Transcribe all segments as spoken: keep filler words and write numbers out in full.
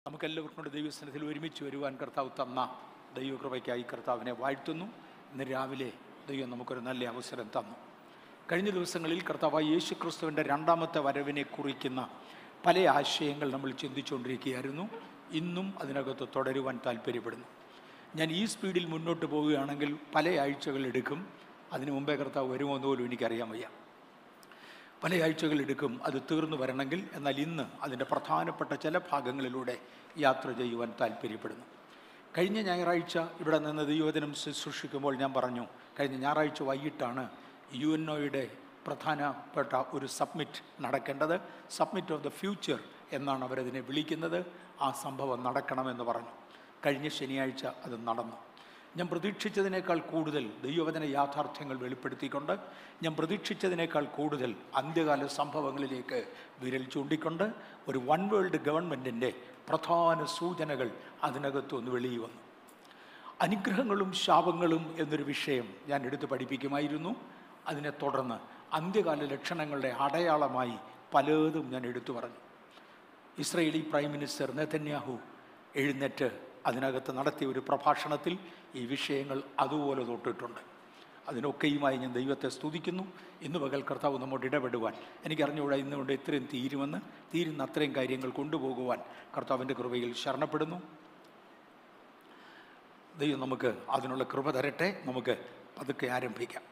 നമുക്കെല്ലാവർക്കും കൊണ്ട് ദൈവസന്നിധിയിൽ ഒരുമിച്ച് വരുവാൻ കർത്താവ് തന്ന ദൈവകൃപയ്ക്കായി കർത്താവിനെ വാഴ്ത്തുന്നു. ഇന്ന് രാവിലെ ദൈവം നമുക്കൊരു നല്ല അവസരം തന്നു. കഴിഞ്ഞ ദിവസങ്ങളിൽ കർത്താവായ യേശു ക്രിസ്തുവിൻ്റെ രണ്ടാമത്തെ വരവിനെ കുറിക്കുന്ന പല ആശയങ്ങൾ നമ്മൾ ചിന്തിച്ചുകൊണ്ടിരിക്കുകയായിരുന്നു. ഇന്നും അതിനകത്ത് തുടരുവാൻ താല്പര്യപ്പെടുന്നു. ഞാൻ ഈ സ്പീഡിൽ മുന്നോട്ട് പോവുകയാണെങ്കിൽ പല ആഴ്ചകൾ എടുക്കും. അതിനു മുമ്പേ കർത്താവ് വരുമോ എന്ന് പോലും എനിക്കറിയാൻ വയ്യ. പല ആഴ്ചകൾ എടുക്കും അത് തീർന്നു വരണമെങ്കിൽ. എന്നാൽ ഇന്ന് അതിൻ്റെ പ്രധാനപ്പെട്ട ചില ഭാഗങ്ങളിലൂടെ യാത്ര ചെയ്യുവാൻ താല്പര്യപ്പെടുന്നു. കഴിഞ്ഞ ഞായറാഴ്ച ഇവിടെ നിന്ന് ദൈവവചനം ശുശ്രൂഷിക്കുമ്പോൾ ഞാൻ പറഞ്ഞു, കഴിഞ്ഞ ഞായറാഴ്ച വൈകിട്ടാണ് യു എൻ ഒയുടെ പ്രധാനപ്പെട്ട ഒരു സബ്മിറ്റ് നടക്കേണ്ടത്. സബ്മിറ്റ് ഓഫ് ദ ഫ്യൂച്ചർ എന്നാണ് അവരതിനെ വിളിക്കുന്നത്. ആ സംഭവം നടക്കണമെന്ന് പറഞ്ഞു. കഴിഞ്ഞ ശനിയാഴ്ച അത് നടന്നു. ഞാൻ പ്രതീക്ഷിച്ചതിനേക്കാൾ കൂടുതൽ ദൈവവചന യാഥാർത്ഥ്യങ്ങൾ വെളിപ്പെടുത്തിക്കൊണ്ട്, ഞാൻ പ്രതീക്ഷിച്ചതിനേക്കാൾ കൂടുതൽ അന്ത്യകാല സംഭവങ്ങളിലേക്ക് വിരൽ ചൂണ്ടിക്കൊണ്ട് ഒരു വൺ വേൾഡ് ഗവൺമെൻറ്റിൻ്റെ പ്രധാന സൂചനകൾ അതിനകത്തൊന്ന് വെളിയിൽ വന്നു. അനുഗ്രഹങ്ങളും ശാപങ്ങളും എന്നൊരു വിഷയം ഞാൻ എടുത്ത് പഠിപ്പിക്കുമായിരുന്നു. അതിനെ തുടർന്ന് അന്ത്യകാല ലക്ഷണങ്ങളുടെ അടയാളമായി പലതും ഞാൻ എടുത്തു പറഞ്ഞു. ഇസ്രയേലി പ്രൈം മിനിസ്റ്റർ നെതന്യാഹു എഴുന്നേറ്റ് അതിനകത്ത് നടത്തിയ ഒരു പ്രഭാഷണത്തിൽ ഈ വിഷയങ്ങൾ അതുപോലെ തൊട്ടിട്ടുണ്ട്. അതിനൊക്കെയുമായി ഞാൻ ദൈവത്തെ സ്തുതിക്കുന്നു. ഇന്ന് പകൽ കർത്താവ് നമ്മോട് ഇടപെടുവാൻ എനിക്കറിഞ്ഞുകൂടാ. ഇന്നുകൊണ്ട് എത്രയും തീരുമെന്ന്, തീരുന്ന അത്രയും കാര്യങ്ങൾ കൊണ്ടുപോകുവാൻ കർത്താവിൻ്റെ കൃപയിൽ ശരണപ്പെടുന്നു. ദൈവം നമുക്ക് അതിനുള്ള കൃപ തരട്ടെ. നമുക്ക് പതുക്കെ ആരംഭിക്കാം.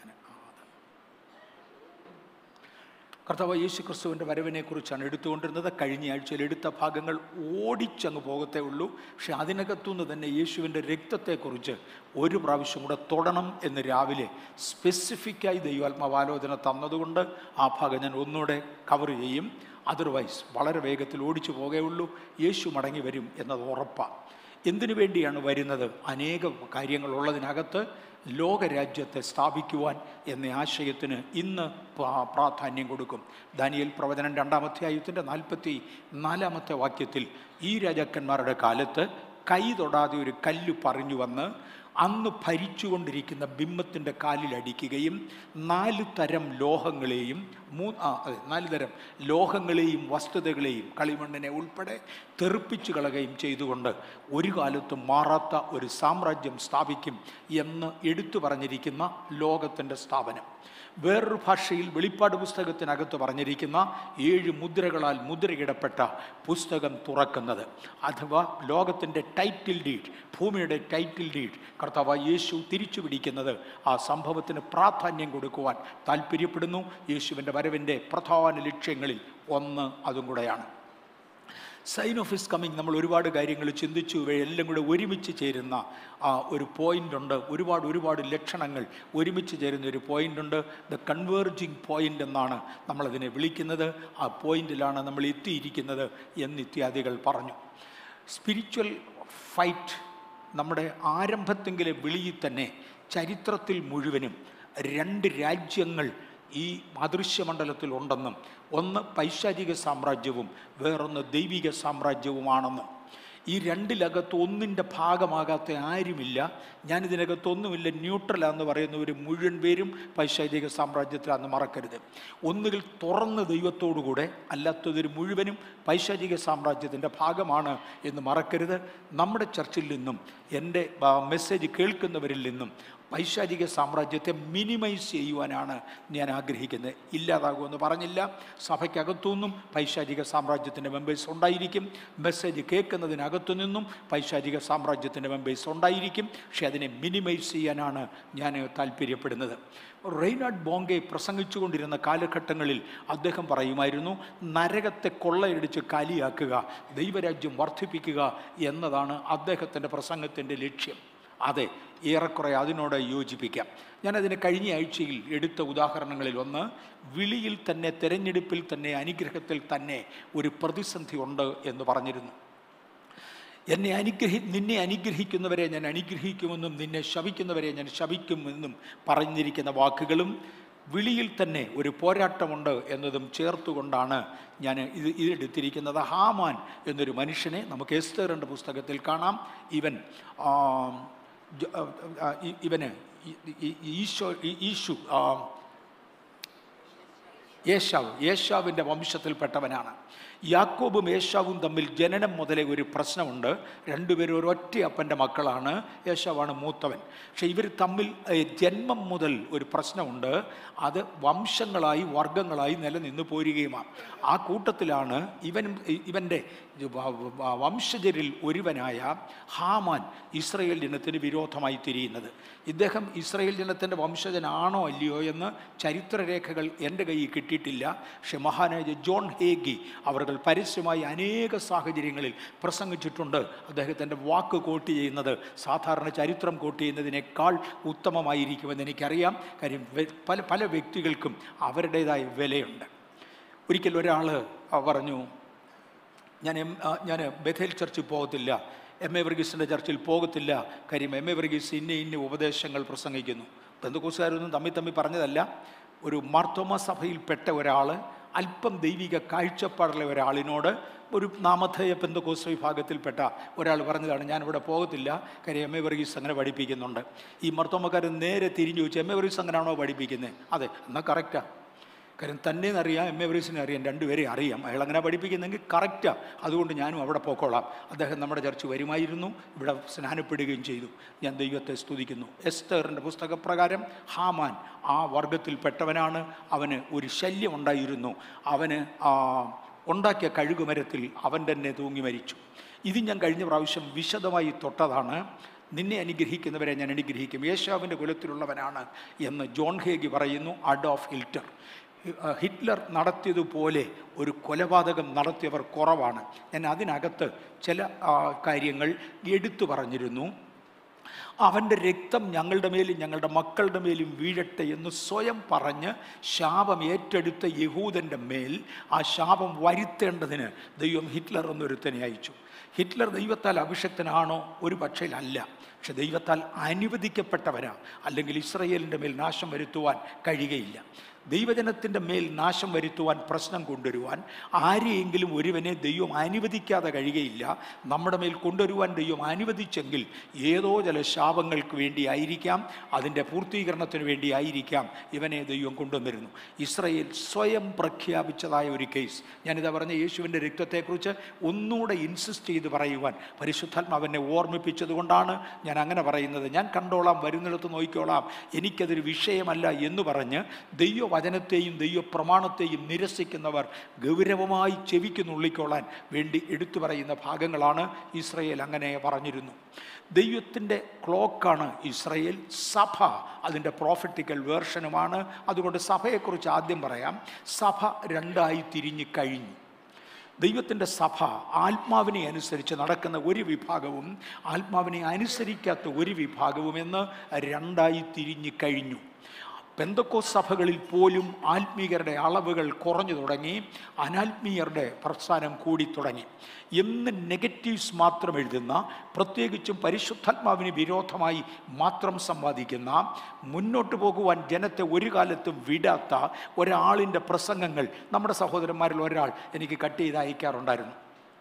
കർത്താവ് യേശു ക്രിസ്തുവിൻ്റെ വരവിനെക്കുറിച്ചാണ് എടുത്തുകൊണ്ടിരുന്നത്. കഴിഞ്ഞ ആഴ്ചയിൽ എടുത്ത ഭാഗങ്ങൾ ഓടിച്ചങ്ങ് പോകത്തേ ഉള്ളൂ. പക്ഷെ അതിനകത്തുനിന്ന് തന്നെ യേശുവിൻ്റെ രക്തത്തെക്കുറിച്ച് ഒരു പ്രാവശ്യം കൂടെ തൊടണം എന്ന് രാവിലെ സ്പെസിഫിക്കായി ദൈവാത്മാവാലോചന തന്നതുകൊണ്ട് ആ ഭാഗം ഞാൻ ഒന്നുകൂടെ കവർ ചെയ്യും. അതർവൈസ് വളരെ വേഗത്തിൽ ഓടിച്ചു പോകേയുള്ളൂ. യേശു മടങ്ങി വരും എന്നത് ഉറപ്പാണ്. എന്തിനു വേണ്ടിയാണ് വരുന്നത്? അനേക കാര്യങ്ങളുള്ളതിനകത്ത് ലോകരാജ്യത്തെ സ്ഥാപിക്കുവാൻ എന്ന ആശയത്തിന് ഇന്ന് പ്രാധാന്യം കൊടുക്കും. ദാനിയേൽ പ്രവചനം രണ്ടാമത്തെ ആയത്തിൻ്റെ നാൽപ്പത്തി നാലാമത്തെ വാക്യത്തിൽ ഈ രാജാക്കന്മാരുടെ കാലത്ത് കൈ തൊടാതെ ഒരു കല്ല് പറഞ്ഞു വന്ന് അന്ന് ഭരിച്ചുകൊണ്ടിരിക്കുന്ന ബിംബത്തിൻ്റെ കാലിലടിക്കുകയും നാല് തരം ലോഹങ്ങളെയും മൂ അതെ നാല് തരം ലോഹങ്ങളെയും വസ്തുതകളെയും കളിമണ്ണിനെ ഉൾപ്പെടെ തെറിപ്പിച്ചു കളയുകയും ചെയ്തുകൊണ്ട് ഒരു കാലത്തും മാറാത്ത ഒരു സാമ്രാജ്യം സ്ഥാപിക്കും എന്ന് എടുത്തു പറഞ്ഞിരിക്കുന്ന ലോകത്തിൻ്റെ സ്ഥാപനം. വേറൊരു ഭാഷയിൽ വെളിപ്പാട് പുസ്തകത്തിനകത്ത് പറഞ്ഞിരിക്കുന്ന ഏഴ് മുദ്രകളാൽ മുദ്രയിടപ്പെട്ട പുസ്തകം തുറക്കുന്നത്, അഥവാ ലോകത്തിൻ്റെ ടൈറ്റിൽ ഡീഡ്, ഭൂമിയുടെ ടൈറ്റിൽ ഡീഡ് കർത്താവ് യേശു തിരിച്ചു പിടിക്കുന്നത് ആ സംഭവത്തിന് പ്രാധാന്യം കൊടുക്കുവാൻ താല്പര്യപ്പെടുന്നു. യേശുവിൻ്റെ വരവിൻ്റെ പ്രധാന ലക്ഷ്യങ്ങളിൽ ഒന്ന് അതും കൂടെയാണ്. Sign of his coming. നമ്മൾ ഒരുപാട് കാര്യങ്ങൾ ചിന്തിച്ചു. ഇവയെല്ലാം കൂടെ ഒരുമിച്ച് ചേരുന്ന ആ ഒരു പോയിൻ്റ് ഉണ്ട്. ഒരുപാട് ഒരുപാട് ലക്ഷണങ്ങൾ ഒരുമിച്ച് ചേരുന്ന ഒരു പോയിൻ്റ് ഉണ്ട്. ദ കൺവേർജിങ് പോയിൻ്റ് എന്നാണ് നമ്മളതിനെ വിളിക്കുന്നത്. ആ പോയിൻ്റിലാണ് നമ്മൾ എത്തിയിരിക്കുന്നത് എന്നിത്യാദികൾ പറഞ്ഞു. സ്പിരിച്വൽ ഫൈറ്റ് നമ്മുടെ ആരംഭത്തെങ്കിലെ വിളിയിൽ തന്നെ ചരിത്രത്തിൽ മുഴുവനും രണ്ട് രാജ്യങ്ങൾ ഈ അദൃശ്യമണ്ഡലത്തിൽ ഉണ്ടെന്നും, ഒന്ന് പൈശാചിക സാമ്രാജ്യവും വേറൊന്ന് ദൈവിക സാമ്രാജ്യവുമാണെന്നും. ഈ രണ്ടിലകത്ത് ഒന്നിൻ്റെ ഭാഗമാകാത്ത ആരുമില്ല. ഞാനിതിനകത്തൊന്നുമില്ല, ന്യൂട്രലാന്ന് പറയുന്നവർ മുഴുവൻ പേരും പൈശാചിക സാമ്രാജ്യത്തിലാണെന്ന് മറക്കരുത്. ഒന്നുകിൽ തുറന്ന് ദൈവത്തോടുകൂടെ, അല്ലാത്തതൊരു മുഴുവനും പൈശാചിക സാമ്രാജ്യത്തിൻ്റെ ഭാഗമാണ് എന്ന് മറക്കരുത്. നമ്മുടെ ചർച്ചിൽ നിന്നും എൻ്റെ മെസ്സേജ് കേൾക്കുന്നവരിൽ നിന്നും പൈശാചിക സാമ്രാജ്യത്തെ മിനിമൈസ് ചെയ്യുവാനാണ് ഞാൻ ആഗ്രഹിക്കുന്നത്. ഇല്ലാതാകുമെന്ന് പറഞ്ഞില്ല. സഭയ്ക്കകത്തുനിന്നും പൈശാചിക സാമ്രാജ്യത്തിൻ്റെ മെമ്പേഴ്സ് ഉണ്ടായിരിക്കും. മെസ്സേജ് കേൾക്കുന്നതിനകത്തു നിന്നും പൈശാചിക സാമ്രാജ്യത്തിൻ്റെ മെമ്പേഴ്സ് ഉണ്ടായിരിക്കും. പക്ഷെ അതിനെ മിനിമൈസ് ചെയ്യാനാണ് ഞാൻ താല്പര്യപ്പെടുന്നത്. റെയ്നാർഡ് ബോംഗെ പ്രസംഗിച്ചു കൊണ്ടിരുന്ന കാലഘട്ടങ്ങളിൽ അദ്ദേഹം പറയുമായിരുന്നു, നരകത്തെ കൊള്ളയടിച്ച് കാലിയാക്കുക, ദൈവരാജ്യം വർദ്ധിപ്പിക്കുക എന്നതാണ് അദ്ദേഹത്തിൻ്റെ പ്രസംഗത്തിൻ്റെ ലക്ഷ്യം. അതെ, ഏറെക്കുറെ അതിനോട് യോജിപ്പിക്കാം. ഞാനതിന് കഴിഞ്ഞ ആഴ്ചയിൽ എടുത്ത ഉദാഹരണങ്ങളിൽ ഒന്ന്, വിളിയിൽ തന്നെ, തെരഞ്ഞെടുപ്പിൽ തന്നെ, അനുഗ്രഹത്തിൽ തന്നെ ഒരു പ്രതിസന്ധി ഉണ്ട് എന്ന് പറഞ്ഞിരുന്നു. എന്നെ അനുഗ്രഹി നിന്നെ അനുഗ്രഹിക്കുന്നവരെ ഞാൻ അനുഗ്രഹിക്കുമെന്നും നിന്നെ ശപിക്കുന്നവരെ ഞാൻ ശപിക്കുമെന്നും പറഞ്ഞിരിക്കുന്ന വാക്കുകളും വിളിയിൽ തന്നെ ഒരു പോരാട്ടമുണ്ട് എന്നതും ചേർത്തുകൊണ്ടാണ് ഞാൻ ഇത് ഇതെടുത്തിരിക്കുന്നത്. ഹാമാൻ എന്നൊരു മനുഷ്യനെ നമുക്ക് എസ്തേറിൻ്റെ പുസ്തകത്തിൽ കാണാം. ഇവൻ ഇവന് ഈശോ ഈശു യേശാവ് യേശാവിൻ്റെ വംശത്തിൽപ്പെട്ടവനാണ്. യാക്കോബും ഏശാവും തമ്മിൽ ജനനം മുതലേ ഒരു പ്രശ്നമുണ്ട്. രണ്ടുപേരും ഒരൊറ്റ അപ്പൻ്റെ മക്കളാണ്. ഏശാവാണ് മൂത്തവൻ. പക്ഷെ ഇവർ തമ്മിൽ ജന്മം മുതൽ ഒരു പ്രശ്നമുണ്ട്. അത് വംശങ്ങളായി വർഗങ്ങളായി നിലനിന്ന് പോരുകയുമാണ്. ആ കൂട്ടത്തിലാണ് ഇവൻ ഇവൻ്റെ വംശജരിൽ ഒരുവനായ ഹാമാൻ ഇസ്രയേൽ ജനത്തിന് വിരോധമായി തിരിയുന്നത്. ഇദ്ദേഹം ഇസ്രയേൽ ജനത്തിൻ്റെ വംശജനാണോ അല്ലയോ എന്ന് ചരിത്രരേഖകൾ എൻ്റെ കയ്യിൽ കിട്ടിയിട്ടില്ല. പക്ഷെ മഹാനായ ജോൺ ഹേഗി അവർ പരസ്യമായി അനേക സാഹചര്യങ്ങളിൽ പ്രസംഗിച്ചിട്ടുണ്ട്. അദ്ദേഹത്തിൻ്റെ വാക്ക് കോട്ട് ചെയ്യുന്നത് സാധാരണ ചരിത്രം കോട്ട് ചെയ്യുന്നതിനേക്കാൾ ഉത്തമമായിരിക്കുമെന്ന് എനിക്കറിയാം. കാര്യം പല പല വ്യക്തികൾക്കും അവരുടേതായ വിലയുണ്ട്. ഒരിക്കൽ ഒരാൾ പറഞ്ഞു, ഞാൻ എം ഞാൻ ബഥേൽ ചർച്ചിൽ പോകത്തില്ല, എം എ വർഗീസിൻ്റെ ചർച്ചിൽ പോകത്തില്ല, കാര്യം എം എ വർഗീസ് ഇന്ന ഇന്ന ഉപദേശങ്ങൾ പ്രസംഗിക്കുന്നു. പെന്തക്കോസ്തുകാരൊന്നും തമ്മിൽ തമ്മിൽ പറഞ്ഞതല്ല. ഒരു മാർത്തോമ സഭയിൽപ്പെട്ട ഒരാൾ അല്പം ദൈവിക കാഴ്ചപ്പാടുള്ള ഒരാളിനോട്, ഒരു നാമധേയ പെന്തക്കോസ്തു വിഭാഗത്തിൽപ്പെട്ട ഒരാൾ പറഞ്ഞതാണ്, ഞാനിവിടെ പോകത്തില്ല, കാര്യം എം എ വർഗീസ് അങ്ങനെ പഠിപ്പിക്കുന്നുണ്ട്. ഈ മാർത്തോമക്കാരൻ നേരെ തിരിഞ്ഞു ചോദിച്ചു, എം എ വർഗീസ് അങ്ങനെയാണോ പഠിപ്പിക്കുന്നത്? അതെ, എന്നാൽ കറക്റ്റാ. കാര്യം തന്നെ അറിയാം, എം എ വർഗീസിനെ അറിയാം, രണ്ടുപേരെ അറിയാം. അയാൾ അങ്ങനെ പഠിപ്പിക്കുന്നെങ്കിൽ കറക്റ്റാണ്. അതുകൊണ്ട് ഞാനും അവിടെ പോയിക്കോളാം. അദ്ദേഹം നമ്മുടെ ചർച്ച വരുമായിരുന്നു, ഇവിടെ സ്നാനപ്പെടുകയും ചെയ്തു. ഞാൻ ദൈവത്തെ സ്തുതിക്കുന്നു. എസ്തേറിൻ്റെ പുസ്തകപ്രകാരം ഹാമാൻ ആ വർഗത്തിൽപ്പെട്ടവനാണ്. അവന് ഒരു ശല്യം ഉണ്ടായിരുന്നു. അവന് ഉണ്ടാക്കിയ കഴുകുമരത്തിൽ അവൻ തന്നെ തൂങ്ങി മരിച്ചു. ഇത് ഞാൻ കഴിഞ്ഞ പ്രാവശ്യം വിശദമായി തൊട്ടതാണ്. നിന്നെ അനുഗ്രഹിക്കുന്നവരെ ഞാൻ അനുഗ്രഹിക്കും, ഏശാവിൻ്റെ കുലത്തിലുള്ളവനാണ് എന്ന് ജോൺ ഹേഗി പറയുന്നു. അഡോൾഫ് ഹിറ്റ്ലർ ഹിറ്റ്ലർ നടത്തിയതുപോലെ ഒരു കൊലപാതകം നടത്തിയവർ കുറവാണ്. ഞാൻ അതിനകത്ത് ചില കാര്യങ്ങൾ എടുത്തു പറഞ്ഞിരുന്നു. അവൻ്റെ രക്തം ഞങ്ങളുടെ മേലും ഞങ്ങളുടെ മക്കളുടെ മേലും വീഴട്ടെ എന്ന് സ്വയം പറഞ്ഞ് ശാപം ഏറ്റെടുത്ത യഹൂദൻ്റെ മേൽ ആ ശാപം വരുത്തേണ്ടതിന് ദൈവം ഹിറ്റ്ലർ എന്നൊരുത്തനെ അയച്ചു. ഹിറ്റ്ലർ ദൈവത്താൽ അഭിഷക്തനാണോ? ഒരു പക്ഷേ അല്ല. പക്ഷെ ദൈവത്താൽ അനുവദിക്കപ്പെട്ടവരാ. അല്ലെങ്കിൽ ഇസ്രയേലിൻ്റെ മേൽ നാശം വരുത്തുവാൻ കഴിയുകയില്ല. ദൈവജനത്തിൻ്റെ മേൽ നാശം വരുത്തുവാൻ, പ്രശ്നം കൊണ്ടുവരുവാൻ ആരെയെങ്കിലും ഒരുവനെ ദൈവം അനുവദിക്കാതെ കഴിയുകയില്ല. നമ്മുടെ മേൽ കൊണ്ടുവരുവാൻ ദൈവം അനുവദിച്ചെങ്കിൽ ഏതോ ചില ശാപങ്ങൾക്ക് വേണ്ടിയായിരിക്കാം, അതിൻ്റെ പൂർത്തീകരണത്തിന് വേണ്ടിയായിരിക്കാം ഇവനെ ദൈവം കൊണ്ടുവന്നിരുന്നു. ഇസ്രയേൽ സ്വയം പ്രഖ്യാപിച്ചതായ ഒരു കേസ്. ഞാനിതാ പറഞ്ഞ യേശുവിൻ്റെ രക്തത്തെക്കുറിച്ച് ഒന്നുകൂടെ ഇൻസിസ്റ്റ് ചെയ്ത് പറയുവാൻ പരിശുദ്ധാത്മാവെന്നെ ഓർമ്മിപ്പിച്ചത് കൊണ്ടാണ് ഞാൻ അങ്ങനെ പറയുന്നത്. ഞാൻ കണ്ടോളാം, വരുന്നിടത്ത് നോക്കിക്കോളാം, എനിക്കതൊരു വിഷയമല്ല എന്ന് പറഞ്ഞ് ദൈവ വചനത്തെയും ദൈവപ്രമാണത്തെയും നിരസിക്കുന്നവർ ഗൗരവമായി ചെവിക്ക് നുള്ളിക്കൊള്ളാൻ വേണ്ടി എടുത്തു പറയുന്ന ഭാഗങ്ങളാണ്. ഇസ്രയേൽ അങ്ങനെ പറഞ്ഞിരുന്നു. ദൈവത്തിൻ്റെ ക്ലോക്കാണ് ഇസ്രയേൽ. സഭ അതിൻ്റെ പ്രോഫറ്റിക്കൽ വേർഷനുമാണ്. അതുകൊണ്ട് സഭയെക്കുറിച്ച് ആദ്യം പറയാം. സഭ രണ്ടായി തിരിഞ്ഞു കഴിഞ്ഞു. ദൈവത്തിൻ്റെ സഭ ആത്മാവിനെ അനുസരിച്ച് നടക്കുന്ന ഒരു വിഭാഗവും ആത്മാവിനെ അനുസരിക്കാത്ത ഒരു വിഭാഗവും എന്ന് രണ്ടായി തിരിഞ്ഞു കഴിഞ്ഞു. പെന്തക്കോസ്ത് സഭകളിൽ പോലും ആത്മീയരുടെ അളവുകൾ കുറഞ്ഞു തുടങ്ങി, അനാത്മീയരുടെ പ്രസ്ഥാനം കൂടി തുടങ്ങി. എന്ന് നെഗറ്റീവ്സ് മാത്രം എഴുതുന്ന, പ്രത്യേകിച്ചും പരിശുദ്ധാത്മാവിന് വിരോധമായി മാത്രം സമ്പാദിക്കുന്ന, മുന്നോട്ട് പോകുവാൻ ജനത്തെ ഒരു കാലത്തും വിടാത്ത ഒരാളിൻ്റെ പ്രസംഗങ്ങൾ നമ്മുടെ സഹോദരന്മാരിൽ ഒരാൾ എനിക്ക് കട്ട് ചെയ്ത് അയക്കാറുണ്ടായിരുന്നു.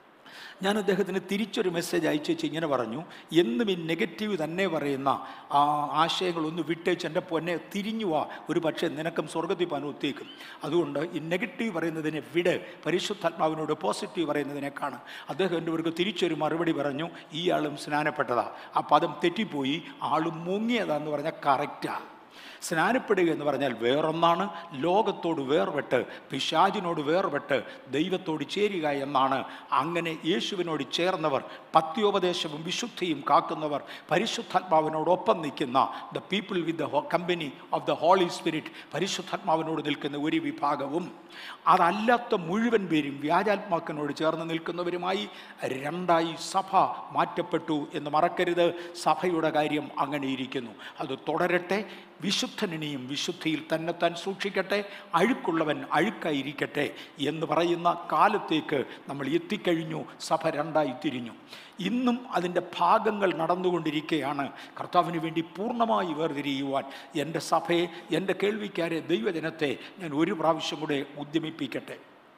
ഞാൻ അദ്ദേഹത്തിന് തിരിച്ചൊരു മെസ്സേജ് അയച്ചു ഇങ്ങനെ പറഞ്ഞു, എന്നും ഈ നെഗറ്റീവ് തന്നെ പറയുന്ന ആ ആശയങ്ങളൊന്ന് വിട്ടേച്ച് എൻ്റെ പൊന്നെ തിരിഞ്ഞു വാ, ഒരു പക്ഷേ നിനക്കും സ്വർഗത്തിൽ പോകാൻ ഒത്തേക്കും. അതുകൊണ്ട് ഈ നെഗറ്റീവ് പറയുന്നതിനെ വിട്, പരിശുദ്ധാത്മാവിനോട് പോസിറ്റീവ് പറയുന്നതിനേക്കാണ്. അദ്ദേഹം എൻ്റെ ഒരു തിരിച്ചൊരു മറുപടി പറഞ്ഞു, ഈ ആളും സ്നാനപ്പെട്ടതാ, ആ പദം തെറ്റിപ്പോയി, ആളും മുങ്ങിയതാന്ന് പറഞ്ഞാൽ കറക്റ്റാണ്. സ്നാനപ്പെടുക എന്ന് പറഞ്ഞാൽ വേറൊന്നാണ്, ലോകത്തോട് വേർപെട്ട് പിശാചിനോട് വേർപെട്ട് ദൈവത്തോട് ചേരുക എന്നാണ്. അങ്ങനെ യേശുവിനോട് ചേർന്നവർ, പത്യോപദേശവും വിശുദ്ധിയും കാക്കുന്നവർ, പരിശുദ്ധാത്മാവിനോടൊപ്പം നിൽക്കുന്ന the people with the company of the holy spirit, പരിശുദ്ധാത്മാവിനോട് നിൽക്കുന്ന ഒരു വിഭാഗവും അതല്ലാത്ത മുഴുവൻ പേരും വ്യാജാത്മാക്കളോട് ചേർന്ന് നിൽക്കുന്നവരുമായി രണ്ടായി സഭ മാറ്റപ്പെട്ടു എന്ന് മറക്കരുത്. സഭയുടെ കാര്യം അങ്ങനെ ഇരിക്കുന്നു. അത് തുടരട്ടെ. വിശുദ്ധനെയും വിശുദ്ധിയിൽ തന്നെത്താൻ സൂക്ഷിക്കട്ടെ, അഴുക്കുള്ളവൻ അഴുക്കായിരിക്കട്ടെ എന്ന് പറയുന്ന കാലത്തേക്ക് നമ്മൾ എത്തിക്കഴിഞ്ഞു. സഭ രണ്ടായി തിരിഞ്ഞു. ഇന്നും അതിൻ്റെ ഭാഗങ്ങൾ നടന്നുകൊണ്ടിരിക്കുകയാണ്. കർത്താവിന് വേണ്ടി പൂർണ്ണമായി വേർതിരിയുവാൻ എൻ്റെ സഭയെ, എൻ്റെ കേൾവിക്കാരെ, ദൈവജനത്തെ ഞാൻ ഒരു പ്രാവശ്യം കൂടെ ഉദ്യമിപ്പിക്കട്ടെ.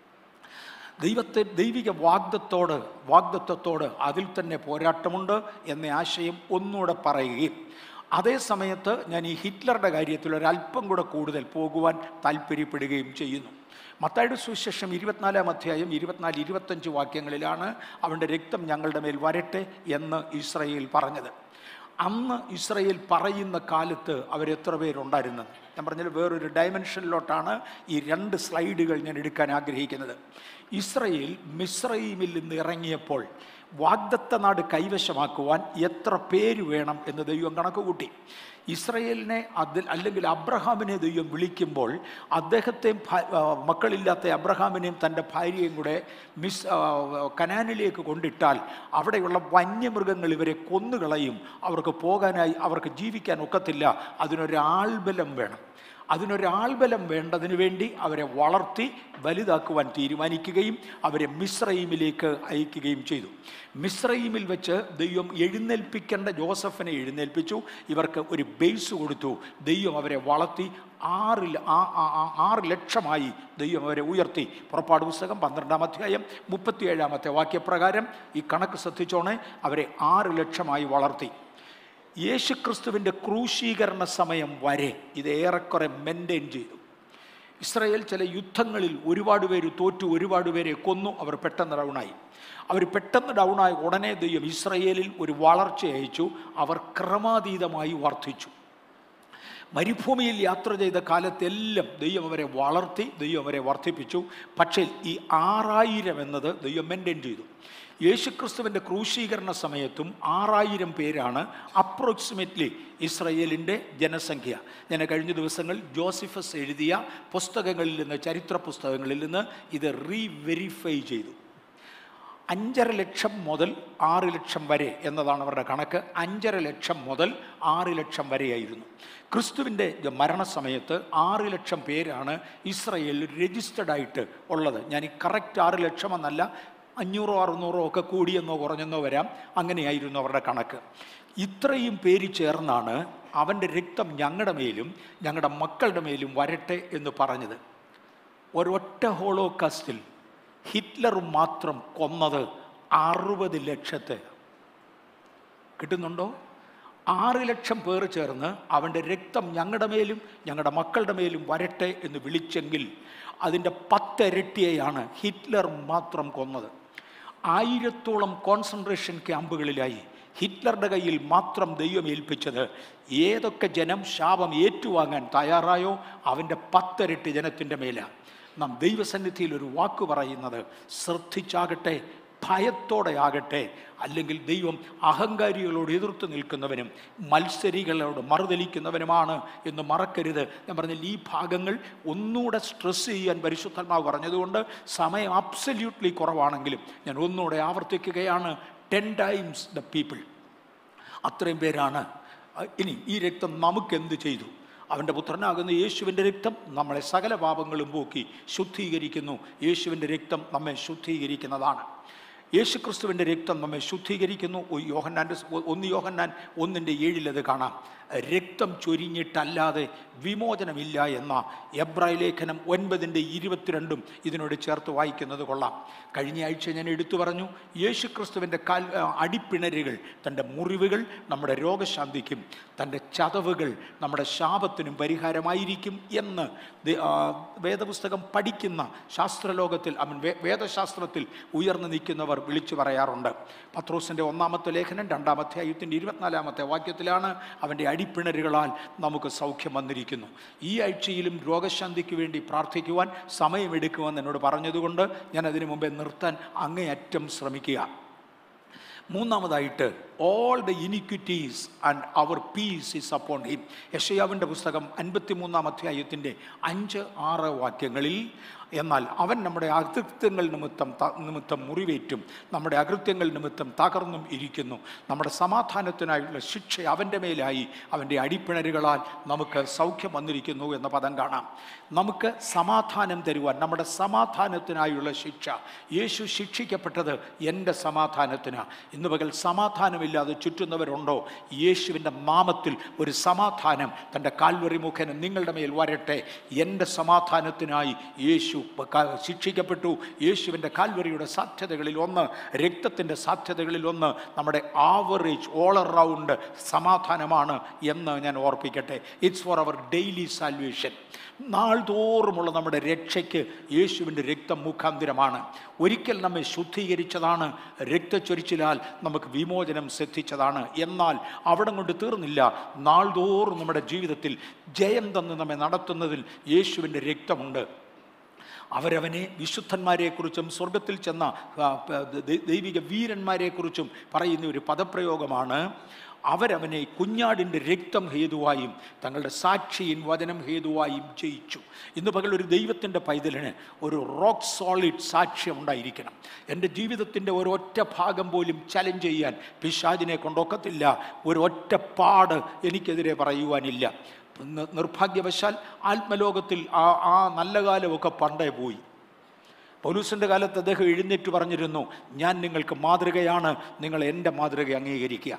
ദൈവത്തെ ദൈവിക വാഗ്ദത്തോട് വാഗ്ദത്വത്തോട് അതിൽ തന്നെ പോരാട്ടമുണ്ട് എന്ന ആശയം ഒന്നുകൂടെ പറയുകയും അതേ സമയത്ത് ഞാൻ ഈ ഹിറ്റ്ലറുടെ കാര്യത്തിൽ ഒരല്പം കൂടെ കൂടുതൽ പോകുവാൻ താല്പര്യപ്പെടുകയും ചെയ്യുന്നു. മത്തായിയുടെ സുവിശേഷം ഇരുപത്തിനാലാം അധ്യായം ഇരുപത്തിനാല് ഇരുപത്തഞ്ച് വാക്യങ്ങളിലാണ് അവൻ്റെ രക്തം ഞങ്ങളുടെ മേൽ വരട്ടെ എന്ന് ഇസ്രായേൽ പറഞ്ഞത്. അന്ന് ഇസ്രായേൽ പറയുന്ന കാലത്ത് അവരെത്ര പേരുണ്ടായിരുന്നത്? ഞാൻ പറഞ്ഞാൽ വേറൊരു ഡയമെൻഷനിലോട്ടാണ് ഈ രണ്ട് സ്ലൈഡുകൾ ഞാൻ എടുക്കാൻ ആഗ്രഹിക്കുന്നത്. ഇസ്രായേൽ മിസ്രയീമിൽ നിന്ന് ഇറങ്ങിയപ്പോൾ വാഗ്ദത്ത നാട് കൈവശമാക്കുവാൻ എത്ര പേര് വേണം എന്ന് ദൈവം കണക്ക് കൂട്ടി. ഇസ്രായേലിനെ അതിൽ അല്ലെങ്കിൽ അബ്രഹാമിനെ ദൈവം വിളിക്കുമ്പോൾ അദ്ദേഹത്തെയും മക്കളില്ലാത്ത അബ്രഹാമിനെയും തൻ്റെ ഭാര്യയും കൂടെ മിസ് കനാനിലേക്ക് കൊണ്ടിട്ടാൽ അവിടെയുള്ള വന്യമൃഗങ്ങൾ ഇവരെ കൊന്നുകളയും. അവർക്ക് പോകാനായി അവർക്ക് ജീവിക്കാൻ ഒക്കത്തില്ല. അതിനൊരാൾബലം വേണം. അതിനൊരാൾബലം വേണ്ടതിന് വേണ്ടി അവരെ വളർത്തി വലുതാക്കുവാൻ തീരുമാനിക്കുകയും അവരെ മിസ്രയീമിലേക്ക് അയക്കുകയും ചെയ്തു. മിസ്രയീമിൽ വെച്ച് ദൈവം എഴുന്നേൽപ്പിക്കേണ്ട ജോസഫിനെ എഴുന്നേൽപ്പിച്ചു. ഇവർക്ക് ഒരു ബേസ് കൊടുത്തു. ദൈവം അവരെ വളർത്തി ആറ് ആറ് ലക്ഷമായി ദൈവം അവരെ ഉയർത്തി. പുറപ്പാട് പുസ്തകം പന്ത്രണ്ടാം അധ്യായം മുപ്പത്തിയേഴാമത്തെ വാക്യപ്രകാരം ഈ കണക്ക് ശ്രദ്ധിച്ചോണേ, അവരെ ആറ് ലക്ഷമായി വളർത്തി. യേശുക്രിസ്തുവിൻ്റെ ക്രൂശീകരണ സമയം വരെ ഇത് ഏറെക്കുറെ മെയിൻറ്റെയിൻ ചെയ്തു. ഇസ്രായേൽ ചില യുദ്ധങ്ങളിൽ ഒരുപാട് പേര് തോറ്റു, ഒരുപാട് പേരെ കൊന്നു. അവർ പെട്ടെന്ന് ഡൗണായി. അവർ പെട്ടെന്ന് ഡൗണായ ഉടനെ ദൈവം ഇസ്രായേലിൽ ഒരു വളർച്ച അയച്ചു. അവർ ക്രമാതീതമായി വർദ്ധിച്ചു. മരുഭൂമിയിൽ യാത്ര ചെയ്ത കാലത്തെല്ലാം ദൈവം അവരെ വളർത്തി, ദൈവം അവരെ വർദ്ധിപ്പിച്ചു. പക്ഷേ ഈ ആറായിരം എന്നത് ദൈവം മെയിൻറ്റെയിൻ ചെയ്തു. യേശുക്രിസ്തുവിൻ്റെ ക്രൂശീകരണ സമയത്തും ആറായിരം പേരാണ് അപ്രോക്സിമേറ്റ്ലി ഇസ്രായേലിൻ്റെ ജനസംഖ്യ. ഞാൻ കഴിഞ്ഞ ദിവസങ്ങൾ ജോസിഫസ് എഴുതിയ പുസ്തകങ്ങളിൽ നിന്ന്, ചരിത്ര പുസ്തകങ്ങളിൽ നിന്ന് ഇത് റീവെരിഫൈ ചെയ്തു. അഞ്ചര ലക്ഷം മുതൽ ആറ് ലക്ഷം വരെ എന്നതാണ് അവരുടെ കണക്ക്. അഞ്ചര ലക്ഷം മുതൽ ആറ് ലക്ഷം വരെയായിരുന്നു. ക്രിസ്തുവിൻ്റെ മരണസമയത്ത് ആറ് ലക്ഷം പേരാണ് ഇസ്രായേലിൽ രജിസ്റ്റേർഡ് ആയിട്ട് ഉള്ളത്. ഞാൻ ഈ കറക്റ്റ് ആറ് ലക്ഷം എന്നല്ല, അഞ്ഞൂറോ അറുന്നൂറോ ഒക്കെ കൂടിയെന്നോ കുറഞ്ഞെന്നോ വരാം, അങ്ങനെയായിരുന്നു അവരുടെ കണക്ക്. ഇത്രയും പേര് ചേർന്നാണ് അവൻ്റെ രക്തം ഞങ്ങളുടെ മേലും ഞങ്ങളുടെ മക്കളുടെ മേലും വരട്ടെ എന്ന് പറഞ്ഞത്. ഒരൊറ്റ ഹോളോകാസ്റ്റിൽ ഹിറ്റ്ലർ മാത്രം കൊന്നത് അറുപത് ലക്ഷത്തെ. കിട്ടുന്നുണ്ടോ? ആറ് ലക്ഷം പേർ ചേർന്ന് അവൻ്റെ രക്തം ഞങ്ങളുടെ മേലും ഞങ്ങളുടെ മക്കളുടെ മേലും വരട്ടെ എന്ന് വിളിച്ചെങ്കിൽ അതിൻ്റെ പത്തിരട്ടിയെയാണ് ഹിറ്റ്ലർ മാത്രം കൊന്നത്. ആയിരത്തോളം കോൺസെൻട്രേഷൻ ക്യാമ്പുകളിലായി ഹിറ്റ്ലറുടെ കയ്യിൽ മാത്രം ദൈവം ഏൽപ്പിച്ചത് ഏതൊക്കെ ജനം ശാപം ഏറ്റുവാങ്ങാൻ തയ്യാറായോ അവൻ്റെ പത്തിരട്ടി ജനത്തിൻ്റെ മേലാണ്. നാം ദൈവസന്നിധിയിൽ ഒരു വാക്ക് പറയുന്നത് ശ്രദ്ധിച്ചാകട്ടെ, ഭയത്തോടെ ആകട്ടെ. അല്ലെങ്കിൽ ദൈവം അഹങ്കാരികളോട് എതിർത്ത് നിൽക്കുന്നവനും മത്സരികളോട് മറുതലിക്കുന്നവനുമാണ് എന്ന് മറക്കരുത്. ഞാൻ പറഞ്ഞാൽ ഈ ഭാഗങ്ങൾ ഒന്നുകൂടെ സ്ട്രെസ് ചെയ്യാൻ പരിശുദ്ധാത്മാവ് പറഞ്ഞതുകൊണ്ട് സമയം അബ്സല്യൂട്ട്ലി കുറവാണെങ്കിലും ഞാൻ ഒന്നുകൂടെ ആവർത്തിക്കുകയാണ്. ടെൻ ടൈംസ് ദ പീപ്പിൾ, അത്രയും പേരാണ്. ഇനി ഈ രക്തം നമുക്കെന്ത് ചെയ്തു? അവൻ്റെ പുത്രനാകുന്ന യേശുവിൻ്റെ രക്തം നമ്മളെ സകല പാപങ്ങളും പോക്കി ശുദ്ധീകരിക്കുന്നു. യേശുവിൻ്റെ രക്തം നമ്മെ ശുദ്ധീകരിക്കുന്നതാണ്. യേശുക്രിസ്തുവിൻ്റെ രക്തം നമ്മെ ശുദ്ധീകരിക്കുന്നു. യോഹന്നാൻ്റെ ഒന്ന് യോഹന്നാൻ ഒന്നിൻ്റെ ഏഴിലത് കാണാം. രക്തം ചൊരിഞ്ഞിട്ടല്ലാതെ വിമോചനമില്ല എന്ന എബ്രായ ലേഖനം ഒൻപതിൻ്റെ ഇരുപത്തിരണ്ടും ഇതിനോട് ചേർത്ത് വായിക്കുന്നത് കൊള്ളാം. കഴിഞ്ഞ ആഴ്ച ഞാൻ എടുത്തു പറഞ്ഞു, യേശുക്രിസ്തുവിൻ്റെ കാൽ അടിപ്പിണരുകൾ, തൻ്റെ മുറിവുകൾ നമ്മുടെ രോഗശാന്തിക്കും തൻ്റെ ചതവുകൾ നമ്മുടെ ശാപത്തിനും പരിഹാരമായിരിക്കും എന്ന് വേദപുസ്തകം പഠിക്കുന്ന ശാസ്ത്രലോകത്തിൽ, അവൻ വേദശാസ്ത്രത്തിൽ ഉയർന്നു നിൽക്കുന്നവർ വിളിച്ചു പറയാറുണ്ട്. പത്രോസിൻ്റെ ഒന്നാമത്തെ ലേഖനം രണ്ടാമത്തെ അധ്യായത്തിൻ്റെ ഇരുപത്തിനാലാമത്തെ വാക്യത്തിലാണ് അവൻ്റെ അടിപ്പിണരുകളാൽ നമുക്ക് സൗഖ്യം വന്നിരിക്കുന്നു. ഈ ആഴ്ചയിലും രോഗശാന്തിക്ക് വേണ്ടി പ്രാർത്ഥിക്കുവാൻ സമയമെടുക്കുമെന്ന് എന്നോട് പറഞ്ഞതുകൊണ്ട് ഞാൻ അതിനു മുമ്പേ നിർത്താൻ അങ്ങേയറ്റം ശ്രമിക്കുക. മൂന്നാമതായിട്ട്, all the iniquities and our peace is upon him. യെശയ്യാവിൻ്റെ പുസ്തകം അൻപത്തി മൂന്നാം അധ്യായത്തിൻ്റെ അഞ്ച് ആറ് വാക്യങ്ങളിൽ, എന്നാൽ അവൻ നമ്മുടെ അകൃത്യങ്ങൾ നിമിത്തം നിമിത്തം മുറിവേറ്റും നമ്മുടെ അകൃത്യങ്ങൾ നിമിത്തം തകർന്നും ഇരിക്കുന്നു. നമ്മുടെ സമാധാനത്തിനായുള്ള ശിക്ഷ അവൻ്റെ മേലായി, അവൻ്റെ അടിപ്പിണരുകളാൽ നമുക്ക് സൗഖ്യം വന്നിരിക്കുന്നു എന്ന പദം കാണാം. നമുക്ക് സമാധാനം തരുവാൻ, നമ്മുടെ സമാധാനത്തിനായുള്ള ശിക്ഷ, യേശു ശിക്ഷിക്കപ്പെട്ടത് എൻ്റെ സമാധാനത്തിനാണ്. ഇന്ന് പകൽ സമാധാനമില്ലാതെ ചുറ്റുന്നവരുണ്ടോ? യേശുവിൻ്റെ നാമത്തിൽ ഒരു സമാധാനം തൻ്റെ കാൽവറി മുഖേന നിങ്ങളുടെ മേൽ വരട്ടെ. എൻ്റെ സമാധാനത്തിനായി യേശു ശിക്ഷിക്കപ്പെട്ടു. യേശുവിൻ്റെ കാൽവറിയുടെ സാധ്യതകളിൽ ഒന്ന്, രക്തത്തിൻ്റെ സാധ്യതകളിൽ ഒന്ന് നമ്മുടെ ആവറേജ് ഓൾ അറൗണ്ട് സമാധാനമാണ് എന്ന് ഞാൻ ഓർപ്പിക്കട്ടെ. It's for our daily salvation. നാൾതോറുമുള്ള നമ്മുടെ രക്ഷയ്ക്ക് യേശുവിൻ്റെ രക്തം മുഖാന്തിരമാണ്. ഒരിക്കൽ നമ്മെ ശുദ്ധീകരിച്ചതാണ്, രക്തച്ചൊരിച്ചിലാൽ നമുക്ക് വിമോചനം സിദ്ധിച്ചതാണ്. എന്നാൽ അവിടെ കൊണ്ട് തീർന്നില്ല. നാൾതോറും നമ്മുടെ ജീവിതത്തിൽ ജയം തന്ന് നമ്മെ നടത്തുന്നതിൽ യേശുവിൻ്റെ രക്തമുണ്ട്. അവരവനെ വിശുദ്ധന്മാരെക്കുറിച്ചും സ്വർഗത്തിൽ ചെന്ന ദൈവിക വീരന്മാരെക്കുറിച്ചും പറയുന്ന ഒരു പദപ്രയോഗമാണ്. അവരവനെ കുഞ്ഞാടിൻ്റെ രക്തം ഹേതുവായും തങ്ങളുടെ സാക്ഷിയിൻ വചനം ഹേതുവായും ജയിച്ചു. ഇന്ന് പകൽ ഒരു ദൈവത്തിൻ്റെ പൈതലിന് ഒരു റോക്ക് സോളിഡ് സാക്ഷ്യം ഉണ്ടായിരിക്കണം. എൻ്റെ ജീവിതത്തിൻ്റെ ഒരൊറ്റ ഭാഗം പോലും ചലഞ്ച് ചെയ്യാൻ പിശാചിനെ കൊണ്ടൊക്കത്തില്ല. ഒരൊറ്റ പാട് എനിക്കെതിരെ പറയുവാനില്ല. നിർഭാഗ്യവശാൽ ആത്മലോകത്തിൽ ആ ആ നല്ല കാലമൊക്കെ പണ്ടേ പോയി. പൗലോസിൻ്റെ കാലത്ത് അദ്ദേഹം എഴുന്നേറ്റ് പറഞ്ഞിരുന്നു, ഞാൻ നിങ്ങൾക്ക് മാതൃകയാണ്, നിങ്ങൾ എൻ്റെ മാതൃക അംഗീകരിക്കുക.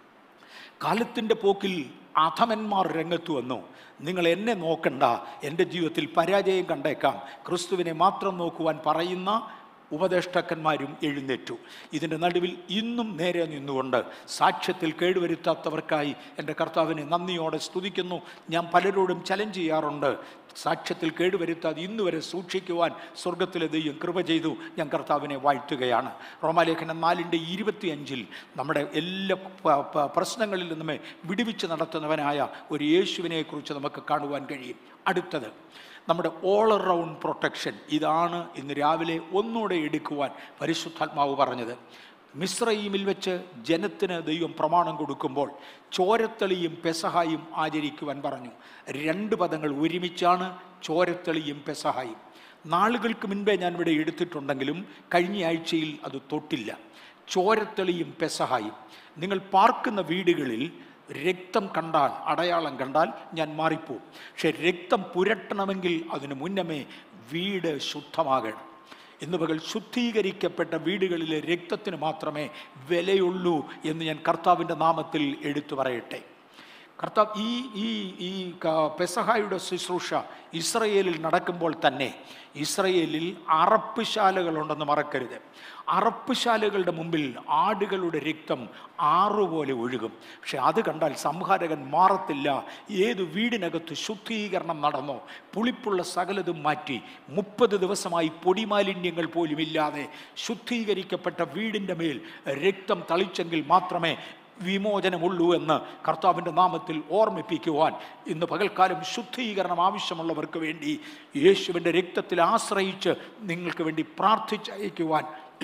കാലത്തിൻ്റെ പോക്കിൽ അധമന്മാർ രംഗത്ത് വന്നു. നിങ്ങൾ എന്നെ നോക്കണ്ട, എൻ്റെ ജീവിതത്തിൽ പരാജയം കണ്ടേക്കാം, ക്രിസ്തുവിനെ മാത്രം നോക്കുവാൻ പറയുന്ന ഉപദേഷ്ടാക്കന്മാരും എഴുന്നേറ്റു. ഇതിൻ്റെ നടുവിൽ ഇന്നും നേരെ നിന്നുകൊണ്ട് സാക്ഷ്യത്തിൽ കേടുവരുത്താത്തവർക്കായി എൻ്റെ കർത്താവിനെ നന്ദിയോടെ സ്തുതിക്കുന്നു. ഞാൻ പലരോടും ചലഞ്ച് ചെയ്യാറുണ്ട്, സാക്ഷ്യത്തിൽ കേടുവരുത്താതെ ഇന്ന് വരെ സൂക്ഷിക്കുവാൻ സ്വർഗത്തിലെ ദൈവം കൃപ ചെയ്തു. ഞാൻ കർത്താവിനെ വാഴ്ത്തുകയാണ്. റോമാലേഖനം നാലിൻ്റെ ഇരുപത്തി അഞ്ചിൽ നമ്മുടെ എല്ലാ പ്രശ്നങ്ങളിൽ നിന്നുമേ വിടുവിച്ച് നടത്തുന്നവനായ ഒരു യേശുവിനെക്കുറിച്ച് നമുക്ക് കാണുവാൻ കഴിയും. അടുത്തത് നമ്മുടെ ഓൾ അറൗണ്ട് പ്രൊട്ടക്ഷൻ. ഇതാണ് ഇന്ന് രാവിലെ ഒന്നുകൂടെ എടുക്കുവാൻ പരിശുദ്ധാത്മാവ് പറഞ്ഞത്. മിസ്രയീമിൽ വെച്ച് ജനത്തിന് ദൈവം പ്രമാണം കൊടുക്കുമ്പോൾ ചോരത്തളിയും പെസഹായും ആചരിക്കുവാൻ പറഞ്ഞു. രണ്ട് പദങ്ങൾ ഒരുമിച്ചാണ്, ചോരത്തളിയും പെസഹായും. നാളുകൾക്ക് മുൻപേ ഞാൻ ഇവിടെ എടുത്തിട്ടുണ്ടെങ്കിലും കഴിഞ്ഞ ആഴ്ചയിൽ അത് തൊട്ടില്ല. ചോരത്തളിയും പെസഹായും. നിങ്ങൾ പാർക്കുന്ന വീടുകളിൽ രക്തം കണ്ടാൽ, അടയാളം കണ്ടാൽ ഞാൻ മാറിപ്പോവും. പക്ഷെ രക്തം പുരട്ടണമെങ്കിൽ അതിന് മുന്നമേ വീട് ശുദ്ധമാകണം. ഇന്ന് പകൽ ശുദ്ധീകരിക്കപ്പെട്ട വീടുകളിലെ രക്തത്തിന് മാത്രമേ വിലയുള്ളൂ എന്ന് ഞാൻ കർത്താവിൻ്റെ നാമത്തിൽ എടുത്തു പറയട്ടെ. കർത്താവ് ഈ ഈ ഈ പെസഹായുടെ ശുശ്രൂഷ ഇസ്രയേലിൽ നടക്കുമ്പോൾ തന്നെ ഇസ്രയേലിൽ അറപ്പുശാലകളുണ്ടെന്ന് മറക്കരുത്. അറപ്പുശാലകളുടെ മുമ്പിൽ ആടുകളുടെ രക്തം ആറുപോലെ ഒഴുകും. പക്ഷെ അത് കണ്ടാൽ സംഹാരകൻ മാറത്തില്ല. ഏത് വീടിനകത്ത് ശുദ്ധീകരണം നടന്നോ പുളിപ്പുള്ള സകലതും മാറ്റി മുപ്പത് ദിവസമായി പൊടിമാലിന്യങ്ങൾ പോലും ഇല്ലാതെ ശുദ്ധീകരിക്കപ്പെട്ട വീടിൻ്റെ മേൽ രക്തം തളിച്ചെങ്കിൽ മാത്രമേ വിമോചനമുള്ളൂ എന്ന് കർത്താവിൻ്റെ നാമത്തിൽ ഓർമ്മിപ്പിക്കുവാൻ ഇന്ന് പകൽക്കാലം ശുദ്ധീകരണം ആവശ്യമുള്ളവർക്ക് വേണ്ടി യേശുവിൻ്റെ രക്തത്തിൽ ആശ്രയിച്ച് നിങ്ങൾക്ക് വേണ്ടി പ്രാർത്ഥിച്ചയക്കുവാൻ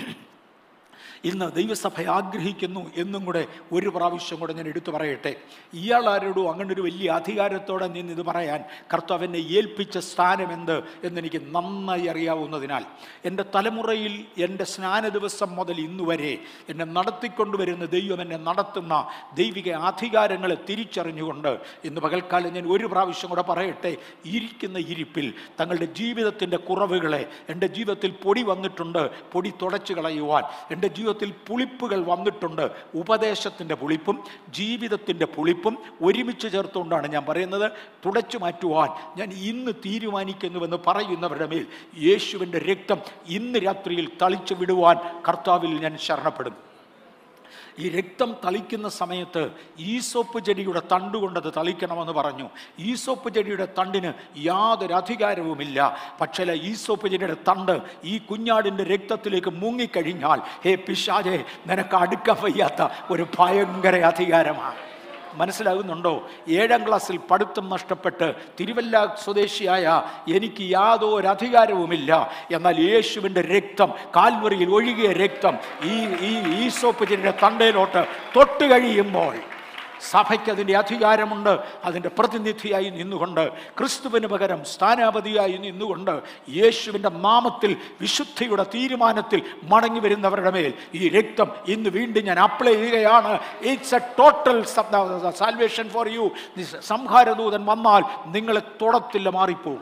ഇന്ന് ദൈവസഭ ആഗ്രഹിക്കുന്നു എന്നും കൂടെ ഒരു പ്രാവശ്യം കൂടെ ഞാൻ എടുത്തു പറയട്ടെ. ഇയാൾ ആരോടും അങ്ങനെ ഒരു വലിയ അധികാരത്തോടെ നിന്ന് ഇത് പറയാൻ കർത്താവിനെ ഏൽപ്പിച്ച സ്ഥാനം എന്ത് എന്നെനിക്ക് നന്നായി അറിയാവുന്നതിനാൽ എൻ്റെ തലമുറയിൽ എൻ്റെ സ്നാന ദിവസം മുതൽ ഇന്നുവരെ എന്നെ നടത്തിക്കൊണ്ടുവരുന്ന ദൈവം എന്നെ നടത്തുന്ന ദൈവിക അധികാരങ്ങളെ തിരിച്ചറിഞ്ഞുകൊണ്ട് ഇന്ന് പകൽക്കാലം ഞാൻ ഒരു പ്രാവശ്യം കൂടെ പറയട്ടെ. ഇരിക്കുന്ന ഇരിപ്പിൽ തങ്ങളുടെ ജീവിതത്തിൻ്റെ കുറവുകളെ, എൻ്റെ ജീവിതത്തിൽ പൊടി വന്നിട്ടുണ്ട്, പൊടി തുടച്ചു കളയുവാൻ, എൻ്റെ ജീവിതത്തിൽ പുളിപ്പുകൾ വന്നിട്ടുണ്ട്, ഉപദേശത്തിൻ്റെ പുളിപ്പും ജീവിതത്തിൻ്റെ പുളിപ്പും ഒരുമിച്ച് ചേർത്തുകൊണ്ടാണ് ഞാൻ പറയുന്നത്, തുടച്ചു മാറ്റുവാൻ ഞാൻ ഇന്ന് തീരുമാനിക്കുന്നുവെന്ന് പറയുന്നവരുടെ മേൽ യേശുവിൻ്റെ രക്തം ഇന്ന് രാത്രിയിൽ തളിച്ചു വിടുവാൻ കർത്താവിൽ ഞാൻ ശരണപ്പെടും. ഈ രക്തം തളിക്കുന്ന സമയത്ത് ഈസോപ്പ് ചെടിയുടെ തണ്ട് കൊണ്ടത് തളിക്കണമെന്ന് പറഞ്ഞു. ഈസോപ്പ് ചെടിയുടെ തണ്ടിന് യാതൊരു അധികാരവുമില്ല. പക്ഷേ ഈസോപ്പ് ചെടിയുടെ തണ്ട് ഈ കുഞ്ഞാടിൻ്റെ രക്തത്തിലേക്ക് മുങ്ങിക്കഴിഞ്ഞാൽ ഹേ പിശാചേ, നിനക്ക് അടുക്കാൻ വയ്യാത്ത ഒരു ഭയങ്കര അധികാരമാണ്. മനസ്സിലാകുന്നുണ്ടോ? ഏഴാം ക്ലാസ്സിൽ പഠിത്തം നഷ്ടപ്പെട്ട് തിരുവല്ല സ്വദേശിയായ എനിക്ക് യാതൊരു അധികാരവുമില്ല. എന്നാൽ യേശുവിൻ്റെ രക്തം, കാൽവറിയിൽ ഒഴുകിയ രക്തം ഈ ഈ ഈസോപ്പ് ചെടിയുടെ തണ്ടയിലോട്ട് തൊട്ട് കഴിയുമ്പോൾ സഭയ്ക്ക് അതിൻ്റെ അധികാരമുണ്ട്. അതിൻ്റെ പ്രതിനിധിയായി നിന്നുകൊണ്ട്, ക്രിസ്തുവിന് പകരം സ്ഥാനാപതിയായി നിന്നുകൊണ്ട്, യേശുവിൻ്റെ നാമത്തിൽ വിശുദ്ധിയുടെ തീരുമാനത്തിൽ മടങ്ങി വരുന്നവരുടെ മേൽ ഈ രക്തം ഇന്ന് വീണ്ടും ഞാൻ അപ്ലൈ ചെയ്യുകയാണ്. It's a total salvation for you. സംഹാരദൂതൻ വന്നാൽ നിങ്ങളെ തൊടത്തില്ല, മാറിപ്പോവും.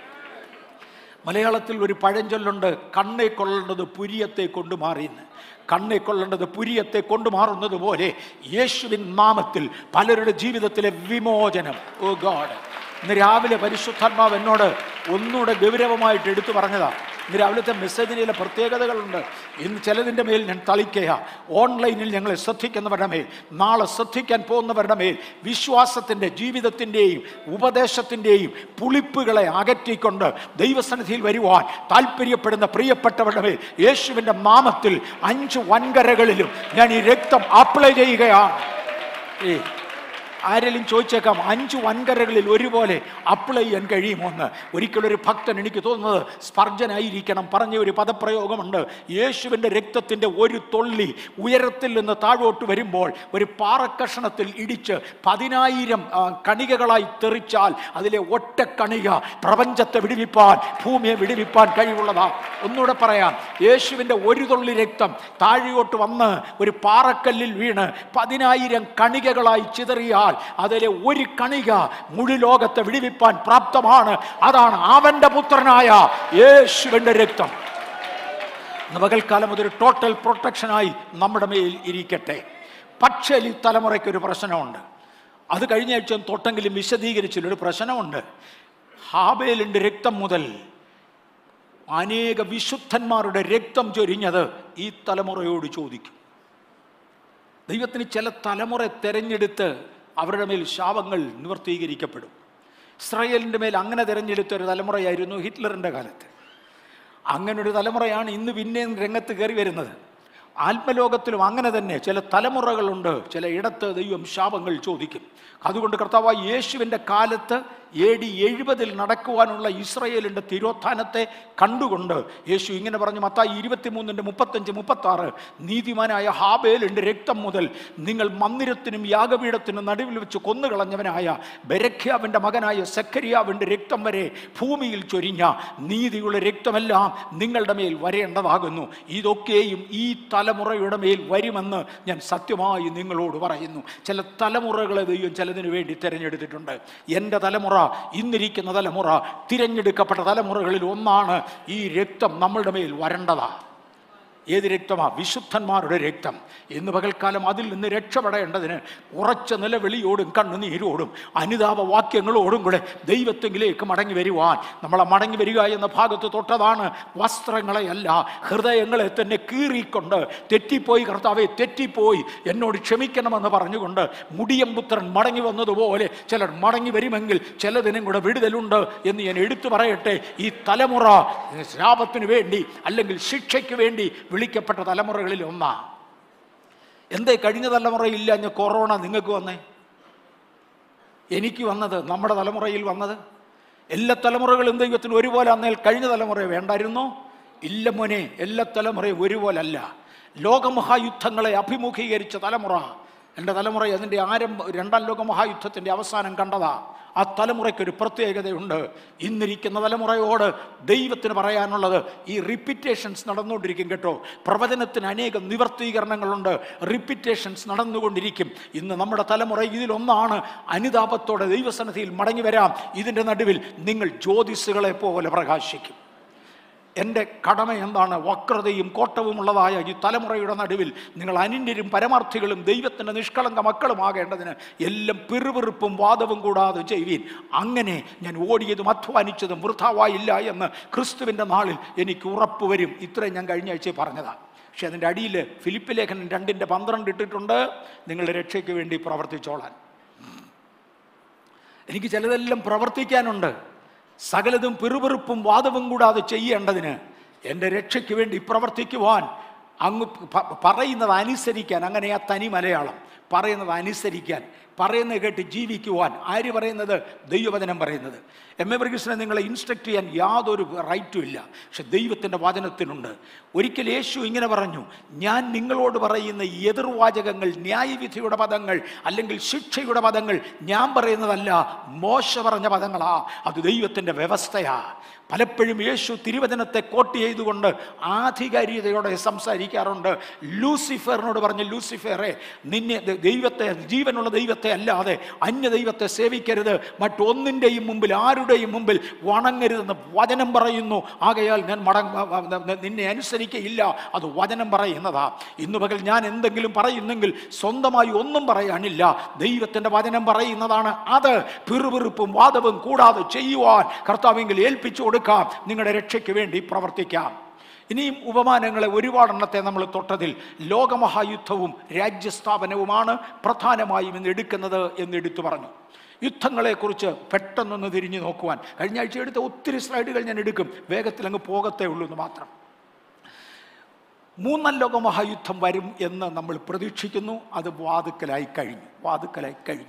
മലയാളത്തിൽ ഒരു പഴഞ്ചൊല്ലുണ്ട്, കണ്ണേ കൊള്ളേണ്ടത് പുരിയത്തെ കൊണ്ട് മാറിയെന്ന്. കണ്ണെ കൊള്ളേണ്ടത് പുരിയത്തെ കൊണ്ടുമാറുന്നത് പോലെ യേശുവിൻ നാമത്തിൽ പലരുടെ ജീവിതത്തിലെ വിമോചനം. ഓ ഗോഡ്, ഇന്ന് രാവിലെ പരിശുദ്ധാത്മാവ് എന്നോട് ഒന്നുകൂടെ ഗൗരവമായിട്ട് എടുത്തു പറഞ്ഞതാണ്. ഇന്ന് രാവിലത്തെ മെസ്സേജിന് ചില പ്രത്യേകതകളുണ്ട്. ഇന്ന് ചിലതിൻ്റെ മേൽ ഞാൻ തളിക്കുക. ഓൺലൈനിൽ ഞങ്ങളെ ശ്രദ്ധിക്കുന്നവരുടെ മേൽ, നാളെ ശ്രദ്ധിക്കാൻ പോകുന്നവരുടെ മേൽ വിശ്വാസത്തിൻ്റെ, ജീവിതത്തിൻ്റെയും ഉപദേശത്തിൻ്റെയും പുളിപ്പുകളെ അകറ്റിക്കൊണ്ട് ദൈവസന്നിധിയിൽ വരുവാൻ താല്പര്യപ്പെടുന്ന പ്രിയപ്പെട്ടവരുടെ മേൽ യേശുവിൻ്റെ നാമത്തിൽ അഞ്ച് വൻകരകളിലും ഞാൻ ഈ രക്തം അപ്ലൈ ചെയ്യുകയാണ്. ഏ ആരെങ്കിലും ചോദിച്ചേക്കാം, അഞ്ച് വൻകരകളിൽ ഒരുപോലെ അപ്ലൈ ചെയ്യാൻ കഴിയുമോ എന്ന്. ഒരിക്കലൊരു ഭക്തൻ, എനിക്ക് തോന്നുന്നത് സ്പർജനായിരിക്കണം, പറഞ്ഞ ഒരു പദപ്രയോഗമുണ്ട്. യേശുവിൻ്റെ രക്തത്തിൻ്റെ ഒരു തുള്ളി ഉയരത്തിൽ നിന്ന് താഴോട്ട് വരുമ്പോൾ ഒരു പാറക്കഷണത്തിൽ ഇടിച്ച് പതിനായിരം കണികകളായി തെറിച്ചാൽ അതിലെ ഒറ്റ കണിക പ്രപഞ്ചത്തെ വിടുവിപ്പാൻ, ഭൂമിയെ വിടുവിപ്പാൻ കഴിവുള്ളതാണ്. ഒന്നുകൂടെ പറയാം, യേശുവിൻ്റെ ഒരു തുള്ളി രക്തം താഴോട്ട് വന്ന് ഒരു പാറക്കല്ലിൽ വീണ് പതിനായിരം കണികകളായി ചിതറിയാൽ അതിലെ ഒരു കണിക മുഴു ലോകത്തെ വിടുവിപ്പാൻ പ്രാപ്തമാണ്. അതാണ് അവന്റെ പുത്രനായ യേശുവിന്റെ രക്തം. പകൽക്കാലം അതൊരു ടോട്ടൽ പ്രൊട്ടക്ഷനായി നമ്മുടെ മേൽ ഇരിക്കട്ടെ. പക്ഷേ ഈ തലമുറയ്ക്ക് ഒരു പ്രശ്നമുണ്ട്. അത് കഴിഞ്ഞ ആഴ്ച തൊട്ടെങ്കിലും വിശദീകരിച്ചില്ലൊരു പ്രശ്നമുണ്ട്. ഹാബേലിന്റെ രക്തം മുതൽ അനേക വിശുദ്ധന്മാരുടെ രക്തം ചൊരിഞ്ഞത് ഈ തലമുറയോട് ചോദിക്കും. ദൈവത്തിന് ചില തലമുറ തെരഞ്ഞെടുത്ത് അവരുടെ മേൽ ശാപങ്ങൾ നിവർത്തീകരിക്കപ്പെടും. ഇസ്രായേലിൻ്റെ മേൽ അങ്ങനെ തിരഞ്ഞെടുത്ത ഒരു തലമുറയായിരുന്നു ഹിറ്റ്ലറിൻ്റെ കാലത്ത്. അങ്ങനൊരു തലമുറയാണ് ഇന്ന് പിന്നെയും രംഗത്ത് കയറി വരുന്നത്. ആത്മലോകത്തിലും അങ്ങനെ തന്നെ ചില തലമുറകളുണ്ട്. ചില ഇടത്ത് ദൈവം ശാപങ്ങൾ ചോദിക്കും. അതുകൊണ്ട് കർത്താവായ യേശുവിൻ്റെ കാലത്ത് എ ഡി എഴുപതിൽ നടക്കുവാനുള്ള ഇസ്രായേലിൻ്റെ തിരോത്ഥാനത്തെ കണ്ടുകൊണ്ട് യേശു ഇങ്ങനെ പറഞ്ഞു, മത്തായി ഇരുപത്തിമൂന്നിൻ്റെ മുപ്പത്തഞ്ച് മുപ്പത്തി ആറ്, നീതിമാനായ ഹാബേലിൻ്റെ രക്തം മുതൽ നിങ്ങൾ മന്ദിരത്തിനും യാഗപീഠത്തിനും നടുവിൽ വെച്ച് കൊന്നുകളഞ്ഞവനായ ബെരഖ്യാവിൻ്റെ മകനായ സെഖര്യാവിൻ്റെ രക്തം വരെ ഭൂമിയിൽ ചൊരിഞ്ഞ നീതിയുള്ള രക്തമെല്ലാം നിങ്ങളുടെ മേൽ വരേണ്ടതാകുന്നു. ഇതൊക്കെയും ഈ തലമുറയുടെ മേൽ വരുമെന്ന് ഞാൻ സത്യമായി നിങ്ങളോട് പറയുന്നു. ചില തലമുറകളെ ദൈവം ചിലതിനു വേണ്ടി തിരഞ്ഞെടുത്തിട്ടുണ്ട്. എൻ്റെ തലമുറ, ഇന്നിരിക്കുന്ന തലമുറ, തിരഞ്ഞെടുക്കപ്പെട്ട തലമുറകളിൽ ഒന്നാണ്. ഈ രക്തം നമ്മളുടെ മേൽ വരേണ്ടതാ. ഏത് രക്തമാ? വിശുദ്ധന്മാരുടെ രക്തം. ഇന്ന് പകൽക്കാലം അതിൽ നിന്ന് രക്ഷപ്പെടേണ്ടതിന് ഉറച്ച നിലവിളിയോടും കണ്ണുനീരോടും അനുതാപ വാക്യങ്ങളോടും കൂടെ ദൈവത്തെങ്കിലേക്ക് മടങ്ങി വരുവാൻ, നമ്മളെ മടങ്ങി വരിക എന്ന ഭാഗത്ത് തൊട്ടതാണ്. വസ്ത്രങ്ങളെയല്ല, ഹൃദയങ്ങളെ തന്നെ കീറിക്കൊണ്ട് തെറ്റിപ്പോയി കർത്താവെ, തെറ്റിപ്പോയി എന്നോട് ക്ഷമിക്കണമെന്ന് പറഞ്ഞുകൊണ്ട് മുടിയം പുത്രൻ മടങ്ങി വന്നതുപോലെ ചിലർ മടങ്ങി വരുമെങ്കിൽ ചിലതിനും കൂടെ വിടുതലുണ്ട് എന്ന് ഞാൻ എടുത്തു പറയട്ടെ. ഈ തലമുറ ശാപത്തിന് വേണ്ടി അല്ലെങ്കിൽ ശിക്ഷയ്ക്ക് വേണ്ടി വിളിക്കപ്പെട്ട തലമുറകളിൽ ഒന്നാ. എന്തേ കഴിഞ്ഞ തലമുറയില്ല ഞാൻ കൊറോണ നിങ്ങൾക്ക് വന്നേ? എനിക്ക് വന്നത്, നമ്മുടെ തലമുറയിൽ വന്നത്. എല്ലാ തലമുറകളും ദൈവത്തിന് ഒരുപോലെ അന്നേൽ കഴിഞ്ഞ തലമുറയെ വേണ്ടായിരുന്നോ? ഇല്ല മോനെ, എല്ലാ തലമുറയും ഒരുപോലല്ല. ലോകമഹായുദ്ധങ്ങളെ അഭിമുഖീകരിച്ച തലമുറ എൻ്റെ തലമുറ അതിൻ്റെ ആരംഭ രണ്ടാം ലോക മഹായുദ്ധത്തിൻ്റെ അവസാനം കണ്ടതാ. ആ തലമുറയ്ക്കൊരു പ്രത്യേകതയുണ്ട്. ഇന്നിരിക്കുന്ന തലമുറയോട് ദൈവത്തിന് പറയാനുള്ളത്, ഈ റിപ്പീറ്റേഷൻസ് നടന്നുകൊണ്ടിരിക്കും കേട്ടോ. പ്രവചനത്തിന് അനേകം നിവർത്തീകരണങ്ങളുണ്ട്, റിപ്പീറ്റേഷൻസ് നടന്നുകൊണ്ടിരിക്കും. ഇന്ന് നമ്മുടെ തലമുറ ഇതിലൊന്നാണ്. അനുതാപത്തോടെ ദൈവസന്നിധിയിൽ മടങ്ങി വരാം. ഇതിൻ്റെ നടുവിൽ നിങ്ങൾ ജ്യോതിസുകളെ പോലെ പ്രകാശിക്കും. എൻ്റെ കടമ എന്താണ്? വക്രതയും കോട്ടവും ഉള്ളതായ ഈ തലമുറയുടെ നടുവിൽ നിങ്ങൾ അനിന്യരും പരമാർത്ഥികളും ദൈവത്തിൻ്റെ നിഷ്കളങ്ക മക്കളുമാകേണ്ടതിന് എല്ലാം പിറുപിറുപ്പും വാദവും കൂടാതെ ചെയ്യുവീൻ. അങ്ങനെ ഞാൻ ഓടിയതും അധ്വാനിച്ചതും വൃഥാവായില്ല എന്ന് ക്രിസ്തുവിൻ്റെ നാളിൽ എനിക്ക് ഉറപ്പ് വരും. ഇത്രയും ഞാൻ കഴിഞ്ഞ ആഴ്ച പറഞ്ഞതാണ്. പക്ഷെ അതിൻ്റെ അടിയിൽ ഫിലിപ്പ് ലേഖനം രണ്ടിൻ്റെ പന്ത്രണ്ട് ഇട്ടിട്ടുണ്ട്, നിങ്ങളുടെ രക്ഷയ്ക്ക് വേണ്ടി പ്രവർത്തിച്ചോളാൻ. എനിക്ക് ചിലതെല്ലാം പ്രവർത്തിക്കാനുണ്ട്. സകലതും പിറുപിറുപ്പും വാദവും കൂടാതെ ചെയ്യേണ്ടതിന്, എൻ്റെ രക്ഷയ്ക്ക് വേണ്ടി പ്രവർത്തിക്കുവാൻ, അങ്ങ് പറയുന്നത് അനുസരിക്കാൻ. അങ്ങനെ ആ തനി മലയാളം, പറയുന്നത് അനുസരിക്കാൻ, പറയുന്നത് കേട്ട് ജീവിക്കുവാൻ. ആര് പറയുന്നത്? ദൈവവചനം പറയുന്നത്. എം എ വർഗീസിനെ നിങ്ങളെ ഇൻസ്ട്രക്ട് ചെയ്യാൻ യാതൊരു റൈറ്റും ഇല്ല, പക്ഷെ ദൈവത്തിൻ്റെ വചനത്തിനുണ്ട്. ഒരിക്കൽ യേശു ഇങ്ങനെ പറഞ്ഞു, ഞാൻ നിങ്ങളോട് പറയുന്ന എതിർവാചകങ്ങൾ, ന്യായവിധിയുടെ പദങ്ങൾ അല്ലെങ്കിൽ ശിക്ഷയുടെ പദങ്ങൾ ഞാൻ പറയുന്നതല്ല, മോശ പറഞ്ഞ പദങ്ങളാ. അത് ദൈവത്തിൻ്റെ വ്യവസ്ഥയാ. പലപ്പോഴും യേശു തിരുവചനത്തെ കോട്ട് ചെയ്തുകൊണ്ട് ആധികാരികതയോടെ സംസാരിക്കാറുണ്ട്. ലൂസിഫറിനോട് പറഞ്ഞ്, ലൂസിഫറെ, നിന്നെ ദൈവത്തെ, ജീവനുള്ള ദൈവത്തെ അല്ലാതെ അന്യ ദൈവത്തെ സേവിക്കരുത്, മറ്റൊന്നിൻ്റെയും മുമ്പിൽ, ആരുടെയും മുമ്പിൽ വണങ്ങരുതെന്ന് വചനം പറയുന്നു. ആകയാൽ ഞാൻ മടങ്ങ നിന്നെ അനുസരിക്കയില്ല. അത് വചനം പറയുന്നതാ. ഇന്നു പകൽ ഞാൻ എന്തെങ്കിലും പറയുന്നെങ്കിൽ സ്വന്തമായി ഒന്നും പറയാനില്ല, ദൈവത്തിൻ്റെ വചനം പറയുന്നതാണ്. അത് പിറുപിറുപ്പും വാദവും കൂടാതെ ചെയ്യുവാൻ കർത്താവെങ്കിൽ ഏൽപ്പിച്ചു കൊടുക്കാം. നിങ്ങളുടെ രക്ഷയ്ക്ക് വേണ്ടി പ്രവർത്തിക്കാം. ഇനിയും ഉപമാനങ്ങളെ ഒരുപാടെണ്ണത്തെ നമ്മൾ തൊട്ടതിൽ ലോകമഹായുദ്ധവും രാജ്യസ്ഥാപനവുമാണ് പ്രധാനമായും ഇന്ന് എടുക്കുന്നത് എന്ന് എടുത്തു പറഞ്ഞു. യുദ്ധങ്ങളെക്കുറിച്ച് പെട്ടെന്നൊന്ന് തിരിഞ്ഞു നോക്കുവാൻ, കഴിഞ്ഞ ആഴ്ച എടുത്ത ഒത്തിരി സ്ലൈഡുകൾ ഞാൻ എടുക്കും, വേഗത്തിൽ അങ്ങ് പോകത്തേ ഉള്ളൂ എന്ന് മാത്രം. മൂന്നാം ലോകമഹായുദ്ധം വരും എന്ന് നമ്മൾ പ്രതീക്ഷിക്കുന്നു. അത് വാതുക്കലായി കഴിഞ്ഞു, വാതുക്കലായി കഴിഞ്ഞു.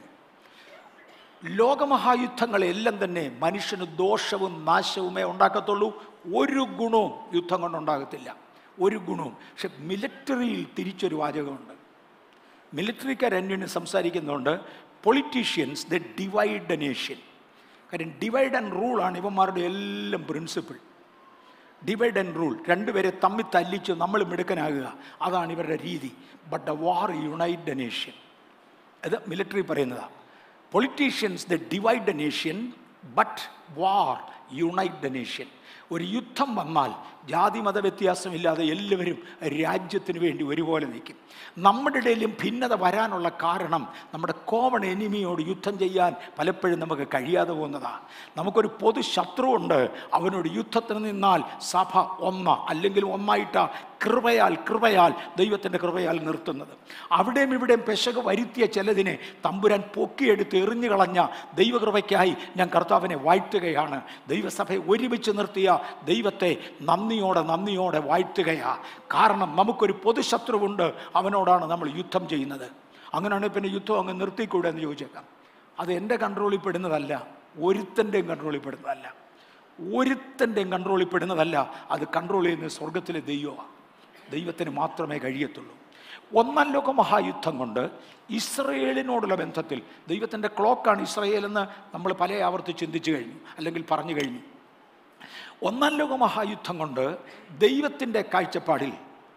ലോകമഹായുദ്ധങ്ങളെല്ലാം തന്നെ മനുഷ്യന് ദോഷവും നാശവുമേ ഉണ്ടാക്കത്തുള്ളൂ. ഒരു ഗുണവും യുദ്ധം കൊണ്ടുണ്ടാകത്തില്ല, ഒരു ഗുണവും. പക്ഷെ മിലിറ്ററിയിൽ തിരിച്ചൊരു വാചകമുണ്ട്. മിലിറ്ററിക്കാർ അന്യോന്യം സംസാരിക്കുന്നുണ്ട്. Politicians the divide the nation. കാര്യം ഡിവൈഡ് ആൻഡ് റൂളാണ് ഇവന്മാരുടെ എല്ലാം പ്രിൻസിപ്പിൾ. ഡിവൈഡ് ആൻഡ് റൂൾ, രണ്ടുപേരെ തമ്മിൽ തല്ലിച്ച് നമ്മൾ മിടുക്കനാകുക, അതാണ് ഇവരുടെ രീതി. But the war unite the nation. അത് മിലിറ്ററി പറയുന്നതാണ്. Politicians the divide the nation, but war unite the nation. ഒരു യുദ്ധം വന്നാൽ ജാതി മത വ്യത്യാസമില്ലാതെ എല്ലാവരും രാജ്യത്തിന് വേണ്ടി ഒരുപോലെ നിൽക്കും. നമ്മുടെ ഇടയിലും ഭിന്നത വരാനുള്ള കാരണം നമ്മുടെ കോമൺ എനിമിയോട് യുദ്ധം ചെയ്യാൻ പലപ്പോഴും നമുക്ക് കഴിയാതെ പോകുന്നതാണ്. നമുക്കൊരു പൊതു ശത്രുവുണ്ട്, അവനോട് യുദ്ധത്തിന് നിന്നാൽ സഭ ഒന്ന, അല്ലെങ്കിൽ ഒന്നായിട്ടാ കൃപയാൽ കൃപയാൽ ദൈവത്തിൻ്റെ കൃപയാൽ നിർത്തുന്നത്. അവിടെയും ഇവിടെയും പെശക് വരുത്തിയ ചിലതിനെ തമ്പുരാൻ പൊക്കിയെടുത്ത് എറിഞ്ഞു കളഞ്ഞ ദൈവകൃപയ്ക്കായി ഞാൻ കർത്താവിനെ വാഴ്ത്തുകയാണ്. ദൈവസഭയെ ഒരുമിച്ച് നിർത്തിയ ദൈവത്തെ നന്ദിയോടെ നന്ദിയോടെ വാഴ്ത്തുകയാ. കാരണം നമുക്കൊരു പൊതുശത്രുവുണ്ട്, അവനോടാണ് നമ്മൾ യുദ്ധം ചെയ്യുന്നത്. അങ്ങനെയാണെങ്കിൽ പിന്നെ യുദ്ധം അങ്ങ് നിർത്തിക്കൂടെ എന്ന് ചോദിച്ചേക്കാം. അത് എൻ്റെ കൺട്രോളിൽ പെടുന്നതല്ല, ഒരുത്തൻ്റെയും കൺട്രോളിൽ പെടുന്നതല്ല, ഒരുത്തൻ്റെയും കൺട്രോളിൽ പെടുന്നതല്ല. അത് കൺട്രോൾ ചെയ്യുന്നത് സ്വർഗത്തിലെ ദൈവമാണ്. ദൈവത്തിന് മാത്രമേ കഴിയത്തുള്ളൂ. ഒന്നാം ലോക മഹായുദ്ധം കൊണ്ട് ഇസ്രയേലിനോടുള്ള ബന്ധത്തിൽ, ദൈവത്തിൻ്റെ ക്ലോക്കാണ് ഇസ്രയേൽ എന്ന് നമ്മൾ പല ആവർത്തി ചിന്തിച്ചു കഴിഞ്ഞു, അല്ലെങ്കിൽ പറഞ്ഞു കഴിഞ്ഞു. ഒന്നാം ലോക മഹായുദ്ധം കൊണ്ട് ദൈവത്തിൻ്റെ കാഴ്ചപ്പാടിൽ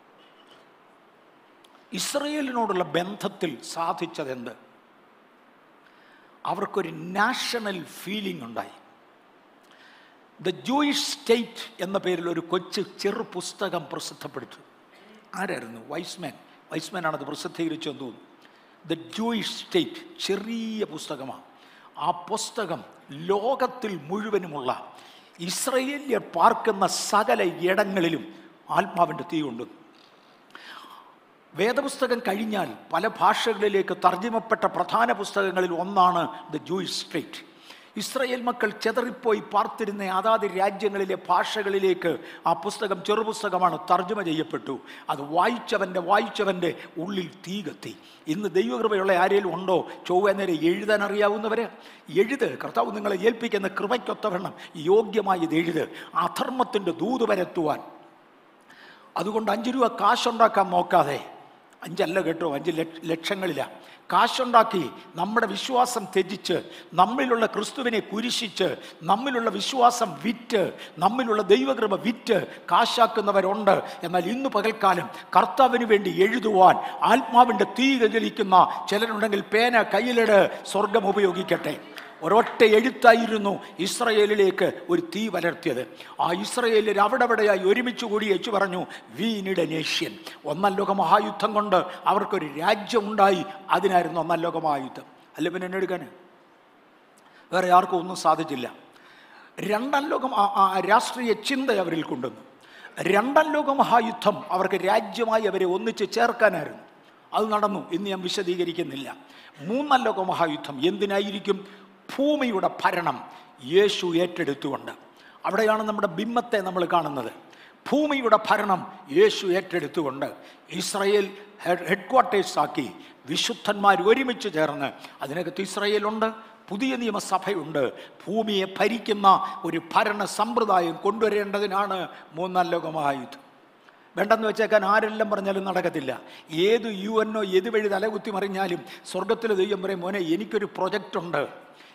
ഇസ്രയേലിനോടുള്ള ബന്ധത്തിൽ സാധിച്ചതെന്ത്? അവർക്കൊരു നാഷണൽ ഫീലിംഗ് ഉണ്ടായി. ദ ജൂയിഷ് സ്റ്റേറ്റ് എന്ന പേരിൽ ഒരു കൊച്ചു ചെറു പുസ്തകം പ്രസിദ്ധപ്പെടുത്തി. ആരായിരുന്നു? വൈസ്മാൻ. വൈസ്മാനാണത് പ്രസിദ്ധീകരിച്ചെന്ന് തോന്നുന്നു. ദ ജൂയിഷ് സ്റ്റേറ്റ്, ചെറിയ പുസ്തകമാണ്. ആ പുസ്തകം ലോകത്തിൽ മുഴുവനുമുള്ള ഇസ്രയേല്യർ പാർക്കുന്ന സകല ഇടങ്ങളിലും ആത്മാവിൻ്റെ തീ കൊണ്ടു. വേദപുസ്തകം കഴിഞ്ഞാൽ പല ഭാഷകളിലേക്ക് തർജ്ജിമപ്പെട്ട പ്രധാന പുസ്തകങ്ങളിൽ ഒന്നാണ് ദ ജൂയിഷ് സ്റ്റേറ്റ്. ഇസ്രയേൽ മക്കൾ ചെതറിപ്പോയി പാർത്തിരുന്ന അതാത് രാജ്യങ്ങളിലെ ഭാഷകളിലേക്ക് ആ പുസ്തകം, ചെറുപുസ്തകമാണ്, തർജ്ജമ ചെയ്യപ്പെട്ടു. അത് വായിച്ചവൻ്റെ വായിച്ചവൻ്റെ ഉള്ളിൽ തീ കത്തി. ഇന്ന് ദൈവകൃപയുള്ള ആരെങ്കിലും ഉണ്ടോ ചൊവ്വ നേരെ എഴുതാൻ അറിയാവുന്നവർ? എഴുത്. കർത്താവ് നിങ്ങളെ ഏൽപ്പിക്കുന്ന കൃപയ്ക്കൊത്തവണ്ണം യോഗ്യമായി ഇത് എഴുത്. അധർമ്മത്തിൻ്റെ ദൂത് പരത്തുവാൻ. അതുകൊണ്ട് അഞ്ച് രൂപ കാശുണ്ടാക്കാൻ നോക്കാതെ, അഞ്ചല്ല കേട്ടോ, അഞ്ച് ലക്ഷങ്ങളിലാണ് കാശുണ്ടാക്കി നമ്മുടെ വിശ്വാസം ത്യജിച്ച്, നമ്മിലുള്ള ക്രിസ്തുവിനെ കുരിശിച്ച്, നമ്മിലുള്ള വിശ്വാസം വിറ്റ്, നമ്മിലുള്ള ദൈവകൃപ വിറ്റ് കാശാക്കുന്നവരുണ്ട്. എന്നാൽ ഇന്ന് പകൽക്കാലം കർത്താവിന് വേണ്ടി എഴുതുവാൻ ആത്മാവിൻ്റെ തീ ജ്വലിക്കുന്ന ചിലരുണ്ടെങ്കിൽ പേന കയ്യിലിട്, സ്വർഗം ഉപയോഗിക്കട്ടെ. ഒരൊറ്റ എഴുത്തായിരുന്നു ഇസ്രയേലിലേക്ക് ഒരു തീ വളർത്തിയത്. ആ ഇസ്രയേലിൽ അവിടെവിടെയായി ഒരുമിച്ച് കൂടി യേശു പറഞ്ഞു, വി നീഡ് എ നേഷൻ. ഒന്നാം ലോക മഹായുദ്ധം കൊണ്ട് അവർക്കൊരു രാജ്യം ഉണ്ടായി. അതിനായിരുന്നു ഒന്നാം ലോക മഹായുദ്ധം. അല്ല പിന്നെ എന്നെ എടുക്കാൻ വേറെ ആർക്കും ഒന്നും സാധിച്ചില്ല. രണ്ടാം ലോകം രാഷ്ട്രീയ ചിന്ത അവരിൽ കൊണ്ടുവന്നു. രണ്ടാം ലോക മഹായുദ്ധം അവർക്ക് രാജ്യമായി അവരെ ഒന്നിച്ച് ചേർക്കാനായിരുന്നു. അത് നടന്നു. ഇന്ന് ഞാൻ വിശദീകരിക്കുന്നില്ല. മൂന്നാം ലോക മഹായുദ്ധം എന്തിനായിരിക്കും? ഭൂമിയുടെ ഭരണം യേശു ഏറ്റെടുത്തുകൊണ്ട്. അവിടെയാണ് നമ്മുടെ ബിംബത്തെ നമ്മൾ കാണുന്നത്. ഭൂമിയുടെ ഭരണം യേശു ഏറ്റെടുത്തുകൊണ്ട് ഇസ്രയേൽ ഹെഡ് ക്വാർട്ടേഴ്സ് ആക്കി വിശുദ്ധന്മാർ ഒരുമിച്ച് ചേർന്ന്, അതിനകത്ത് ഇസ്രയേലുണ്ട്, പുതിയ നിയമസഭയുണ്ട്. ഭൂമിയെ ഭരിക്കുന്ന ഒരു ഭരണ സമ്പ്രദായം കൊണ്ടുവരേണ്ടതിനാണ് മൂന്നാം ലോക മഹായുദ്ധം. വേണ്ടെന്ന് വെച്ചേക്കാൻ ആരെല്ലാം പറഞ്ഞാലും നടക്കത്തില്ല. ഏത് യു എന്നോ ഏത് വഴി തലകുത്തി മറിഞ്ഞാലും സ്വർഗത്തിലെ ദൈവം പറയും, മോനെ എനിക്കൊരു പ്രൊജക്റ്റ് ഉണ്ട്,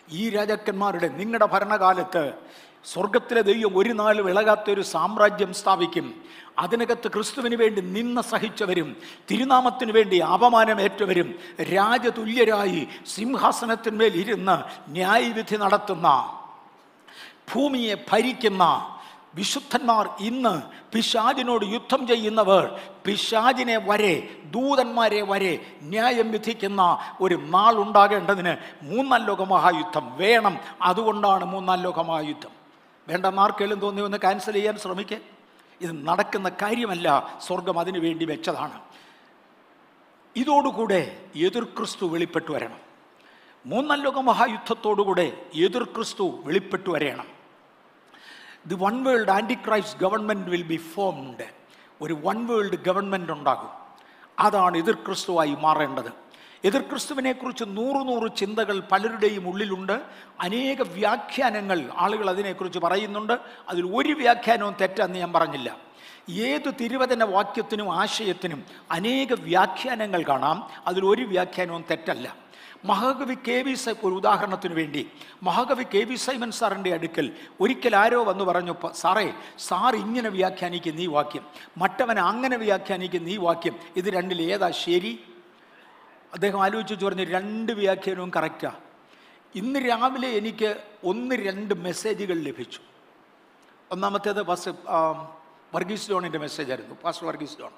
ഈ രാജാക്കന്മാരുടെ നിങ്ങളുടെ ഭരണകാലത്ത് സ്വർഗത്തിലെ ദൈവം ഒരു നാളും ഇളകാത്തൊരു സാമ്രാജ്യം സ്ഥാപിക്കും. അതിനകത്ത് ക്രിസ്തുവിന് വേണ്ടി നിന്ന സഹിച്ചവരും തിരുനാമത്തിന് വേണ്ടി അപമാനമേറ്റവരും രാജതുല്യരായി സിംഹാസനത്തിന്മേൽ ഇരുന്ന് ന്യായവിധി നടത്തുന്ന, ഭൂമിയെ ഭരിക്കുന്ന വിശുദ്ധന്മാർ, ഇന്ന് പിശാചിനോട് യുദ്ധം ചെയ്യുന്നവർ, പിശാചിനെ വരെ ദൂതന്മാരെ വരെ ന്യായം വിധിക്കുന്ന ഒരു നാളുണ്ടാകേണ്ടതിന് മൂന്നാം ലോക മഹായുദ്ധം വേണം. അതുകൊണ്ടാണ് മൂന്നാം ലോക മഹായുദ്ധം. വേണ്ടെന്ന് ആർക്കെങ്കിലും തോന്നി ഒന്ന് ക്യാൻസൽ ചെയ്യാൻ ശ്രമിക്കുക. ഇത് നടക്കുന്ന കാര്യമല്ല, സ്വർഗം അതിനു വേണ്ടി വെച്ചതാണ്. ഇതോടുകൂടെ എതിർ ക്രിസ്തു വെളിപ്പെട്ടു വരണം. മൂന്നാം ലോക മഹായുദ്ധത്തോടുകൂടെ എതിർ ക്രിസ്തു വെളിപ്പെട്ടു വരണം. The one world antichrist government will be formed. ഒരു വൺ വേൾഡ് ഗവൺമെൻറ് ഉണ്ടാകും. അതാണ് എതിർ ക്രിസ്തുവായി മാറേണ്ടത്. എതിർ ക്രിസ്തുവിനെ കുറിച്ച് നൂറ് നൂറ് ചിന്തകൾ പലരുടെയും ഉള്ളിലുണ്ട്. അനേക വ്യാഖ്യാനങ്ങൾ ആളുകൾ അതിനെക്കുറിച്ച് പറയുന്നുണ്ട്. അതിൽ ഒരു വ്യാഖ്യാനവും തെറ്റെന്ന് ഞാൻ പറഞ്ഞില്ല. ഏത് തിരുവചന വാക്യത്തിനും ആശയത്തിനും അനേക വ്യാഖ്യാനങ്ങൾ കാണാം. അതിലൊരു വ്യാഖ്യാനവും തെറ്റല്ല. മഹാകവി കെ വി സൈ ഒരു ഉദാഹരണത്തിന് വേണ്ടി മഹാകവി കെ വി സൈമൻ സാറിൻ്റെ അടുക്കൽ ഒരിക്കൽ ആരോ വന്ന് പറഞ്ഞു, സാറേ സാർ ഇങ്ങനെ വ്യാഖ്യാനിക്കുന്ന ഈ വാക്യം, മറ്റവൻ അങ്ങനെ വ്യാഖ്യാനിക്കുന്ന ഈ വാക്യം, ഇത് രണ്ടിൽ ഏതാ ശരി? അദ്ദേഹം ആലോചിച്ചു പറഞ്ഞു, രണ്ട് വ്യാഖ്യാനവും കറക്റ്റാണ്. ഇന്ന് രാവിലെ എനിക്ക് ഒന്ന് രണ്ട് മെസ്സേജുകൾ ലഭിച്ചു. ഒന്നാമത്തേത് പാസ്റ്റർ വർഗീസ് ജോണിൻ്റെ മെസ്സേജ് ആയിരുന്നു. Pastor Varghese John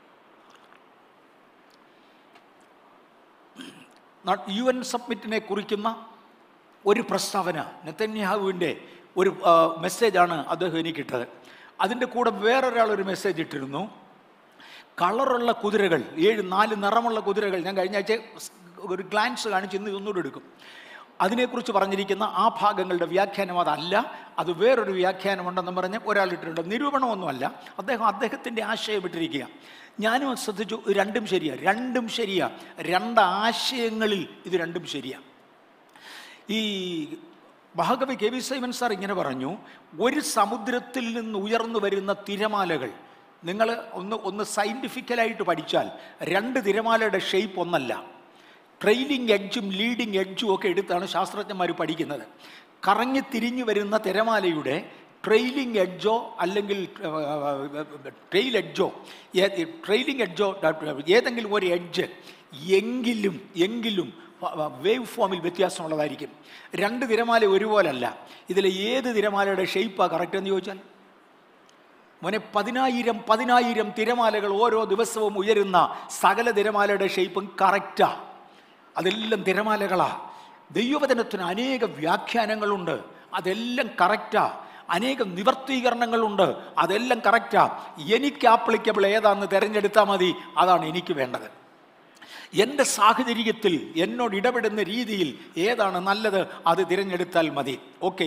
U N സബ്മിറ്റിനെ കുറിക്കുന്ന ഒരു പ്രസ്താവന, നെതന്യാഹുവിൻ്റെ ഒരു മെസ്സേജാണ് അദ്ദേഹം എനിക്കിട്ടത്. അതിൻ്റെ കൂടെ വേറൊരാളൊരു മെസ്സേജ് ഇട്ടിരുന്നു. കളറുള്ള കുതിരകൾ, ഏഴ് നാല് നിറമുള്ള കുതിരകൾ, ഞാൻ കഴിഞ്ഞ ആഴ്ച ഒരു ഗ്ലാൻസ് കാണിച്ച് ഇന്ന് ഇതൊന്നുകൂടെ എടുക്കും. അതിനെക്കുറിച്ച് പറഞ്ഞിരിക്കുന്ന ആ ഭാഗങ്ങളുടെ വ്യാഖ്യാനം അതല്ല, അത് വേറൊരു വ്യാഖ്യാനമുണ്ടെന്ന് പറഞ്ഞ് ഒരാളിട്ടിട്ടുണ്ട്. നിരൂപണമൊന്നുമല്ല, അദ്ദേഹം അദ്ദേഹത്തിൻ്റെ ആശയം ഇട്ടിരിക്കുക. ഞാനും ശ്രദ്ധിച്ചു, രണ്ടും ശരിയാണ്, രണ്ടും ശരിയാണ്. രണ്ട് ആശയങ്ങളിൽ ഇത് രണ്ടും ശരിയാണ്. ഈ മഹാകവി കെ വി സൈമൻ സാർ ഇങ്ങനെ പറഞ്ഞു, ഒരു സമുദ്രത്തിൽ നിന്ന് ഉയർന്നു വരുന്ന തിരമാലകൾ നിങ്ങൾ ഒന്ന് ഒന്ന് സയൻറ്റിഫിക്കലായിട്ട് പഠിച്ചാൽ രണ്ട് തിരമാലയുടെ ഷേപ്പ് ഒന്നല്ല. ട്രെയിലിംഗ് എഡ്ജും ലീഡിങ് എഡ്ജും ഒക്കെ എടുത്താണ് ശാസ്ത്രജ്ഞന്മാർ പഠിക്കുന്നത്. കറങ്ങി തിരിഞ്ഞു വരുന്ന തിരമാലയുടെ ട്രെയിലിംഗ് എഡ്ജോ അല്ലെങ്കിൽ ട്രെയിൽ എഡ്ജോ ട്രെയിലിംഗ് എഡ്ജോ ഏതെങ്കിലും ഒരു എഡ്ജ് എങ്കിലും എങ്കിലും വേവ് ഫോമിൽ വ്യത്യാസമുള്ളതായിരിക്കും. രണ്ട് തിരമാല ഒരുപോലല്ല. ഇതിലെ ഏത് തിരമാലയുടെ ഷേപ്പാണ് കറക്റ്റ് എന്ന് ചോദിച്ചാൽ, മോനെ പതിനായിരം പതിനായിരം തിരമാലകൾ ഓരോ ദിവസവും ഉയരുന്ന സകല തിരമാലയുടെ ഷേപ്പും കറക്റ്റാ. അതെല്ലാം തിരമാലകളാ. ദൈവവചനത്തിന് അനേക വ്യാഖ്യാനങ്ങളുണ്ട്, അതെല്ലാം കറക്റ്റാ. അനേകം നിവർത്തീകരണങ്ങളുണ്ട്, അതെല്ലാം കറക്റ്റാ. എനിക്ക് ആപ്ലിക്കബിൾ ഏതാണെന്ന് തിരഞ്ഞെടുത്താൽ മതി, അതാണ് എനിക്ക് വേണ്ടത്. എൻ്റെ സാഹചര്യത്തിൽ എന്നോട് ഇടപെടുന്ന രീതിയിൽ ഏതാണ് നല്ലത് അത് തിരഞ്ഞെടുത്താൽ മതി. Okay,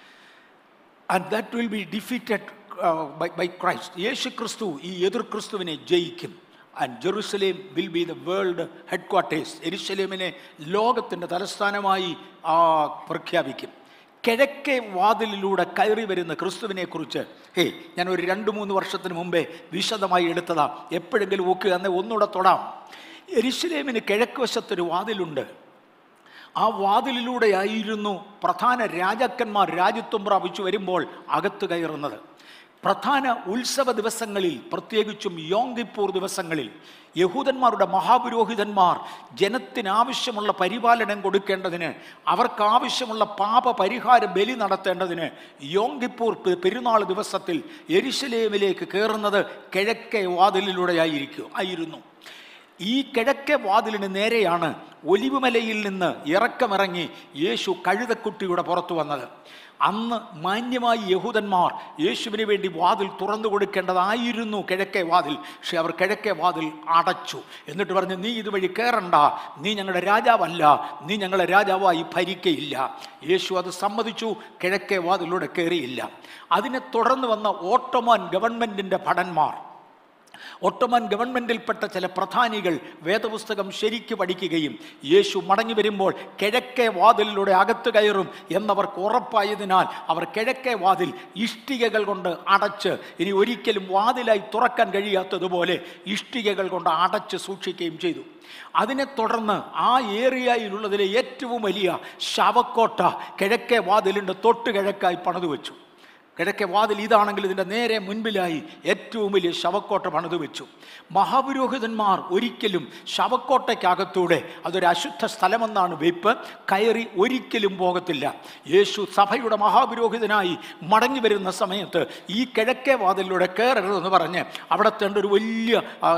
and that will be defeated by by Christ. യേശു ക്രിസ്തു ഈ എതിർ ക്രിസ്തുവിനെ ജയിക്കും. And Jerusalem will be the world headquarters. യെരുശലേമിനെ ലോകത്തിൻ്റെ തലസ്ഥാനമായി പ്രഖ്യാപിക്കും. കിഴക്കേ വാതിലിലൂടെ കയറി വരുന്ന ക്രിസ്തുവിനെ കുറിച്ച് ഹേ ഞാൻ ഒരു രണ്ട് മൂന്ന് വർഷത്തിന് മുമ്പേ വിശദമായി എടുത്തതാ. എപ്പോഴെങ്കിലും ഒക്കെ അന്ന് ഒന്നുകൂടെ തൊടാം. യെരുശലേമിന് കിഴക്ക് വശത്തൊരു വാതിലുണ്ട്. ആ വാതിലിലൂടെയായിരുന്നു പ്രധാന രാജാക്കന്മാർ രാജ്യത്വം പ്രാപിച്ചു വരുമ്പോൾ അകത്ത് കയറുന്നത്. പ്രധാന ഉത്സവ ദിവസങ്ങളിൽ, പ്രത്യേകിച്ചും യോം കിപ്പൂർ ദിവസങ്ങളിൽ യഹൂദന്മാരുടെ മഹാപുരോഹിതന്മാർ ജനത്തിനാവശ്യമുള്ള പരിപാലനം കൊടുക്കേണ്ടതിന്, അവർക്കാവശ്യമുള്ള പാപ പരിഹാര ബലി നടത്തേണ്ടതിന് യോം കിപ്പൂർ പെരുന്നാൾ ദിവസത്തിൽ യെരുശലേമിലേക്ക് കയറുന്നത് കിഴക്കേ വാതിലിലൂടെയായിരിക്കും ആയിരുന്നു. ഈ കിഴക്കേ വാതിലിന് നേരെയാണ് ഒലിവുമലയിൽ നിന്ന് ഇറക്കമിറങ്ങി യേശു കഴുതക്കുട്ടിയുടെ പുറത്തു വന്നത്. അന്ന് മാന്യമായി യഹൂദന്മാർ യേശുവിന് വേണ്ടി വാതിൽ തുറന്നു കൊടുക്കേണ്ടതായിരുന്നു കിഴക്കേ വാതിൽ. പക്ഷെ അവർ കിഴക്കേ വാതിൽ അടച്ചു. എന്നിട്ട് പറഞ്ഞു, നീ ഇതുവഴി കയറണ്ട, നീ ഞങ്ങളുടെ രാജാവല്ല, നീ ഞങ്ങളെ രാജാവായി ഭരിക്കയില്ല. യേശു അത് സമ്മതിച്ചു, കിഴക്കേ വാതിലൂടെ കയറിയില്ല. അതിനെ തുടർന്ന് വന്ന ഓട്ടോമൻ ഗവൺമെൻറ്റിൻ്റെ ഭടന്മാർ ഒട്ടോമൻ ഗവൺമെൻറ്റിൽപ്പെട്ട ചില പ്രധാനികൾ വേദപുസ്തകം ശരിക്ക് പഠിക്കുകയും യേശു മടങ്ങി വരുമ്പോൾ കിഴക്കേ വാതിലിലൂടെ അകത്ത് കയറും എന്നവർക്ക് ഉറപ്പായതിനാൽ അവർ കിഴക്കേ വാതിൽ ഇഷ്ടികകൾ കൊണ്ട് അടച്ച്, ഇനി ഒരിക്കലും വാതിലായി തുറക്കാൻ കഴിയാത്തതുപോലെ ഇഷ്ടികകൾ കൊണ്ട് അടച്ച് സൂക്ഷിക്കുകയും ചെയ്തു. അതിനെ തുടർന്ന് ആ ഏരിയയിലുള്ളതിലെ ഏറ്റവും വലിയ ശവക്കോട്ട കിഴക്കേ വാതിലിൻ്റെ തൊട്ട് കിഴക്കായി പണിതു വെച്ചു. കിഴക്കേ വാതിൽ ഇതാണെങ്കിൽ ഇതിൻ്റെ നേരെ മുൻപിലായി ഏറ്റവും വലിയ ശവക്കോട്ട പണിതു വെച്ചു. മഹാപുരോഹിതന്മാർ ഒരിക്കലും ശവക്കോട്ടയ്ക്കകത്തൂടെ, അതൊരു അശുദ്ധ സ്ഥലമെന്നാണ് വെയ്പ്പ്, കയറി ഒരിക്കലും പോകത്തില്ല. യേശു സഭയുടെ മഹാപുരോഹിതനായി മടങ്ങി വരുന്ന സമയത്ത് ഈ കിഴക്കേ വാതിലിലൂടെ കയറരുതെന്ന് പറഞ്ഞ് അവിടത്തെ ഒരു വലിയ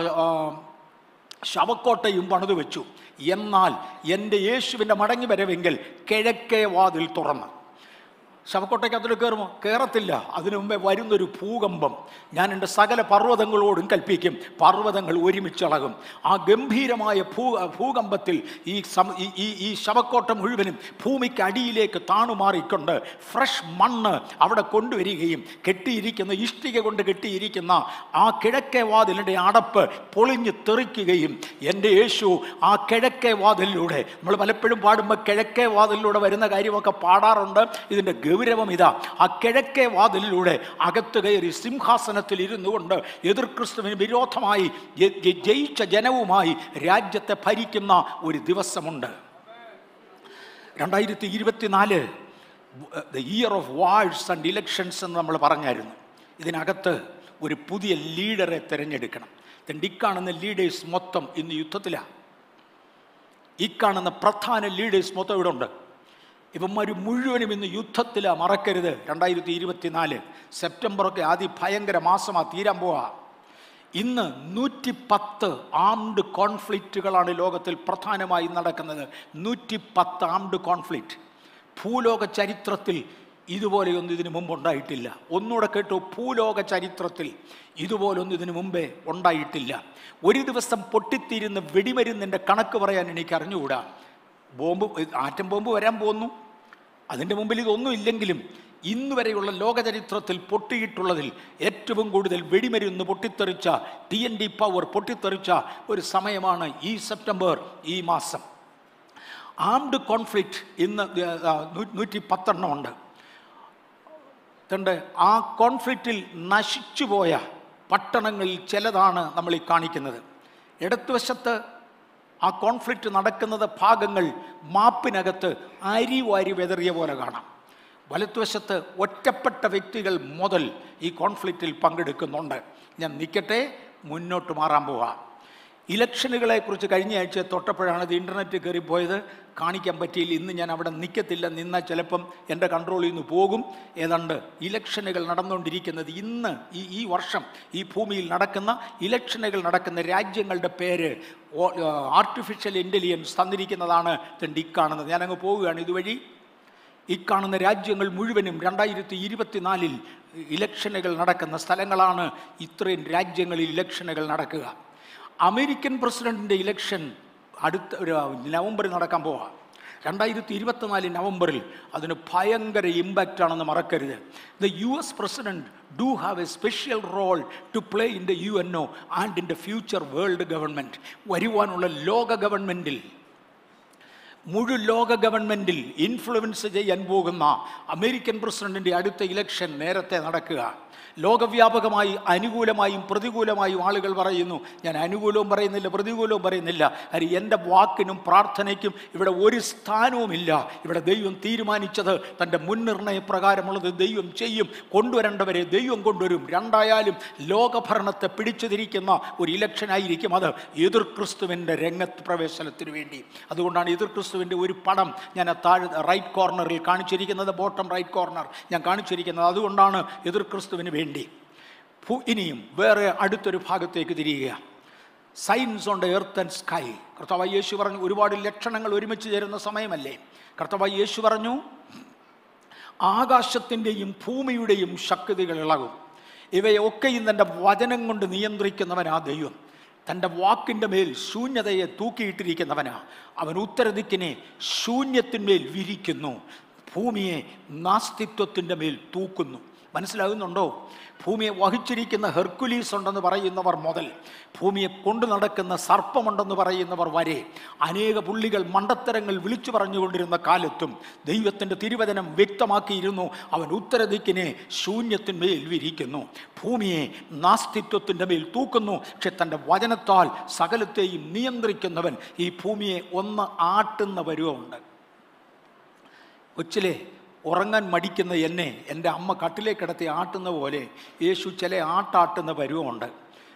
ശവക്കോട്ടയും പണിതു വെച്ചു. എന്നാൽ എൻ്റെ യേശുവിൻ്റെ മടങ്ങി വരവെങ്കിൽ കിഴക്കേ വാതിൽ തുറന്ന്. ശവക്കോട്ടയ്ക്കകത്തോട്ട് കയറുമോ? കയറത്തില്ല. അതിനു മുമ്പേ വരുന്നൊരു ഭൂകമ്പം ഞാൻ എൻ്റെ സകല പർവ്വതങ്ങളോടും കൽപ്പിക്കും, പർവ്വതങ്ങൾ ഒരുമിച്ചിളകും. ആ ഗംഭീരമായ ഭൂ ഭൂകമ്പത്തിൽ ഈ ഈ ഈ ശവക്കോട്ട മുഴുവനും ഭൂമിക്ക് അടിയിലേക്ക് താണുമാറിക്കൊണ്ട് ഫ്രഷ് മണ്ണ് അവിടെ കൊണ്ടുവരികയും കെട്ടിയിരിക്കുന്ന ഇഷ്ടിക കൊണ്ട് കെട്ടിയിരിക്കുന്ന ആ കിഴക്കേ വാതിലിൻ്റെ അടപ്പ് പൊളിഞ്ഞ് തെറിക്കുകയും എൻ്റെ യേശു ആ കിഴക്കേ വാതിലിലൂടെ, നമ്മൾ പലപ്പോഴും പാടുമ്പോൾ കിഴക്കേ വാതിലിലൂടെ വരുന്ന കാര്യമൊക്കെ പാടാറുണ്ട്. ഇതിൻ്റെ ഗൗരവം ഇതാ, ആ കിഴക്കേ വാതിലിലൂടെ അകത്ത് കയറി സിംഹാസനത്തിൽ ഇരുന്നു കൊണ്ട് എതിർ ക്രിസ്തുവിന് വിരോധമായി ജയിച്ച ജനവുമായി രാജ്യത്തെ ഭരിക്കുന്ന ഒരു ദിവസമുണ്ട്. രണ്ടായിരത്തി ഇരുപത്തിനാല് the year of wars and elections എന്ന് നമ്മൾ പറഞ്ഞായിരുന്നു. ഇതിനകത്ത് ഒരു പുതിയ ലീഡറെ തിരഞ്ഞെടുക്കണം. ഈ കാണുന്ന ലീഡേഴ്സ് മൊത്തം ഇന്ന് യുദ്ധത്തിലാണ്. ഈ കാണുന്ന പ്രധാന ലീഡേഴ്സ് മൊത്തം ഇവിടെ ഉണ്ട്. ഇവന്മാർ മുഴുവനും ഇന്ന് യുദ്ധത്തിലാണ്, മറക്കരുത്. രണ്ടായിരത്തി ഇരുപത്തിനാല് സെപ്റ്റംബറൊക്കെ അതിഭയങ്കര മാസമാണ്, തീരാൻ പോവാ. ഇന്ന് നൂറ്റി പത്ത് ആംഡ് കോൺഫ്ലിക്റ്റുകളാണ് ലോകത്തിൽ പ്രധാനമായും നടക്കുന്നത്. നൂറ്റി പത്ത് ആംഡ് കോൺഫ്ലിക്റ്റ്. ഭൂലോക ചരിത്രത്തിൽ ഇതുപോലെയൊന്നും ഇതിനു മുമ്പ് ഉണ്ടായിട്ടില്ല. ഒന്നുകൂടെ കേട്ടു, ഭൂലോക ചരിത്രത്തിൽ ഇതുപോലൊന്നും ഇതിനു മുമ്പേ ഉണ്ടായിട്ടില്ല. ഒരു ദിവസം പൊട്ടിത്തീരുന്ന വെടിമരുന്നിൻ്റെ കണക്ക് പറയാൻ എനിക്ക് അറിഞ്ഞുകൂടാ. ബോംബ്, ആറ്റം ബോംബ് വരാൻ പോകുന്നു. അതിൻ്റെ മുമ്പിൽ ഇതൊന്നും ഇല്ലെങ്കിലും ഇന്ന് വരെയുള്ള ലോകചരിത്രത്തിൽ പൊട്ടിയിട്ടുള്ളതിൽ ഏറ്റവും കൂടുതൽ വെടിമരുന്ന് പൊട്ടിത്തെറിച്ച, ടി എൻ ഡി പവർ പൊട്ടിത്തെറിച്ച ഒരു സമയമാണ് ഈ സെപ്റ്റംബർ, ഈ മാസം. ആംഡ് കോൺഫ്ലിക്റ്റ് ഇന്ന് നൂറ്റി പത്തെണ്ണം ഉണ്ട്. ആ കോൺഫ്ലിക്റ്റിൽ നശിച്ചുപോയ പട്ടണങ്ങളിൽ ചിലതാണ് നമ്മൾ ഈ കാണിക്കുന്നത്. ഇടതുവശത്ത് ആ കോൺഫ്ലിക്റ്റ് നടക്കുന്നത് ഭാഗങ്ങൾ മാപ്പിനകത്ത് അരി വാരി വെതറിയ പോലെ കാണാം. വലത്തുവശത്ത് ഒറ്റപ്പെട്ട വ്യക്തികൾ മുതൽ ഈ കോൺഫ്ലിക്റ്റിൽ പങ്കെടുക്കുന്നുണ്ട്. ഞാൻ നിൽക്കട്ടെ, മുന്നോട്ട് മാറാൻ പോവാം. ഇലക്ഷനുകളെക്കുറിച്ച് കഴിഞ്ഞ ആഴ്ച തൊട്ടപ്പോഴാണ് ഇത് ഇൻ്റർനെറ്റ് കയറിപ്പോയത്, കാണിക്കാൻ പറ്റിയില്ല. ഇന്ന് ഞാൻ അവിടെ നിൽക്കത്തില്ല, നിന്നാൽ ചിലപ്പം എൻ്റെ കൺട്രോളിൽ നിന്ന് പോകും. ഏതാണ്ട് ഇലക്ഷനുകൾ നടന്നുകൊണ്ടിരിക്കുന്നത് ഇന്ന് ഈ ഈ വർഷം ഈ ഭൂമിയിൽ നടക്കുന്ന ഇലക്ഷനുകൾ നടക്കുന്ന രാജ്യങ്ങളുടെ പേര് ആർട്ടിഫിഷ്യൽ ഇൻ്റലിജൻസ് തന്നിരിക്കുന്നതാണ്. ഈ കാണുന്നത് ഞാനങ്ങ് പോവുകയാണ് ഇതുവഴി. ഈ കാണുന്ന രാജ്യങ്ങൾ മുഴുവനും രണ്ടായിരത്തി ഇരുപത്തിനാലിൽ ഇലക്ഷനുകൾ നടക്കുന്ന സ്ഥലങ്ങളാണ്. ഇത്രയും രാജ്യങ്ങളിൽ ഇലക്ഷനുകൾ നടക്കുക. അമേരിക്കൻ പ്രസിഡന്റിൻ്റെ ഇലക്ഷൻ അടുത്ത ഒരു നവംബറിൽ നടക്കാൻ പോവാം. രണ്ടായിരത്തി ഇരുപത്തിനാല് നവംബറിൽ അതിന് ഭയങ്കര ഇമ്പാക്റ്റ് ആണെന്ന് മറക്കരുത്. The U S president do have a special role to play in the U N O and in the future world government. വരുവാനുള്ള ലോക ഗവൺമെൻറ്റിൽ, മുഴു ലോക ഗവൺമെൻറ്റിൽ ഇൻഫ്ലുവൻസ് ചെയ്യാൻ പോകുന്ന അമേരിക്കൻ പ്രസിഡന്റിൻ്റെ അടുത്ത ഇലക്ഷൻ നേരത്തെ നടക്കുക. ലോകവ്യാപകമായി അനുകൂലമായും പ്രതികൂലമായും ആളുകൾ പറയുന്നു. ഞാൻ അനുകൂലവും പറയുന്നില്ല, പ്രതികൂലവും പറയുന്നില്ല. അരി എൻ്റെ വാക്കിനും പ്രാർത്ഥനയ്ക്കും ഇവിടെ ഒരു സ്ഥാനവുമില്ല. ഇവിടെ ദൈവം തീരുമാനിച്ചത് തൻ്റെ മുൻനിർണയ പ്രകാരമുള്ളത് ദൈവം ചെയ്യും. കൊണ്ടുവരേണ്ടവരെ ദൈവം കൊണ്ടുവരും. രണ്ടായാലും ലോകഭരണത്തെ പിടിച്ചുതിരിക്കുന്ന ഒരു ഇലക്ഷനായിരിക്കും അത്, എതിർ ക്രിസ്തുവിൻ്റെ രംഗത്ത് പ്രവേശനത്തിന് വേണ്ടി. അതുകൊണ്ടാണ് എതിർ ക്രിസ്തുവിൻ്റെ ഒരു പടം ഞാൻ താഴെ റൈറ്റ് കോർണറിൽ കാണിച്ചിരിക്കുന്നത്, ബോട്ടം റൈറ്റ് കോർണർ ഞാൻ കാണിച്ചിരിക്കുന്നത്. അതുകൊണ്ടാണ് എതിർ ക്രിസ്തുവിന് വേണ്ടി. ഇനിയും വേറെ അടുത്തൊരു ഭാഗത്തേക്ക് തിരിയുക. Signs on the earth and sky. കർത്താവായ യേശു പറഞ്ഞു, ഒരുപാട് ലക്ഷണങ്ങൾ ഒരുമിച്ച് ചേരുന്ന സമയമല്ലേ. കർത്താവായ യേശു പറഞ്ഞു, ആകാശത്തിൻ്റെയും ഭൂമിയുടെയും ശക്തികൾ ഇളകും. ഇവയൊക്കെയും തൻ്റെ വചനം കൊണ്ട് നിയന്ത്രിക്കുന്നവനാ ദൈവം. തൻ്റെ വാക്കിൻ്റെ മേൽ ശൂന്യതയെ തൂക്കിയിട്ടിരിക്കുന്നവനാ. അവൻ ഉത്തരദിക്കിനെ ശൂന്യത്തിന്മേൽ വിരിക്കുന്നു, ഭൂമിയെ നാസ്തിത്വത്തിൻ്റെ മേൽ തൂക്കുന്നു. മനസ്സിലാകുന്നുണ്ടോ? ഭൂമിയെ വഹിച്ചിരിക്കുന്ന ഹെർക്കുലീസ് ഉണ്ടെന്ന് പറയുന്നവർ മുതൽ ഭൂമിയെ കൊണ്ടു നടക്കുന്ന സർപ്പമുണ്ടെന്ന് പറയുന്നവർ വരെ അനേക പുള്ളികൾ മണ്ടത്തരങ്ങൾ വിളിച്ചു പറഞ്ഞുകൊണ്ടിരുന്ന കാലത്തും ദൈവത്തിൻ്റെ തിരുവചനം വ്യക്തമാക്കിയിരുന്നു, അവൻ ഉത്തരദിക്കിനെ ശൂന്യത്തിന്മേൽ വിരിക്കുന്നു, ഭൂമിയെ നാസ്തിത്വത്തിൻ്റെ മേൽ തൂക്കുന്നു. പക്ഷെ തൻ്റെ വചനത്താൽ സകലത്തെയും നിയന്ത്രിക്കുന്നവൻ ഈ ഭൂമിയെ ഒന്ന് ആട്ടുന്ന പരുവമുണ്ട്. കൊച്ചിലെ ഉറങ്ങാൻ മടിക്കുന്ന എന്നെ എൻ്റെ അമ്മ കട്ടിലേക്ക് കിടത്തി ആട്ടുന്ന പോലെ യേശു ചില ആട്ടാട്ടുന്ന പരുവമുണ്ട്.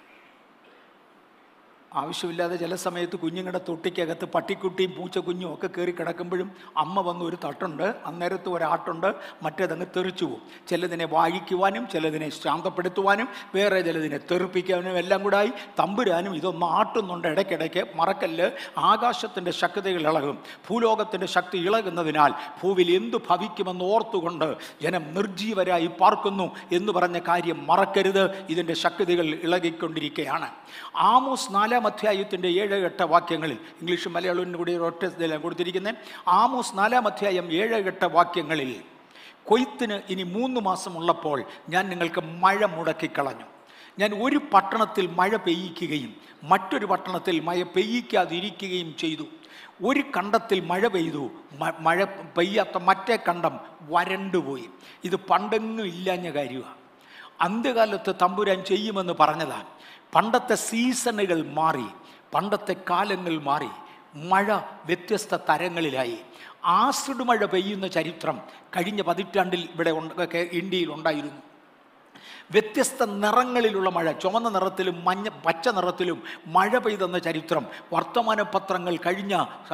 ആവശ്യമില്ലാതെ ചില സമയത്ത് കുഞ്ഞുങ്ങളുടെ തൊട്ടിക്കകത്ത് പട്ടിക്കുട്ടിയും പൂച്ചക്കുഞ്ഞും ഒക്കെ കയറി കിടക്കുമ്പോഴും അമ്മ വന്ന് ഒരു തട്ടുണ്ട്, അന്നേരത്ത് ഒരാട്ടുണ്ട്, മറ്റേതങ്ങ് തെറിച്ചു പോകും. ചിലതിനെ വാഴിക്കുവാനും ചിലതിനെ ശാന്തപ്പെടുത്തുവാനും വേറെ ചിലതിനെ തെറിപ്പിക്കാനും എല്ലാം കൂടായി തമ്പുരാനും ഇതൊന്നും ആട്ടുന്നുണ്ട്. ഇടയ്ക്കിടയ്ക്ക് മറക്കല്ല്, ആകാശത്തിൻ്റെ ശക്തികൾ ഇളകും, ഭൂലോകത്തിൻ്റെ ശക്തി ഇളകുന്നതിനാൽ ഭൂവിൽ എന്തു ഭവിക്കുമെന്ന് ഓർത്തുകൊണ്ട് ജനം നിർജീവരായി പാർക്കുന്നു എന്ന് പറഞ്ഞ കാര്യം മറക്കരുത്. ഇതിൻ്റെ ശക്തികൾ ഇളകിക്കൊണ്ടിരിക്കുകയാണ്. ആമോസ് നാലാം അധ്യായത്തിൻ്റെ ഏഴ് എട്ട് വാക്യങ്ങളിൽ, ഇംഗ്ലീഷും മലയാളവും കൂടി ഒറ്റ കൊടുത്തിരിക്കുന്നത്, ആമോസ് നാലാം അധ്യായം ഏഴ് എട്ട് വാക്യങ്ങളിൽ, കൊയ്ത്തിന് ഇനി മൂന്ന് മാസമുള്ളപ്പോൾ ഞാൻ നിങ്ങൾക്ക് മഴ മുടക്കിക്കളഞ്ഞു. ഞാൻ ഒരു പട്ടണത്തിൽ മഴ പെയ്യിക്കുകയും മറ്റൊരു പട്ടണത്തിൽ മഴ പെയ്യിക്കാതിരിക്കുകയും ചെയ്തു. ഒരു കണ്ടത്തിൽ മഴ പെയ്തു, മഴ പെയ്യാത്ത മറ്റേ കണ്ടം വരണ്ടുപോയി. ഇത് പണ്ടെങ്ങും ഇല്ലാഞ്ഞ കാര്യമാണ്. അന്ത്യകാലത്ത് തമ്പുരാൻ ചെയ്യുമെന്ന് പറഞ്ഞതാണ്. പണ്ടത്തെ സീസണുകൾ മാറി, പണ്ടത്തെ കാലങ്ങൾ മാറി, മഴ വ്യത്യസ്ത തരങ്ങളിലായി. ആസിഡ് മഴ പെയ്യുന്ന ചരിത്രം കഴിഞ്ഞ പതിറ്റാണ്ടിൽ ഇവിടെ ഇന്ത്യയിൽ ഉണ്ടായിരുന്നു. വ്യത്യസ്ത നിറങ്ങളിലുള്ള മഴ, ചുവന്ന നിറത്തിലും മഞ്ഞ പച്ച നിറത്തിലും മഴ പെയ്തെന്ന ചരിത്രം വർത്തമാന പത്രങ്ങൾ കഴിഞ്ഞ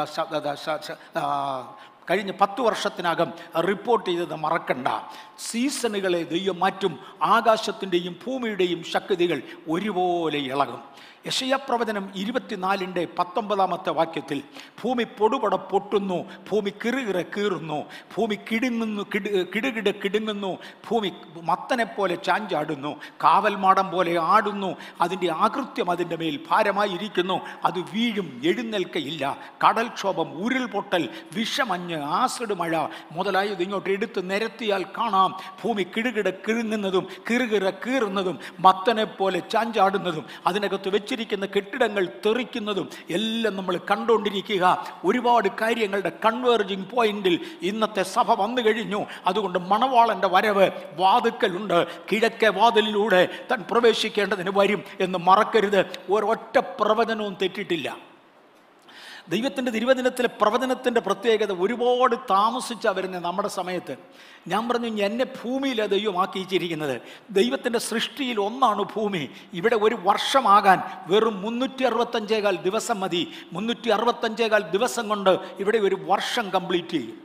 കഴിഞ്ഞ പത്ത് വർഷത്തിനകം റിപ്പോർട്ട് ചെയ്തത് മറക്കണ്ട. സീസണുകളെ ദൈവം മാറ്റും. ആകാശത്തിൻ്റെയും ഭൂമിയുടെയും ശക്തികൾ ഒരുപോലെ ഇളകും. യെശയ്യാ പ്രവചനം ഇരുപത്തിനാലിൻ്റെ പത്തൊമ്പതാമത്തെ വാക്യത്തിൽ, ഭൂമി പൊടുപട പൊട്ടുന്നു, ഭൂമി കിറുകിറ കീറുന്നു, ഭൂമി കിടുങ്ങുന്നു കിടു കിടുകിട കിടുങ്ങുന്നു, ഭൂമി മത്തനെ പോലെ ചാഞ്ചാടുന്നു, കാവൽമാടം പോലെ ആടുന്നു, അതിൻ്റെ ആകൃത്യം അതിൻ്റെ മേൽ ഭാരമായിരിക്കുന്നു, അത് വീഴും, എഴുന്നേൽക്കയില്ല. കടൽക്ഷോഭം, ഉരുൾപൊട്ടൽ, വിഷമഞ്ഞ്, ആസിഡ് മഴ മുതലായത് ഇങ്ങോട്ട് എടുത്ത് നിരത്തിയാൽ കാണാം. ഭൂമി കിടുകിട കിഴുങ്ങുന്നതും കിറുകിറ കീറുന്നതും മത്തനെ പോലെ ചാഞ്ചാടുന്നതും അതിനകത്ത് വെച്ച് ിരിക്കുന്ന കെട്ടിടങ്ങൾ തെറിക്കുന്നതും എല്ലാം നമ്മൾ കണ്ടുകൊണ്ടിരിക്കുക. ഒരുപാട് കാര്യങ്ങളുടെ കൺവേർജിങ് പോയിന്റിൽ ഇന്നത്തെ സഭ വന്നു കഴിഞ്ഞു. അതുകൊണ്ട് മണവാളന്റെ വരവ് വാതുക്കലുണ്ട്. കിഴക്കേ വാതിലിലൂടെ താൻ പ്രവേശിക്കേണ്ടതിന് വരും എന്ന് മറക്കരുത്. ഒരൊറ്റ പ്രവചനവും തെറ്റിട്ടില്ല. ദൈവത്തിൻ്റെ തിരുവചനത്തിലെ പ്രവചനത്തിൻ്റെ പ്രത്യേകത ഒരുപാട് താമസിച്ചാണ് വരുന്നത്. നമ്മുടെ സമയത്ത് ഞാൻ പറഞ്ഞു, എന്നെ ഭൂമിയിലാണ് ദൈവം ആക്കിയിരിക്കുന്നത്. ദൈവത്തിൻ്റെ സൃഷ്ടിയിൽ ഒന്നാണ് ഭൂമി. ഇവിടെ ഒരു വർഷമാകാൻ വെറും മുന്നൂറ്റി അറുപത്തഞ്ചേകാൽ ദിവസം മതി. മുന്നൂറ്റി അറുപത്തഞ്ചേകാൽ ദിവസം കൊണ്ട് ഇവിടെ ഒരു വർഷം കംപ്ലീറ്റ് ചെയ്യും.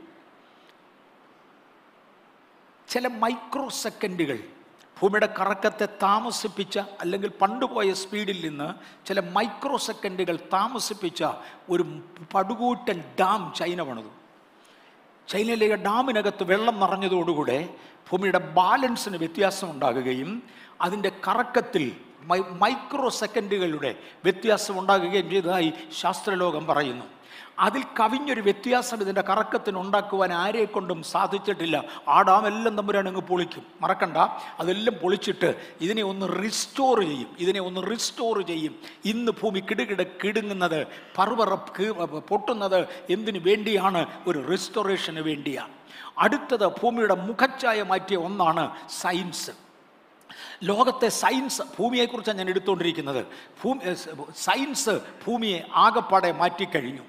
ചില മൈക്രോ സെക്കൻഡുകൾ ഭൂമിയുടെ കറക്കത്തെ താമസിപ്പിച്ച, അല്ലെങ്കിൽ പണ്ടുപോയ സ്പീഡിൽ നിന്ന് ചില മൈക്രോ സെക്കൻഡുകൾ താമസിപ്പിച്ച ഒരു പടുകൂറ്റൻ ഡാം ചൈന പണിതു. ചൈനയിലെ ഡാമിനകത്ത് വെള്ളം നിറഞ്ഞതോടുകൂടെ ഭൂമിയുടെ ബാലൻസിന് വ്യത്യാസം ഉണ്ടാകുകയും അതിൻ്റെ കറക്കത്തിൽ മൈ മൈക്രോ സെക്കൻഡുകളുടെ വ്യത്യാസം ഉണ്ടാകുകയും ചെയ്തതായി ശാസ്ത്രലോകം പറയുന്നു. അതിൽ കവിഞ്ഞൊരു വ്യത്യാസം ഇതിൻ്റെ കറക്കത്തിന് ഉണ്ടാക്കുവാൻ ആരെ കൊണ്ടും സാധിച്ചിട്ടില്ല. ആ ഡാം എല്ലാം തമ്പുരാൻ അങ്ങ് പൊളിക്കും. മറക്കണ്ട, അതെല്ലാം പൊളിച്ചിട്ട് ഇതിനെ ഒന്ന് റിസ്റ്റോർ ചെയ്യും. ഇതിനെ ഒന്ന് റിസ്റ്റോർ ചെയ്യും. ഇന്ന് ഭൂമി കിടുകിട കിടുങ്ങുന്നത്, പർവ്വറ പൊട്ടുന്നത് എന്തിനു വേണ്ടിയാണ്? ഒരു റിസ്റ്റോറേഷന് വേണ്ടിയാണ്. അടുത്തത് ഭൂമിയുടെ മുഖച്ഛായ മാറ്റിയ ഒന്നാണ് സയൻസ്. ലോകത്തെ സയൻസ്, ഭൂമിയെക്കുറിച്ചാണ് ഞാൻ എടുത്തുകൊണ്ടിരിക്കുന്നത്. ഭൂമി സയൻസ് ഭൂമിയെ ആകപ്പാടെ മാറ്റിക്കഴിഞ്ഞു.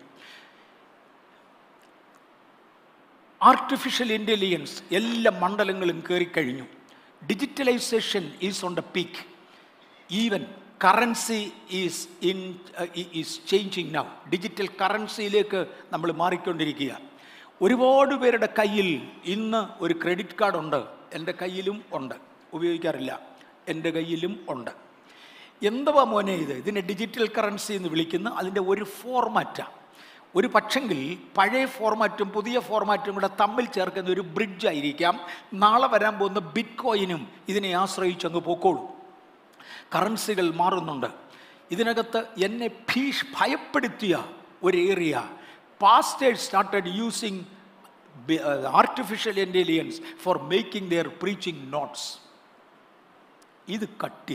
ആർട്ടിഫിഷ്യൽ ഇൻ്റലിജൻസ് എല്ലാ മണ്ഡലങ്ങളും കയറിക്കഴിഞ്ഞു. Digitalization is on the peak. Even currency is in is changing now. Digital കറൻസിയിലേക്ക് നമ്മൾ മാറിക്കൊണ്ടിരിക്കുക. ഒരുപാട് പേരുടെ കയ്യിൽ ഇന്ന് ഒരു ക്രെഡിറ്റ് കാർഡുണ്ട്. എൻ്റെ കയ്യിലും ഉണ്ട്. ഉപയോഗിക്കാറില്ല, എൻ്റെ കയ്യിലും ഉണ്ട്. എന്തുവാ മോനെ ഇത്? ഇതിനെ ഡിജിറ്റൽ കറൻസി എന്ന് വിളിക്കുന്ന അതിൻ്റെ ഒരു ഫോർമാറ്റാണ്. ഒരു പക്ഷെങ്കിൽ പഴയ ഫോർമാറ്റും പുതിയ ഫോർമാറ്റും കൂടെ തമ്മിൽ ചേർക്കുന്ന ഒരു ബ്രിഡ്ജ് ആയിരിക്കാം. നാളെ വരാൻ പോകുന്ന ബിറ്റ് കോയിനും ഇതിനെ ആശ്രയിച്ചങ്ങ് പോക്കോളൂ. കറൻസികൾ മാറുന്നുണ്ട്. ഇതിനകത്ത് എന്നെ ഭീഷ് ഭയപ്പെടുത്തിയ ഒരു area, pastors started using artificial intelligence for making their preaching notes. ഇത് കട്ടിയ.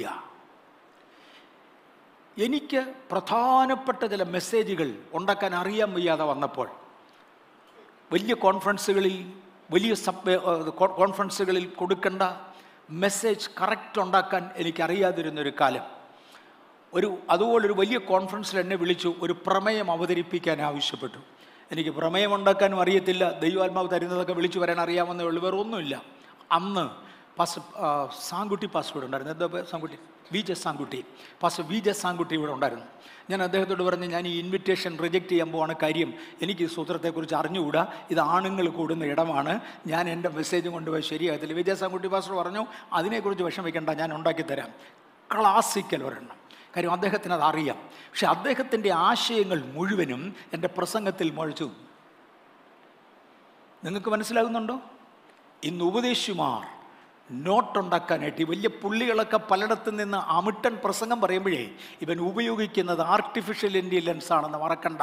എനിക്ക് പ്രധാനപ്പെട്ട ചില മെസ്സേജുകൾ ഉണ്ടാക്കാൻ അറിയാൻ വയ്യാതെ വന്നപ്പോൾ വലിയ കോൺഫറൻസുകളിൽ വലിയ സബ് കോൺഫറൻസുകളിൽ കൊടുക്കേണ്ട മെസ്സേജ് കറക്റ്റ് ഉണ്ടാക്കാൻ എനിക്കറിയാതിരുന്നൊരു കാലം. ഒരു അതുപോലൊരു വലിയ കോൺഫറൻസിൽ എന്നെ വിളിച്ചു, ഒരു പ്രമേയം അവതരിപ്പിക്കാൻ ആവശ്യപ്പെട്ടു. എനിക്ക് പ്രമേയം ഉണ്ടാക്കാനും അറിയത്തില്ല, ദൈവാത്മാവ് തരുന്നതൊക്കെ വിളിച്ചു വരാൻ അറിയാമെന്നേ ഉള്ളൂ, വേറെ ഒന്നുമില്ല. അന്ന് പാസ് സാങ്കുട്ടി പാസ് ഇവിടെ ഉണ്ടായിരുന്നു. എന്താ സാങ്കുട്ടി? വി ജെ സാങ്കുട്ടി പാസ് വി ജെ സാങ്കുട്ടി ഇവിടെ ഉണ്ടായിരുന്നു. ഞാൻ അദ്ദേഹത്തോട് പറഞ്ഞ്, ഞാൻ ഈ ഇൻവിറ്റേഷൻ റിജക്റ്റ് ചെയ്യാൻ പോവാണ്. കാര്യം എനിക്ക് ഈ സൂത്രത്തെക്കുറിച്ച് അറിഞ്ഞുകൂടാ, ഇത് ആണുങ്ങൾ കൂടുന്ന ഇടമാണ്, ഞാൻ എൻ്റെ മെസ്സേജും കൊണ്ടുപോയി ശരിയാകത്തില്ല. വി ജെ സാങ്കുട്ടി പാസ്റ്റർ പറഞ്ഞു, അതിനെക്കുറിച്ച് വിഷമിക്കേണ്ട, ഞാൻ ഉണ്ടാക്കിത്തരാം. ക്ലാസിക്കൽ ഒരെണ്ണം. കാര്യം അദ്ദേഹത്തിന് അത് അറിയാം. പക്ഷെ അദ്ദേഹത്തിൻ്റെ ആശയങ്ങൾ മുഴുവനും എൻ്റെ പ്രസംഗത്തിൽ മുഴച്ചു. നിങ്ങൾക്ക് മനസ്സിലാകുന്നുണ്ടോ? ഇന്ന് ഉപദേശിമാർ നോട്ടുണ്ടാക്കാനായിട്ട് ഈ വലിയ പുള്ളികളൊക്കെ പലയിടത്തു നിന്ന് അമിട്ടൻ പ്രസംഗം പറയുമ്പോഴേ ഇവൻ ഉപയോഗിക്കുന്നത് ആർട്ടിഫിഷ്യൽ ഇൻ്റലിജൻസ് ആണെന്ന് മറക്കണ്ട.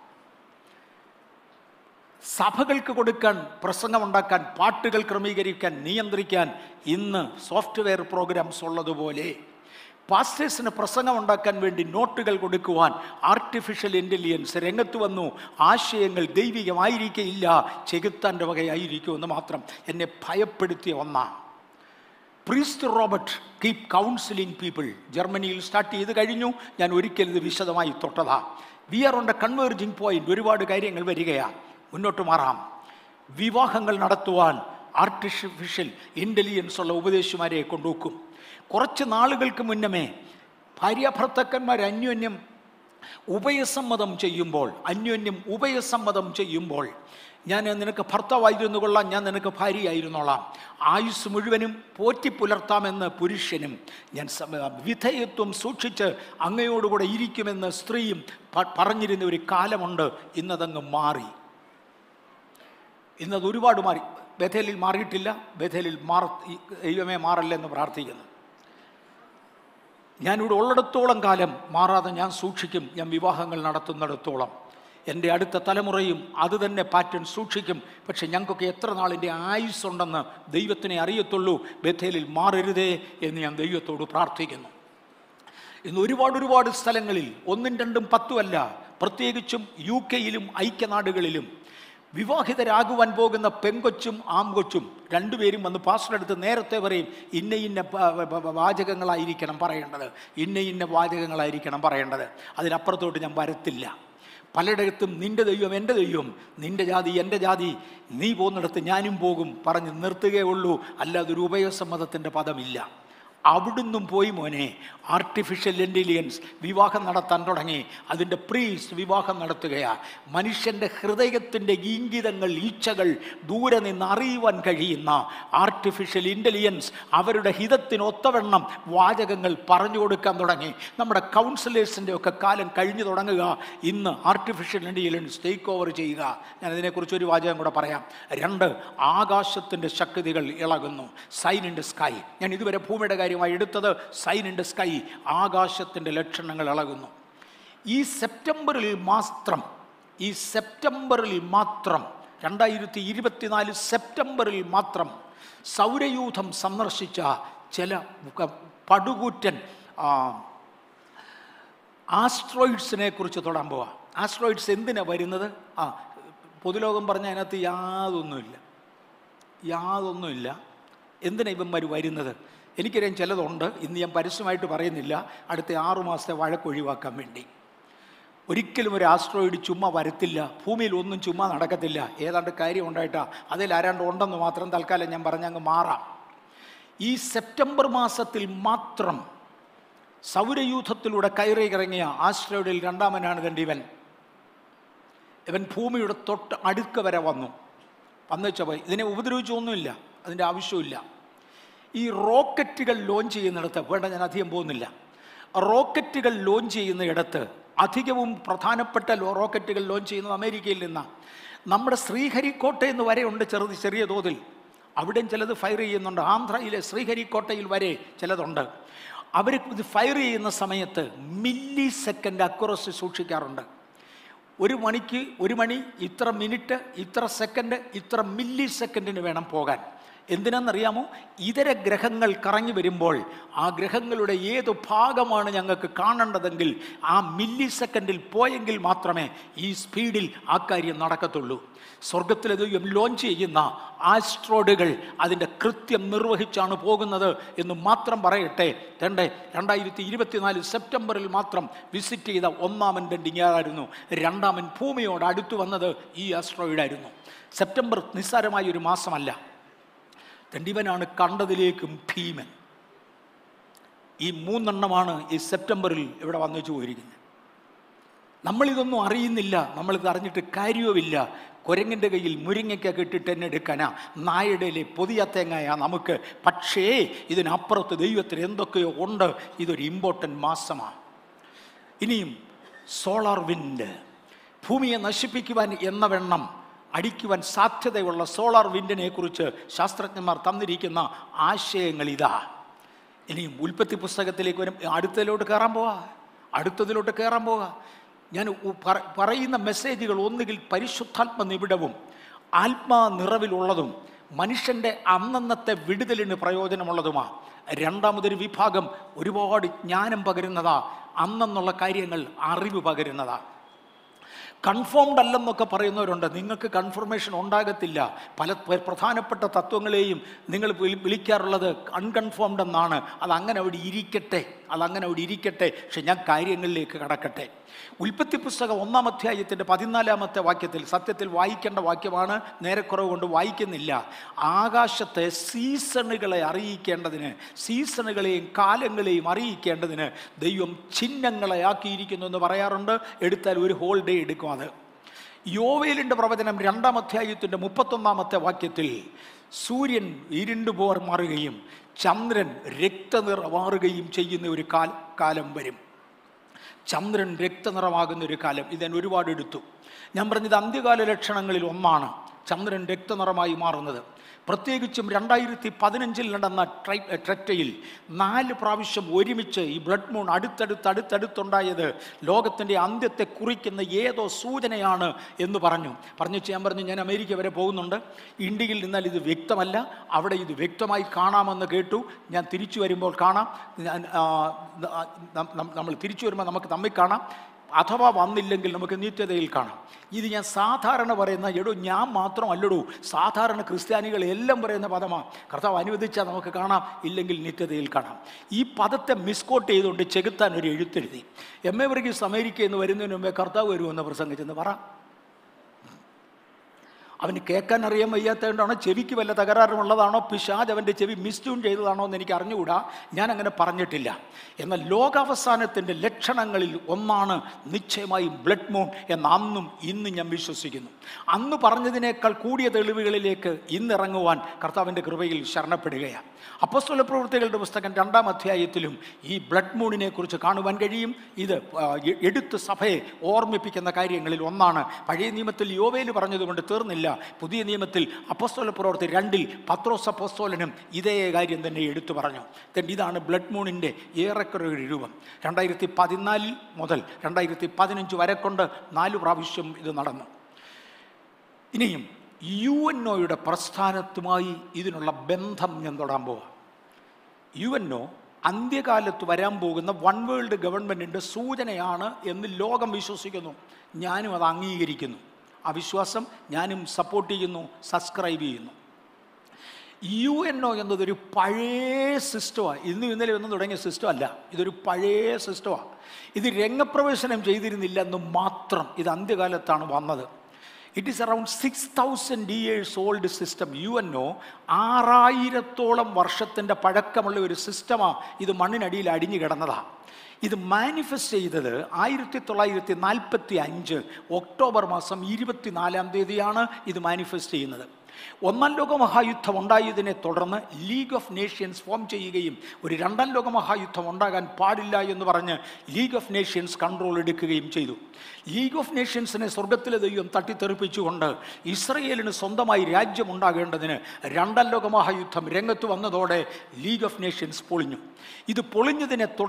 സഭകൾക്ക് കൊടുക്കാൻ, പ്രസംഗം ഉണ്ടാക്കാൻ, പാട്ടുകൾ ക്രമീകരിക്കാൻ, നിയന്ത്രിക്കാൻ ഇന്ന് സോഫ്റ്റ്വെയർ പ്രോഗ്രാംസ് ഉള്ളതുപോലെ പാസ്റ്റേഴ്സിന് പ്രസംഗം ഉണ്ടാക്കാൻ വേണ്ടി നോട്ടുകൾ കൊടുക്കുവാൻ ആർട്ടിഫിഷ്യൽ ഇൻ്റലിജൻസ് രംഗത്ത് വന്നു. ആശയങ്ങൾ ദൈവികമായിരിക്കില്ല, ചെകുത്താൻ്റെ വകയായിരിക്കുമെന്ന് മാത്രം എന്നെ ഭയപ്പെടുത്തിയ ഒന്നാണ്. Priest Robert keep counselling people ജർമ്മനിയിൽ സ്റ്റാർട്ട് ചെയ്ത് കഴിഞ്ഞു. ഞാൻ ഒരിക്കലും ഇത് വിശദമായി തൊട്ടതാ. We are on a converging point. ഒരുപാട് കാര്യങ്ങൾ വരികയാണ്, മുന്നോട്ട് മാറാം. വിവാഹങ്ങൾ നടത്തുവാൻ ആർട്ടിഫിഷ്യൽ ഇൻ്റലിജൻസ് ഉള്ള ഉപദേശിമാരെ കൊണ്ടുവെക്കും. കുറച്ച് നാളുകൾക്ക് മുന്നമേ ഭാര്യാഭർത്താക്കന്മാർ അന്യോന്യം ഉഭയസമ്മതം ചെയ്യുമ്പോൾ അന്യോന്യം ഉഭയസമ്മതം ചെയ്യുമ്പോൾ ഞാൻ നിനക്ക് ഭർത്താവായിരുന്നു കൊള്ളാം, ഞാൻ നിനക്ക് ഭാര്യയായിരുന്നോളാം, ആയുസ് മുഴുവനും പോറ്റി പുലർത്താമെന്ന് പുരുഷനും, ഞാൻ വിധേയത്വം സൂക്ഷിച്ച് അങ്ങയോടുകൂടെ ഇരിക്കുമെന്ന് സ്ത്രീയും പറഞ്ഞിരുന്ന ഒരു കാലമുണ്ട്. ഇന്നതങ്ങ് മാറി. ഇന്നത് ഒരുപാട് മാറി. ബഥേലിൽ മാറിയിട്ടില്ല. ബഥേലിൽ മാറ ദൈവമേ മാറല്ലെന്ന് പ്രാർത്ഥിക്കുന്നു. ഞാനിവിടെ ഉള്ളിടത്തോളം കാലം മാറാതെ ഞാൻ സൂക്ഷിക്കും. ഞാൻ വിവാഹങ്ങൾ നടത്തുന്നിടത്തോളം എൻ്റെ അടുത്ത തലമുറയും അത് തന്നെ പാറ്റേൺ സൂക്ഷിക്കും. പക്ഷെ ഞങ്ങൾക്കൊക്കെ എത്ര നാളിൻ്റെ ആയുസ് ഉണ്ടെന്ന് ദൈവത്തിനെ അറിയത്തുള്ളൂ. ബഥേലിൽ മാറരുതേ എന്ന് ഞാൻ ദൈവത്തോട് പ്രാർത്ഥിക്കുന്നു. ഇന്ന് ഒരുപാട് ഒരുപാട് സ്ഥലങ്ങളിൽ ഒന്നും രണ്ടും പത്തുമല്ല, പ്രത്യേകിച്ചും യു കെയിലും ഐക്യനാടുകളിലും വിവാഹിതരാകുവാൻ പോകുന്ന പെങ്കൊച്ചും ആംകൊച്ചും രണ്ടുപേരും വന്ന് പാസ്റ്ററടുത്ത് നേരത്തെ പറയും, ഇന്ന ഇന്ന വാചകങ്ങളായിരിക്കണം പറയേണ്ടത്, ഇന്ന ഇന്ന വാചകങ്ങളായിരിക്കണം പറയേണ്ടത്, അതിനപ്പുറത്തോട്ട് ഞാൻ വരത്തില്ല. പലയിടത്തും നിൻ്റെ ദൈവം എൻ്റെ ദൈവം, നിൻ്റെ ജാതി എൻ്റെ ജാതി, നീ പോകുന്നിടത്ത് ഞാനും പോകും പറഞ്ഞ് നിർത്തുകയേ ഉള്ളൂ. അല്ലാതെ ഒരു ഉഭയസമ്മതത്തിൻ്റെ പദമില്ല. അവിടുന്നും പോയി മോനെ ആർട്ടിഫിഷ്യൽ ഇൻ്റലിജൻസ് വിവാഹം നടത്താൻ തുടങ്ങി. അതിൻ്റെ പ്രീസ്റ്റ് വിവാഹം നടത്തുകയാണ്. മനുഷ്യൻ്റെ ഹൃദയത്തിൻ്റെ ഇംഗിതങ്ങൾ, ഈച്ഛകൾ ദൂരെ നിന്ന് അറിയുവാൻ കഴിയുന്ന ആർട്ടിഫിഷ്യൽ ഇൻ്റലിജൻസ് അവരുടെ ഹിതത്തിനൊത്തവണ്ണം വാചകങ്ങൾ പറഞ്ഞു കൊടുക്കാൻ തുടങ്ങി. നമ്മുടെ കൗൺസിലേഴ്സിൻ്റെ ഒക്കെ കാലം കഴിഞ്ഞു തുടങ്ങുക. ഇന്ന് ആർട്ടിഫിഷ്യൽ ഇൻ്റലിജൻസ് ടേക്ക് ഓവർ ചെയ്യുക. ഞാൻ ഇതിനെക്കുറിച്ച് ഒരു വാചകം കൂടെ പറയാം. രണ്ട്, ആകാശത്തിൻ്റെ ശക്തികൾ ഇളകുന്നു. Sign in the sky. ഞാൻ ഇതുവരെ ഭൂമിയുടെ കാര്യമായി എടുത്തത് സൈൻ ഇൻ ദ സ്കൈ. ആകാശത്തിൻ്റെ ലക്ഷണങ്ങൾ ഇളകുന്നു. ഈ സെപ്റ്റംബറിൽ മാത്രം ഈ സെപ്റ്റംബറിൽ മാത്രം രണ്ടായിരത്തി ഇരുപത്തിനാല് സെപ്റ്റംബറിൽ മാത്രം സൗരയൂഥം സന്ദർശിച്ച ചില പടുകൂറ്റൻ ആസ്ട്രോയിഡ്സിനെ കുറിച്ച് തൊടാൻ പോവാം. ആസ്ട്രോയിഡ്സ് എന്തിനാണ് വരുന്നത്? ആ പൊതുലോകം പറഞ്ഞ അതിനകത്ത് യാതൊന്നുമില്ല യാതൊന്നുമില്ല എന്തിനാണ് ഇവന്മാർ വരുന്നത്? എനിക്കറിയാം ചിലതുണ്ട്. ഇന്ന് ഞാൻ പരസ്യമായിട്ട് പറയുന്നില്ല, അടുത്ത ആറുമാസത്തെ വഴക്കൊഴിവാക്കാൻ വേണ്ടി. ഒരിക്കലും ഒരു ആസ്ട്രോയിഡ് ചുമ്മാ വരത്തില്ല. ഭൂമിയിൽ ഒന്നും ചുമ്മാ നടക്കത്തില്ല. ഏതാണ്ട് കാര്യം ഉണ്ടായിട്ടാ അതിൽ ആരാണ്ട് ഉണ്ടെന്ന് മാത്രം തൽക്കാലം ഞാൻ പറഞ്ഞങ്ങ് മാറാം. ഈ സെപ്റ്റംബർ മാസത്തിൽ മാത്രം സൗരയൂഥത്തിലൂടെ കയറി ഇറങ്ങിയ ആസ്ട്രോയിഡിൽ രണ്ടാമനാണ് കണ്ട് ഇവൻ. ഇവൻ ഭൂമിയുടെ തൊട്ട് അടുക്ക വരെ വന്നു വന്നുവെച്ച പോയി. ഇതിനെ ഉപദ്രവിച്ചൊന്നുമില്ല, അതിൻ്റെ ആവശ്യമില്ല. ഈ റോക്കറ്റുകൾ ലോഞ്ച് ചെയ്യുന്നിടത്ത്, വേണ്ട ഞാൻ അധികം പോകുന്നില്ല, റോക്കറ്റുകൾ ലോഞ്ച് ചെയ്യുന്നിടത്ത് അധികവും പ്രധാനപ്പെട്ട റോക്കറ്റുകൾ ലോഞ്ച് ചെയ്യുന്നത് അമേരിക്കയിൽ നിന്നാണ്. നമ്മുടെ ശ്രീഹരിക്കോട്ടയെന്ന് വരെ ഉണ്ട് ചെറുത് ചെറിയ തോതിൽ, അവിടെയും ചിലത് ഫയർ ചെയ്യുന്നുണ്ട്. ആന്ധ്രയിലെ ശ്രീഹരിക്കോട്ടയിൽ വരെ ചിലതുണ്ട്. അവർ ഇത് ഫയർ ചെയ്യുന്ന സമയത്ത് മില്ലി സെക്കൻഡ് അക്യുറസി സൂക്ഷിക്കാറുണ്ട്. ഒരു മണിക്ക് ഒരു മണി ഇത്ര മിനിറ്റ് ഇത്ര സെക്കൻഡ് ഇത്ര മില്ലി സെക്കൻഡിന് വേണം പോകാൻ. എന്തിനാണെന്നറിയാമോ? ഇതര ഗ്രഹങ്ങൾ കറങ്ങി വരുമ്പോൾ ആ ഗ്രഹങ്ങളുടെ ഏത് ഭാഗമാണ് ഞങ്ങൾക്ക് കാണേണ്ടതെങ്കിൽ ആ മില്ലി സെക്കൻഡിൽ പോയെങ്കിൽ മാത്രമേ ഈ സ്പീഡിൽ ആ കാര്യം നടക്കത്തുള്ളൂ. സ്വർഗത്തിലെ ദൈവം ലോഞ്ച് ചെയ്യുന്ന ആസ്ട്രോയിഡുകൾ അതിൻ്റെ കൃത്യം നിർവഹിച്ചാണ് പോകുന്നത് എന്ന് മാത്രം പറയട്ടെ. രണ്ട് രണ്ടായിരത്തി ഇരുപത്തിനാല് സെപ്റ്റംബറിൽ മാത്രം വിസിറ്റ് ചെയ്ത ഒന്നാമൻ ലാൻഡിംഗ്, രണ്ടാമൻ ഭൂമിയോട് അടുത്തു വന്നത് ഈ ആസ്ട്രോയിഡായിരുന്നു. സെപ്റ്റംബർ നിസ്സാരമായ ഒരു മാസമല്ല. ഇവനാണ് കണ്ടതിലേക്കും ഭീമൻ. ഈ മൂന്നെണ്ണമാണ് ഈ സെപ്റ്റംബറിൽ ഇവിടെ വന്നു പോയിരിക്കുന്നത്. നമ്മളിതൊന്നും അറിയുന്നില്ല, നമ്മളിത് അറിഞ്ഞിട്ട് കാര്യവുമില്ല. കുരങ്ങിൻ്റെ കയ്യിൽ മുരിങ്ങയ്ക്ക കെട്ടിട്ട് എന്നെ എടുക്കാനാ, നായടയിലെ പൊതിയ തേങ്ങയാ നമുക്ക്. പക്ഷേ ഇതിനപ്പുറത്ത് ദൈവത്തിന് എന്തൊക്കെയോ ഉണ്ട്. ഇതൊരു ഇമ്പോർട്ടൻ്റ് മാസമാണ്. ഇനിയും സോളാർ വിൻഡ്, ഭൂമിയെ നശിപ്പിക്കുവാൻ എന്ന വെണ്ണം അടിക്കുവാൻ സാധ്യതയുള്ള സോളാർ വിൻഡിനെ കുറിച്ച് ശാസ്ത്രജ്ഞന്മാർ തന്നിരിക്കുന്ന ആശയങ്ങൾ ഇതാ. ഇനിയും ഉൽപ്പത്തി പുസ്തകത്തിലേക്ക് വരും. അടുത്തതിലോട്ട് കയറാൻ പോവാ അടുത്തതിലോട്ട് കയറാൻ പോവുക ഞാൻ പറയുന്ന മെസ്സേജുകൾ ഒന്നുകിൽ പരിശുദ്ധാത്മ നിബിഡവും ആത്മാ നിറവിലുള്ളതും മനുഷ്യൻ്റെ അന്നന്നത്തെ വിടുതലിന് പ്രയോജനമുള്ളതുമാണ്. രണ്ടാമതൊരു വിഭാഗം ഒരുപാട് ജ്ഞാനം പകരുന്നതാ, അന്നെന്നുള്ള കാര്യങ്ങൾ അറിവ് പകരുന്നതാ. കൺഫേംഡ് അല്ലെന്നൊക്കെ പറയുന്നവരുണ്ട്. നിങ്ങൾക്ക് കൺഫർമേഷൻ ഉണ്ടാകത്തില്ല. പല പ്രധാനപ്പെട്ട തത്വങ്ങളെയും നിങ്ങൾ വിളിക്കാറുള്ളത് അൺകൺഫേംഡ് എന്നാണ്. അതങ്ങനെ അവിടെ ഇരിക്കട്ടെ, അതങ്ങനെ അവിടെ ഇരിക്കട്ടെ. പക്ഷെ ഞാൻ കാര്യങ്ങളിലേക്ക് കടക്കട്ടെ. ഉൽപ്പത്തി പുസ്തകം ഒന്നാം അധ്യായത്തിൻ്റെ പതിനാലാമത്തെ വാക്യത്തിൽ, സത്യത്തിൽ വായിക്കേണ്ട വാക്യമാണ്, നേരെക്കുറവ് കൊണ്ട് വായിക്കുന്നില്ല. ആകാശത്തെ സീസണുകളെ അറിയിക്കേണ്ടതിന്, സീസണുകളെയും കാലങ്ങളെയും അറിയിക്കേണ്ടതിന് ദൈവം ചിഹ്നങ്ങളെ ആക്കിയിരിക്കുന്നു എന്ന് പറയാറുണ്ട്. എടുത്താൽ ഒരു ഹോൾ ഡേ എടുക്കും. അത് യോവേലിൻ്റെ പ്രവചനം രണ്ടാം അധ്യായത്തിൻ്റെ മുപ്പത്തൊന്നാമത്തെ വാക്യത്തിൽ സൂര്യൻ ഇരുണ്ടുപോർ മാറുകയും ചന്ദ്രൻ രക്തനിറമാറുകയും ചെയ്യുന്ന ഒരു കാലം വരും. ചന്ദ്രൻ രക്തനിറമാകുന്ന ഒരു കാലം. ഇതെന്നെ ഒരുപാട് എടുത്തു. ഞാൻ പറഞ്ഞത് അന്ത്യകാല ലക്ഷണങ്ങളിൽ ഒന്നാണ് ചന്ദ്രൻ രക്തനിറമായി മാറുന്നത്. പ്രത്യേകിച്ചും രണ്ടായിരത്തി പതിനഞ്ചിൽ നടന്ന ട്രൈ ട്രെറ്റയിൽ നാല് പ്രാവശ്യം ഒരുമിച്ച് ഈ ബ്ലഡ് മൂൺ അടുത്തടുത്ത് അടുത്തടുത്തുണ്ടായത് ലോകത്തിൻ്റെ അന്ത്യത്തെ കുറിക്കുന്ന ഏതോ സൂചനയാണ് എന്ന് പറഞ്ഞു പറഞ്ഞു ഞാൻ പറഞ്ഞു ഞാൻ അമേരിക്ക വരെ പോകുന്നുണ്ട്. ഇന്ത്യയിൽ നിന്നാൽ ഇത് വ്യക്തമല്ല, അവിടെ ഇത് വ്യക്തമായി കാണാമെന്ന് കേട്ടു. ഞാൻ തിരിച്ചു വരുമ്പോൾ കാണാം. നമ്മൾ തിരിച്ചു വരുമ്പോൾ നമുക്ക് തമ്മിൽ കാണാം. അഥവാ വന്നില്ലെങ്കിൽ നമുക്ക് നിത്യതയിൽ കാണാം. ഇത് ഞാൻ സാധാരണ പറയുന്ന, എടോ ഞാൻ മാത്രമല്ലടോ, സാധാരണ ക്രിസ്ത്യാനികൾ എല്ലാം പറയുന്ന പദമാണ്. കർത്താവ് അനുവദിച്ചാൽ നമുക്ക് കാണാം, ഇല്ലെങ്കിൽ നിത്യതയിൽ കാണാം. ഈ പദത്തെ മിസ്കോട്ട് ചെയ്തുകൊണ്ട് ചെകുത്താൻ ഒരു എഴുത്തെഴുതി. എം എ വർഗീസ് അമേരിക്കയിൽ നിന്ന് വരുന്നതിന് മുമ്പേ കർത്താവ് വരുമെന്ന് പ്രസംഗിച്ചെന്ന് പറ. അവന് കേൾക്കാൻ അറിയാൻ വയ്യാത്തതുകൊണ്ടാണോ, ചെവിക്ക് വല്ല തകരാറുമുള്ളതാണോ, പിശാച് അവൻ്റെ ചെവി മിസ്ട്യൂൺ ചെയ്തതാണോ എന്ന് എനിക്ക് അറിഞ്ഞുകൂടാ. ഞാൻ അങ്ങനെ പറഞ്ഞിട്ടില്ല. എന്നാൽ ലോകാവസാനത്തിൻ്റെ ലക്ഷണങ്ങളിൽ ഒന്നാണ് നിശ്ചയമായും ബ്ലഡ് മൂൺ എന്ന് അന്നും ഇന്നും ഞാൻ വിശ്വസിക്കുന്നു. അന്ന് പറഞ്ഞതിനേക്കാൾ കൂടിയ തെളിവുകളിലേക്ക് ഇന്നിറങ്ങുവാൻ കർത്താവിൻ്റെ കൃപയിൽ ശരണപ്പെടുകയാണ്. അപ്പോസ്തല പ്രവൃത്തികളുടെ പുസ്തകം രണ്ടാം അധ്യായത്തിലും ഈ ബ്ലഡ് മൂണിനെ കുറിച്ച് കാണുവാൻ കഴിയും. ഇത് എടുത്ത് സഭയെ ഓർമ്മിപ്പിക്കുന്ന കാര്യങ്ങളിൽ ഒന്നാണ്. പഴയ നിയമത്തിൽ യോവേൽ പറഞ്ഞതുകൊണ്ട് തീർന്നില്ല. പുതിയ നിയമത്തിൽ അപ്പോസ്തല പ്രവൃത്തി രണ്ടിൽ പത്രോസ് അപ്പോസ്തലനും ഇതേ കാര്യം തന്നെ എടുത്തു പറഞ്ഞു. ഇതാണ് ബ്ലഡ് മൂണിൻ്റെ ഏറെക്കുറെ ഒരു രൂപം. രണ്ടായിരത്തി പതിനാലിൽ മുതൽ രണ്ടായിരത്തി പതിനഞ്ച് വരെ കൊണ്ട് നാല് പ്രാവശ്യം ഇത് നടന്നു. ഇനിയും യു എൻ ഒയുടെ പ്രസ്ഥാനത്തുമായി ഇതിനുള്ള ബന്ധം ഞാൻ തൊടാൻ പോവാം. യു എൻ ഒ അന്ത്യകാലത്ത് വരാൻ പോകുന്ന വൺ വേൾഡ് ഗവൺമെൻറ്റിൻ്റെ സൂചനയാണ് എന്ന് ലോകം വിശ്വസിക്കുന്നു. ഞാനും അത് അംഗീകരിക്കുന്നു. ആ വിശ്വാസം ഞാനും സപ്പോർട്ട് ചെയ്യുന്നു, സബ്സ്ക്രൈബ് ചെയ്യുന്നു. യു എൻ ഒ എന്നതൊരു പഴയ സിസ്റ്റമാണ്. ഇന്നും ഇന്നലെ ഒന്നും തുടങ്ങിയ സിസ്റ്റം അല്ല. ഇതൊരു പഴയ സിസ്റ്റമാണ്. ഇത് രംഗപ്രവേശനം ചെയ്തിരുന്നില്ല എന്ന് മാത്രം. ഇത് അന്ത്യകാലത്താണ് വന്നത്. It is around six thousand years old system. U N O ആറായിരത്തോളം വർഷത്തിൻ്റെ പഴക്കമുള്ള ഒരു സിസ്റ്റമാണ്. ഇത് മണ്ണിനടിയിൽ അടിഞ്ഞു കിടന്നതാണ്. ഇത് മാനിഫെസ്റ്റ് ചെയ്തത് ആയിരത്തി തൊള്ളായിരത്തി നാൽപ്പത്തി അഞ്ച് ഒക്ടോബർ മാസം ഇരുപത്തിനാലാം തീയതിയാണ് ഇത് മാനിഫെസ്റ്റ് ചെയ്യുന്നത്. ഒന്നാം ലോക മഹായുദ്ധം ഉണ്ടായതിനെ തുടർന്ന് ലീഗ് ഓഫ് നേഷൻസ് ഫോം ചെയ്യുകയും ഒരു രണ്ടാം ലോക മഹായുദ്ധം ഉണ്ടാകാൻ പാടില്ല എന്ന് പറഞ്ഞ് ലീഗ് ഓഫ് നേഷൻസ് കൺട്രോൾ എടുക്കുകയും ചെയ്തു. ലീഗ് ഓഫ് നേഷൻസിനെ സ്വർഗത്തിലെ ദൈവം തട്ടിത്തെറിപ്പിച്ചുകൊണ്ട് ഇസ്രയേലിന് സ്വന്തമായി രാജ്യമുണ്ടാകേണ്ടതിന് രണ്ടാം ലോക മഹായുദ്ധം രംഗത്ത് വന്നതോടെ ലീഗ് ഓഫ് നേഷൻസ് പൊളിഞ്ഞു. ഇത് പൊളിഞ്ഞതിനെ തുടർന്നാണ്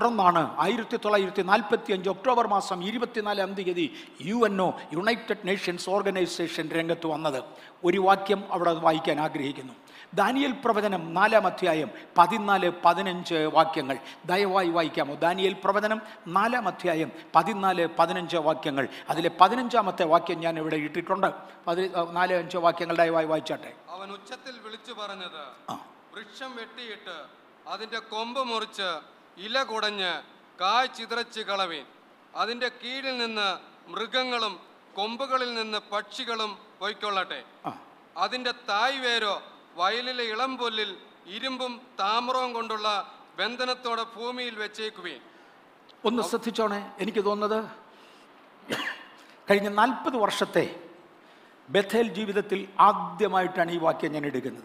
ആയിരത്തി തൊള്ളായിരത്തി നാൽപ്പത്തി അഞ്ച് ഒക്ടോബർ മാസം ഇരുപത്തിനാലാം തീയതി U N O United Nations Organisation രംഗത്ത് വന്നത്. ഒരു വാക്യം അവിടെ വായിക്കാൻ ആഗ്രഹിക്കുന്നു. ദാനിയേൽ പ്രവചനം നാലാം അധ്യായം പതിനാല് പതിനഞ്ച് വാക്യങ്ങൾ ദയവായി വായിക്കാമോ? ദാനിയേൽ പ്രവചനം നാലാം അധ്യായം പതിനാല് പതിനഞ്ച് വാക്യങ്ങൾ. അതിലെ പതിനഞ്ചാമത്തെ വാക്യം ഞാൻ ഇവിടെ ഇട്ടിട്ടുണ്ട്. പതി നാല് അഞ്ച് വാക്യങ്ങൾ ദയവായി വായിച്ചാട്ടെ. അവൻ ഉച്ചത്തിൽ വിളിച്ചു പറഞ്ഞത്, വൃക്ഷം വെട്ടിയിട്ട് അതിന്റെ കൊമ്പ് മുറിച്ച് ഇല കുടഞ്ഞ് കായ് ചിതറച്ച് കളവീൻ. അതിന്റെ കീഴിൽ നിന്ന് മൃഗങ്ങളും കൊമ്പുകളിൽ നിന്ന് പക്ഷികളും പൊയ്ക്കൊള്ളട്ടെ. അതിന്റെ തായ് വേരോ വയലിലെ ഇളം പുല്ലിൽ ഇരുമ്പും താമ്രവും കൊണ്ടുള്ള ബന്ധനത്തോടെ ഭൂമിയിൽ വെച്ചേക്കുവീൻ. ഒന്ന് ശ്രദ്ധിച്ചോണേ. എനിക്ക് തോന്നുന്നത് കഴിഞ്ഞ നാൽപ്പത് വർഷത്തെ ബഥേൽ ജീവിതത്തിൽ ആദ്യമായിട്ടാണ് ഈ വാക്യം ഞാൻ എടുക്കുന്നത്.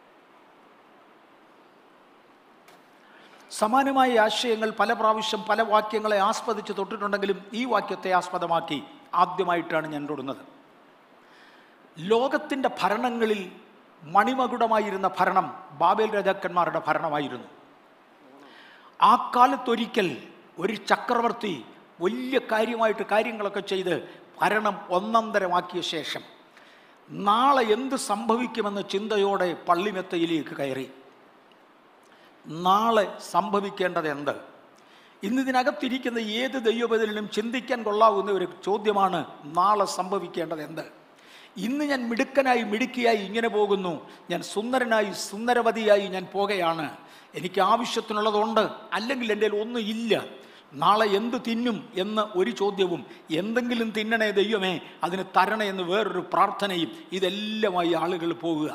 സമാനമായ ആശയങ്ങൾ പല പ്രാവശ്യം പല വാക്യങ്ങളെ ആസ്പദിച്ച് തൊട്ടിട്ടുണ്ടെങ്കിലും ഈ വാക്യത്തെ ആസ്പദമാക്കി ആദ്യമായിട്ടാണ് ഞാൻ തൊടുന്നത്. ലോകത്തിൻ്റെ ഭരണങ്ങളിൽ മണിമകുടമായിരുന്ന ഭരണം ബാബേൽ രാജാക്കന്മാരുടെ ഭരണമായിരുന്നു. ആ കാലത്തൊരിക്കൽ ഒരു ചക്രവർത്തി വലിയ കാര്യമായിട്ട് കാര്യങ്ങളൊക്കെ ചെയ്ത് ഭരണം ഒന്നന്തരമാക്കിയ ശേഷം നാളെ എന്ത് സംഭവിക്കുമെന്ന ചിന്തയോടെ പള്ളിമെത്തയിലേക്ക് കയറി. നാളെ സംഭവിക്കേണ്ടത് എന്ത്? ഇന്നിതിനകത്തിരിക്കുന്ന ഏത് ദൈവബദലിനും ചിന്തിക്കാൻ കൊള്ളാവുന്ന ഒരു ചോദ്യമാണ് നാളെ സംഭവിക്കേണ്ടത് എന്ത്. ഇന്ന് ഞാൻ മിടുക്കനായി മിടുക്കിയായി ഇങ്ങനെ പോകുന്നു, ഞാൻ സുന്ദരനായി സുന്ദരവതിയായി ഞാൻ പോകുകയാണ്, എനിക്ക് ആവശ്യത്തിനുള്ളതുണ്ട്, അല്ലെങ്കിൽ എൻ്റെ ഒന്നും ഇല്ല, നാളെ എന്ത് തിന്നും എന്ന ഒരു ചോദ്യവും, എന്തെങ്കിലും തിന്നണേ ദൈവമേ അതിന് തരണേ എന്ന് വേറൊരു പ്രാർത്ഥനയും, ഇതെല്ലാമായി ആളുകൾ പോവുക.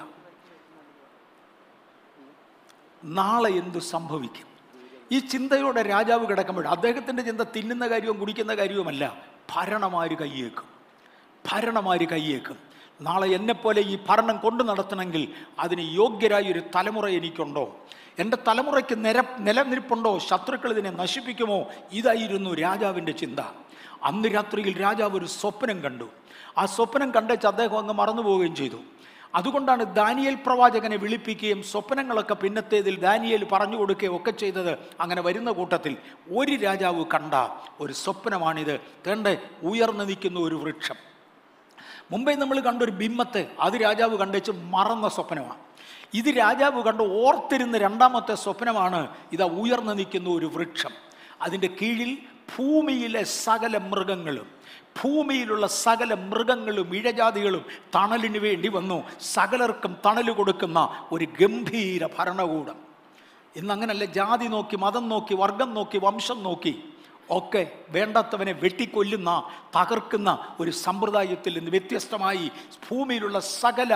നാളെ എന്ത് സംഭവിക്കും? ഈ ചിന്തയോടെ രാജാവ് കിടക്കുമ്പോൾ അദ്ദേഹത്തിൻ്റെ ചിന്ത തിന്നുന്ന കാര്യവും കുടിക്കുന്ന കാര്യവുമല്ല, ഭരണമാര് കയ്യേക്കും, ഭരണമാര് കയ്യേക്കും. നാളെ എന്നെപ്പോലെ ഈ ഭരണം കൊണ്ടു നടത്തണമെങ്കിൽ അതിന് യോഗ്യരായൊരു തലമുറ എനിക്കുണ്ടോ? എൻ്റെ തലമുറയ്ക്ക് നിര നിലനിൽപ്പുണ്ടോ? ശത്രുക്കൾ ഇതിനെ നശിപ്പിക്കുമോ? ഇതായിരുന്നു രാജാവിൻ്റെ ചിന്ത. അന്ന് രാത്രിയിൽ രാജാവ് ഒരു സ്വപ്നം കണ്ടു. ആ സ്വപ്നം കണ്ടേച്ച് അദ്ദേഹം അങ്ങ് മറന്നു പോവുകയും ചെയ്തു. അതുകൊണ്ടാണ് ദാനിയേൽ പ്രവാചകനെ വിളിപ്പിക്കുകയും സ്വപ്നങ്ങളൊക്കെ പിന്നത്തേതിൽ ദാനിയേൽ പറഞ്ഞു കൊടുക്കുകയും ഒക്കെ ചെയ്തത്. അങ്ങനെ വരുന്ന കൂട്ടത്തിൽ ഒരു രാജാവ് കണ്ട ഒരു സ്വപ്നമാണിത്. തേണ്ട ഉയർന്നു നിൽക്കുന്ന ഒരു വൃക്ഷം. മുമ്പേ നമ്മൾ കണ്ടൊരു ബിംബത്തെ അത് രാജാവ് കണ്ടേച്ച് മറന്ന സ്വപ്നമാണ്. ഇത് രാജാവ് കണ്ട് ഓർത്തിരുന്ന രണ്ടാമത്തെ സ്വപ്നമാണ്. ഇതാ ഉയർന്നു നിൽക്കുന്ന ഒരു വൃക്ഷം, അതിൻ്റെ കീഴിൽ ഭൂമിയിലെ സകല മൃഗങ്ങളും ഭൂമിയിലുള്ള സകല മൃഗങ്ങളും ഇഴജാതികളും തണലിന് വേണ്ടി വന്നു. സകലർക്കും തണൽ കൊടുക്കുന്ന ഒരു ഗംഭീര ഭരണകൂടം. ഇന്നങ്ങനല്ല, ജാതി നോക്കി, മതം നോക്കി, വർഗം നോക്കി, വംശം നോക്കി ഒക്കെ വേണ്ടാത്തവനെ വെട്ടിക്കൊല്ലുന്ന തകർക്കുന്ന ഒരു സമ്പ്രദായത്തിൽ നിന്ന് വ്യത്യസ്തമായി ഭൂമിയിലുള്ള സകല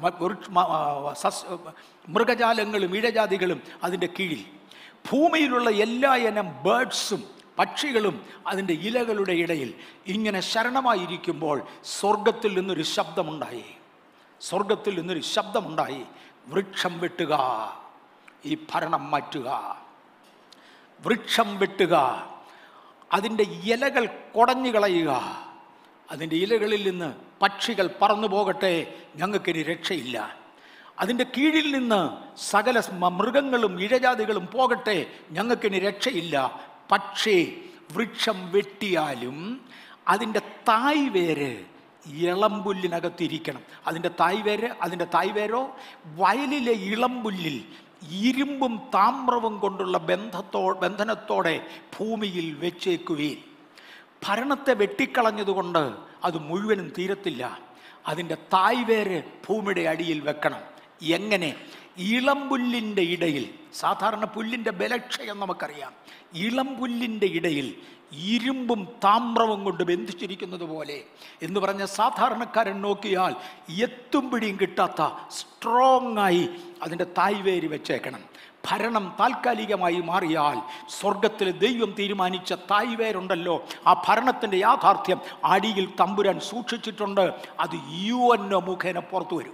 മൃഗജാലങ്ങളും ഇഴജാതികളും അതിൻ്റെ കീഴിൽ, ഭൂമിയിലുള്ള എല്ലാ ഇനം ബേഡ്സും പക്ഷികളും അതിൻ്റെ ഇലകളുടെ ഇടയിൽ ഇങ്ങനെ ശരണമായിരിക്കുമ്പോൾ സ്വർഗത്തിൽ നിന്നൊരു ശബ്ദമുണ്ടായി. സ്വർഗത്തിൽ നിന്നൊരു ശബ്ദമുണ്ടായി, വൃക്ഷം വെട്ടുക, ഈ ഭരണം മാറ്റുക, വൃക്ഷം വെട്ടുക, അതിൻ്റെ ഇലകൾ കുടഞ്ഞു കളയുക, അതിൻ്റെ ഇലകളിൽ നിന്ന് പക്ഷികൾ പറന്നു പോകട്ടെ, ഞങ്ങൾക്കിനി രക്ഷയില്ല. അതിൻ്റെ കീഴിൽ നിന്ന് സകല മൃഗങ്ങളും ഇഴജാതികളും പോകട്ടെ, ഞങ്ങൾക്കിനി രക്ഷയില്ല. പക്ഷേ വൃക്ഷം വെട്ടിയാലും അതിൻ്റെ തായ് വേര് ഇളംപുല്ലിനകത്തിരിക്കണം. അതിൻ്റെ തായ് വേര് അതിൻ്റെ തായ് വേരോ വയലിലെ ഇളംപുല്ലിൽ ഇരുമ്പും താമ്രവും കൊണ്ടുള്ള ബന്ധത്തോ ബന്ധനത്തോടെ ഭൂമിയിൽ വെച്ചേക്കുവീൻ. ഭരണത്തെ വെട്ടിക്കളഞ്ഞതുകൊണ്ട് അത് മുഴുവനും തീരത്തില്ല. അതിൻ്റെ തായ് വേര് ഭൂമിയുടെ അടിയിൽ വെക്കണം. എങ്ങനെ? ഇളംപുല്ലിൻ്റെ ഇടയിൽ, സാധാരണ പുല്ലിൻ്റെ ബലക്ഷയം നമുക്കറിയാം, ഇളംപുല്ലിൻ്റെ ഇടയിൽ ഇരുമ്പും താമ്രവും കൊണ്ട് ബന്ധിച്ചിരിക്കുന്നത് പോലെ എന്ന് പറഞ്ഞ സാധാരണക്കാരൻ നോക്കിയാൽ എത്തും പിടിയും കിട്ടാത്ത സ്ട്രോങ് ആയി അതിൻ്റെ തായ്വേര് വെച്ചേക്കണം. ഭരണം താൽക്കാലികമായി മാറിയാൽ സ്വർഗത്തിലെ ദൈവം തീരുമാനിച്ച തായ്വേരുണ്ടല്ലോ, ആ ഭരണത്തിൻ്റെ യാഥാർത്ഥ്യം അടിയിൽ തമ്പുരാൻ സൂക്ഷിച്ചിട്ടുണ്ട്. അത് യു എൻ ഒ മുഖേന പുറത്തു വരും.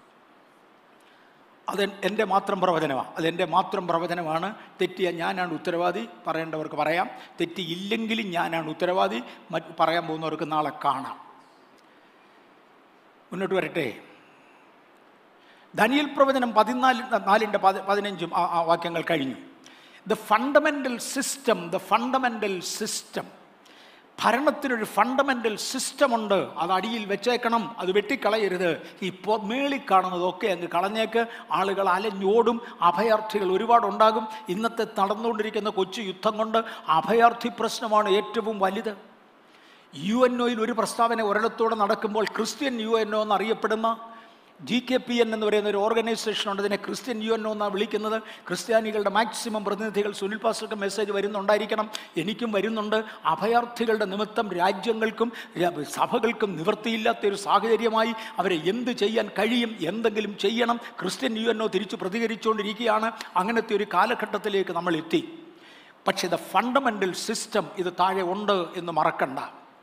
അത് എൻ്റെ മാത്രം പ്രവചനമാണ്. അതെൻ്റെ മാത്രം പ്രവചനമാണ്. തെറ്റിയ ഞാനാണ് ഉത്തരവാദി, പറയേണ്ടവർക്ക് പറയാം. തെറ്റിയില്ലെങ്കിലും ഞാനാണ് ഉത്തരവാദി. മറ്റ് പറയാൻ പോകുന്നവർക്ക് നാളെ കാണാം. മുന്നോട്ട് വരട്ടെ. ദാനിയേൽ പ്രവചനം പതിനാല് നാലിൻ്റെ പതിനഞ്ചും ആ വാക്യങ്ങൾ കഴിഞ്ഞു. The fundamental system the fundamental system ഭരണത്തിനൊരു ഫണ്ടമെൻ്റൽ സിസ്റ്റമുണ്ട്. അത് അടിയിൽ വെച്ചേക്കണം, അത് വെട്ടിക്കളയരുത്. ഇപ്പോൾ മേളിൽ കാണുന്നതൊക്കെ അങ്ങ് കളഞ്ഞേക്ക്. ആളുകൾ അലഞ്ഞോടും, അഭയാർത്ഥികൾ ഒരുപാടുണ്ടാകും. ഇന്നത്തെ നടന്നുകൊണ്ടിരിക്കുന്ന കൊച്ചു യുദ്ധം കൊണ്ട് അഭയാർത്ഥി പ്രശ്നമാണ് ഏറ്റവും വലുത്. യു എൻ ഒയിൽ ഒരു പ്രസ്താവന ഒരിടത്തോടെ നടക്കുമ്പോൾ ക്രിസ്ത്യൻ യു എൻ ഒ എന്നറിയപ്പെടുന്ന ജി കെ പി എൻ എന്ന് പറയുന്ന ഒരു ഓർഗനൈസേഷനുണ്ട്. ഇതിനെ ക്രിസ്ത്യൻ യു എൻ ഒ എന്നാണ് വിളിക്കുന്നത്. ക്രിസ്ത്യാനികളുടെ മാക്സിമം പ്രതിനിധികൾ, സുനിൽ പാസ്റ്റർക്ക് മെസ്സേജ് വരുന്നുണ്ടായിരിക്കണം, എനിക്കും വരുന്നുണ്ട്. അഭയാർത്ഥികളുടെ നിമിത്തം രാജ്യങ്ങൾക്കും സഭകൾക്കും നിവൃത്തിയില്ലാത്തൊരു സാഹചര്യമായി അവരെ എന്ത് ചെയ്യാൻ കഴിയും, എന്തെങ്കിലും ചെയ്യണം. ക്രിസ്ത്യൻ യു എൻ ഒ തിരിച്ചു പ്രതികരിച്ചുകൊണ്ടിരിക്കുകയാണ്. അങ്ങനത്തെ ഒരു കാലഘട്ടത്തിലേക്ക് നമ്മൾ എത്തി. പക്ഷേ ദ ഫണ്ടമെൻ്റൽ സിസ്റ്റം ഇത് താഴെ ഉണ്ട് എന്ന് മറക്കണ്ട.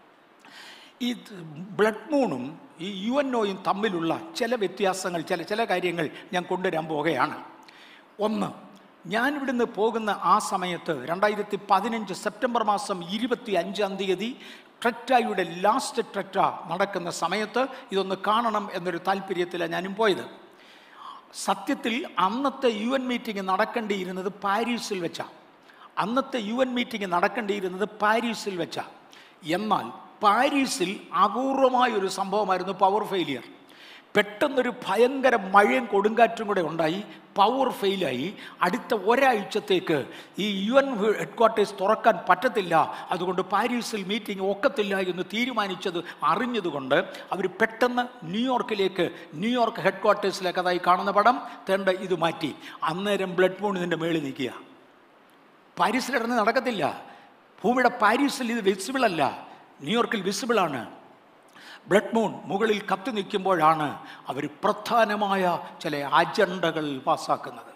ഈ ബ്ലഡ് മൂണും ഈ യു എൻ ഒയും തമ്മിലുള്ള ചില വ്യത്യാസങ്ങൾ, ചില ചില കാര്യങ്ങൾ ഞാൻ കൊണ്ടുവരാൻ പോകുകയാണ്. ഒന്ന്, ഞാനിവിടുന്ന് പോകുന്ന ആ സമയത്ത് രണ്ടായിരത്തി പതിനഞ്ച് സെപ്റ്റംബർ മാസം ഇരുപത്തി അഞ്ചാം തീയതി ട്രെറ്റയുടെ ലാസ്റ്റ് ട്രെറ്റ നടക്കുന്ന സമയത്ത് ഇതൊന്ന് കാണണം എന്നൊരു താല്പര്യത്തിലാണ് ഞാനും പോയത്. സത്യത്തിൽ അന്നത്തെ യു എൻ മീറ്റിംഗ് നടക്കേണ്ടിയിരുന്നത് പാരീസിൽ വെച്ചാണ്. അന്നത്തെ യു എൻ മീറ്റിംഗ് നടക്കേണ്ടിയിരുന്നത് പാരീസിൽ വെച്ചാണ്. എന്നാൽ പാരീസിൽ അപൂർവമായൊരു സംഭവമായിരുന്നു പവർ ഫെയിലിയർ. പെട്ടെന്നൊരു ഭയങ്കര മഴയും കൊടുങ്കാറ്റും കൂടെ ഉണ്ടായി. പവർ ഫെയിലായി. അടുത്ത ഒരാഴ്ചത്തേക്ക് ഈ യു എൻ ഹെഡ്ക്വാർട്ടേഴ്സ് തുറക്കാൻ പറ്റത്തില്ല. അതുകൊണ്ട് പാരീസിൽ മീറ്റിംഗ് ഒക്കത്തില്ല എന്ന് തീരുമാനിച്ചത് അറിഞ്ഞതുകൊണ്ട് അവർ പെട്ടെന്ന് ന്യൂയോർക്കിലേക്ക്, ന്യൂയോർക്ക് ഹെഡ്ക്വാർട്ടേഴ്സിലേക്ക്, അതായി കാണുന്ന പടം തേണ്ട ഇത് മാറ്റി. അന്നേരം ബ്ലഡ് മൂൺ ഇതിൻ്റെ മേളിൽ നിൽക്കുക. പാരീസിലിടന്ന് നടക്കത്തില്ല. ഭൂമിയുടെ പാരീസിൽ ഇത് വിസിബിളല്ല, ന്യൂയോർക്കിൽ വിസിബിളാണ്. ബ്ലഡ് മൂൺ മുകളിൽ കത്തി നിൽക്കുമ്പോഴാണ് അവർ പ്രധാനമായ ചില അജണ്ടകൾ പാസ്സാക്കുന്നത്.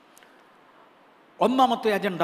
ഒന്നാമത്തെ agenda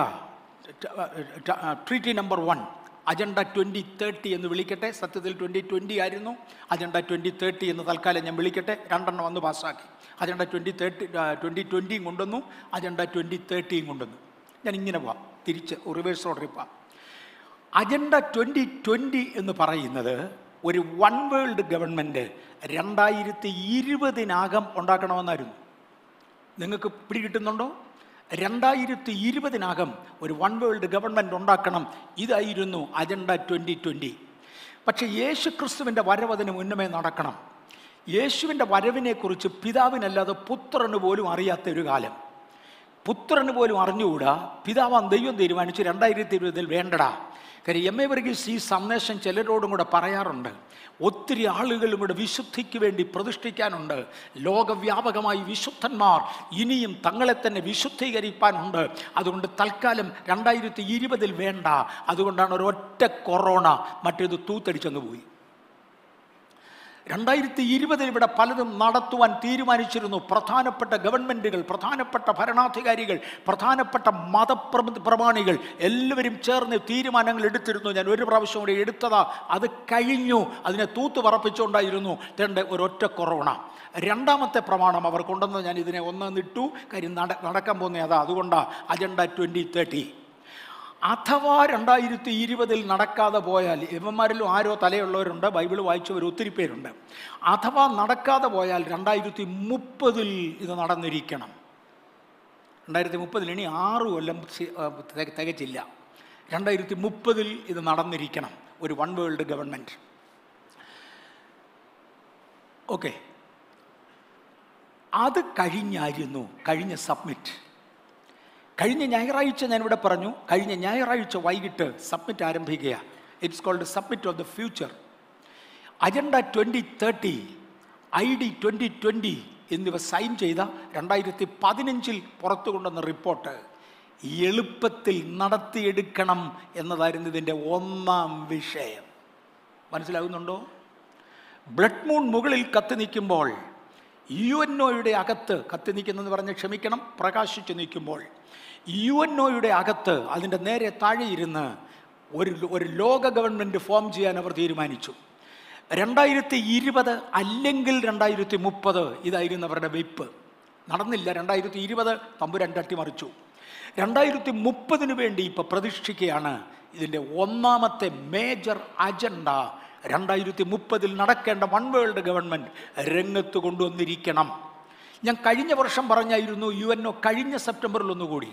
treaty number one, agenda twenty thirty എന്ന് വിളിക്കട്ടെ. സത്യത്തിൽ ട്വൻ്റി ട്വൻ്റി ആയിരുന്നു, അജണ്ട ട്വൻ്റി തേർട്ടി എന്ന് തൽക്കാലം ഞാൻ വിളിക്കട്ടെ. രണ്ടെണ്ണം വന്ന് പാസ്സാക്കി. അജണ്ട ട്വൻ്റി തേർട്ടി ട്വൻ്റി ട്വൻ്റിയും കൊണ്ടുവന്നു, അജണ്ട ട്വൻ്റി തേർട്ടിയും കൊണ്ടുവന്നു. ഞാൻ ഇങ്ങനെ പോവാം, തിരിച്ച് റിവേഴ്സ് ഓർഡറിൽ പോവാം. അജണ്ട ട്വൻ്റി ട്വൻ്റി എന്ന് പറയുന്നത് ഒരു വൺ വേൾഡ് ഗവൺമെൻറ് രണ്ടായിരത്തി ഇരുപതിനകം ഉണ്ടാക്കണമെന്നായിരുന്നു. നിങ്ങൾക്ക് പിടികിട്ടുന്നുണ്ടോ? രണ്ടായിരത്തി ഇരുപതിനകം ഒരു വൺ വേൾഡ് ഗവൺമെൻറ് ഉണ്ടാക്കണം. ഇതായിരുന്നു അജണ്ട ട്വൻ്റി ട്വൻ്റി. പക്ഷേ യേശു ക്രിസ്തുവിൻ്റെ വരവ് അതിന് മുന്നമേ നടക്കണം. യേശുവിൻ്റെ വരവിനെക്കുറിച്ച് പിതാവിനല്ലാതെ പുത്രന് പോലും അറിയാത്ത ഒരു കാലം. പുത്രന് പോലും അറിഞ്ഞുകൂടാ. പിതാവാൻ ദൈവം തീരുമാനിച്ച് രണ്ടായിരത്തി ഇരുപതിൽ വേണ്ടടാ. കാര്യം എം എ വർഗീസ് ഈ സന്ദേശം ചിലരോടും കൂടെ പറയാറുണ്ട്. ഒത്തിരി ആളുകളും കൂടെ വിശുദ്ധിക്ക് വേണ്ടി പ്രതിഷ്ഠിക്കാനുണ്ട്. ലോകവ്യാപകമായി വിശുദ്ധന്മാർ ഇനിയും തങ്ങളെ തന്നെ വിശുദ്ധീകരിക്കാനുണ്ട്. അതുകൊണ്ട് തൽക്കാലം രണ്ടായിരത്തി ഇരുപതിൽ വേണ്ട. അതുകൊണ്ടാണ് ഒരൊറ്റ കൊറോണ മറ്റേത് തൂത്തടിച്ചങ്ങ് പോയി. രണ്ടായിരത്തി ഇരുപതിൽ ഇവിടെ പലതും നടത്തുവാൻ തീരുമാനിച്ചിരുന്നു. പ്രധാനപ്പെട്ട ഗവൺമെൻറ്റുകൾ, പ്രധാനപ്പെട്ട ഭരണാധികാരികൾ, പ്രധാനപ്പെട്ട മതപ്രമാണികൾ എല്ലാവരും ചേർന്ന് തീരുമാനങ്ങൾ എടുത്തിരുന്നു. ഞാൻ ഒരു പ്രാവശ്യം കൂടി എടുത്തതാ, അത് കഴിഞ്ഞു. അതിനെ തൂത്ത് പറപ്പിച്ചുകൊണ്ടായിരുന്നു തേണ്ട ഒരൊറ്റ കൊറോണ. രണ്ടാമത്തെ പ്രമാണം അവർ കൊണ്ടുവന്നത് ഞാൻ ഇതിനെ ഒന്നിട്ടു. കാര്യം നട നടക്കാൻ പോകുന്നത് അതാ. അതുകൊണ്ടാണ് അജണ്ട ട്വൻ്റി തേർട്ടി. അഥവാ രണ്ടായിരത്തി ഇരുപതിൽ നടക്കാതെ പോയാൽ, ഇവന്മാരിലും ആരോ തലയുള്ളവരുണ്ട്, ബൈബിൾ വായിച്ചവർ ഒത്തിരി പേരുണ്ട്. അഥവാ നടക്കാതെ പോയാൽ രണ്ടായിരത്തി മുപ്പതിൽ ഇത് നടന്നിരിക്കണം. രണ്ടായിരത്തി മുപ്പതിൽ ഇനി ആറു കൊല്ലം തികച്ചില്ല. രണ്ടായിരത്തി മുപ്പതിൽ ഇത് നടന്നിരിക്കണം, ഒരു വൺ വേൾഡ് ഗവൺമെൻറ്. ഓക്കെ, അത് കഴിഞ്ഞായിരുന്നു കഴിഞ്ഞ സബ്മിറ്റ്. കഴിഞ്ഞ ഞായറാഴ്ച ഞാനിവിടെ പറഞ്ഞു, കഴിഞ്ഞ ഞായറാഴ്ച വൈകിട്ട് സബ്മിറ്റ് ആരംഭിക്കുക. It's called summit of the future. Agenda twenty thirty, I D twenty twenty എന്നിവ സൈൻ ചെയ്ത രണ്ടായിരത്തി പതിനഞ്ചിൽ പുറത്തു കൊണ്ടുവന്ന റിപ്പോർട്ട് എളുപ്പത്തിൽ നടത്തിയെടുക്കണം എന്നതായിരുന്നു ഇതിൻ്റെ ഒന്നാം വിഷയം. മനസ്സിലാകുന്നുണ്ടോ? ബ്ലഡ് മൂൺ മുകളിൽ കത്തി നിൽക്കുമ്പോൾ, യു എൻ ഒയുടെ അകത്ത് കത്തി നിൽക്കുന്നെന്ന് പറഞ്ഞ് ക്ഷമിക്കണം, പ്രകാശിച്ച് നിൽക്കുമ്പോൾ യു എൻ ഒയുടെ അകത്ത് അതിൻ്റെ നേരെ താഴെ ഇരുന്ന് ഒരു ഒരു ലോക ഗവൺമെൻറ് ഫോം ചെയ്യാൻ അവർ തീരുമാനിച്ചു. രണ്ടായിരത്തി ഇരുപത് അല്ലെങ്കിൽ രണ്ടായിരത്തി മുപ്പത് ഇതായിരുന്നു അവരുടെ വെയ്പ്പ്. നടന്നില്ല. രണ്ടായിരത്തി ഇരുപത് തമ്പുരാൻ തട്ടിമറിച്ചു. രണ്ടായിരത്തി മുപ്പതിന് വേണ്ടി ഇപ്പോൾ പ്രതീക്ഷിക്കുകയാണ്. ഇതിൻ്റെ ഒന്നാമത്തെ മേജർ അജണ്ട രണ്ടായിരത്തി മുപ്പതിൽ നടക്കേണ്ട വൺ വേൾഡ് ഗവൺമെൻറ് രംഗത്ത് കൊണ്ടുവന്നിരിക്കണം. ഞാൻ കഴിഞ്ഞ വർഷം പറഞ്ഞായിരുന്നു യു എൻ ഒ കഴിഞ്ഞ സെപ്റ്റംബറിൽ ഒന്നുകൂടി.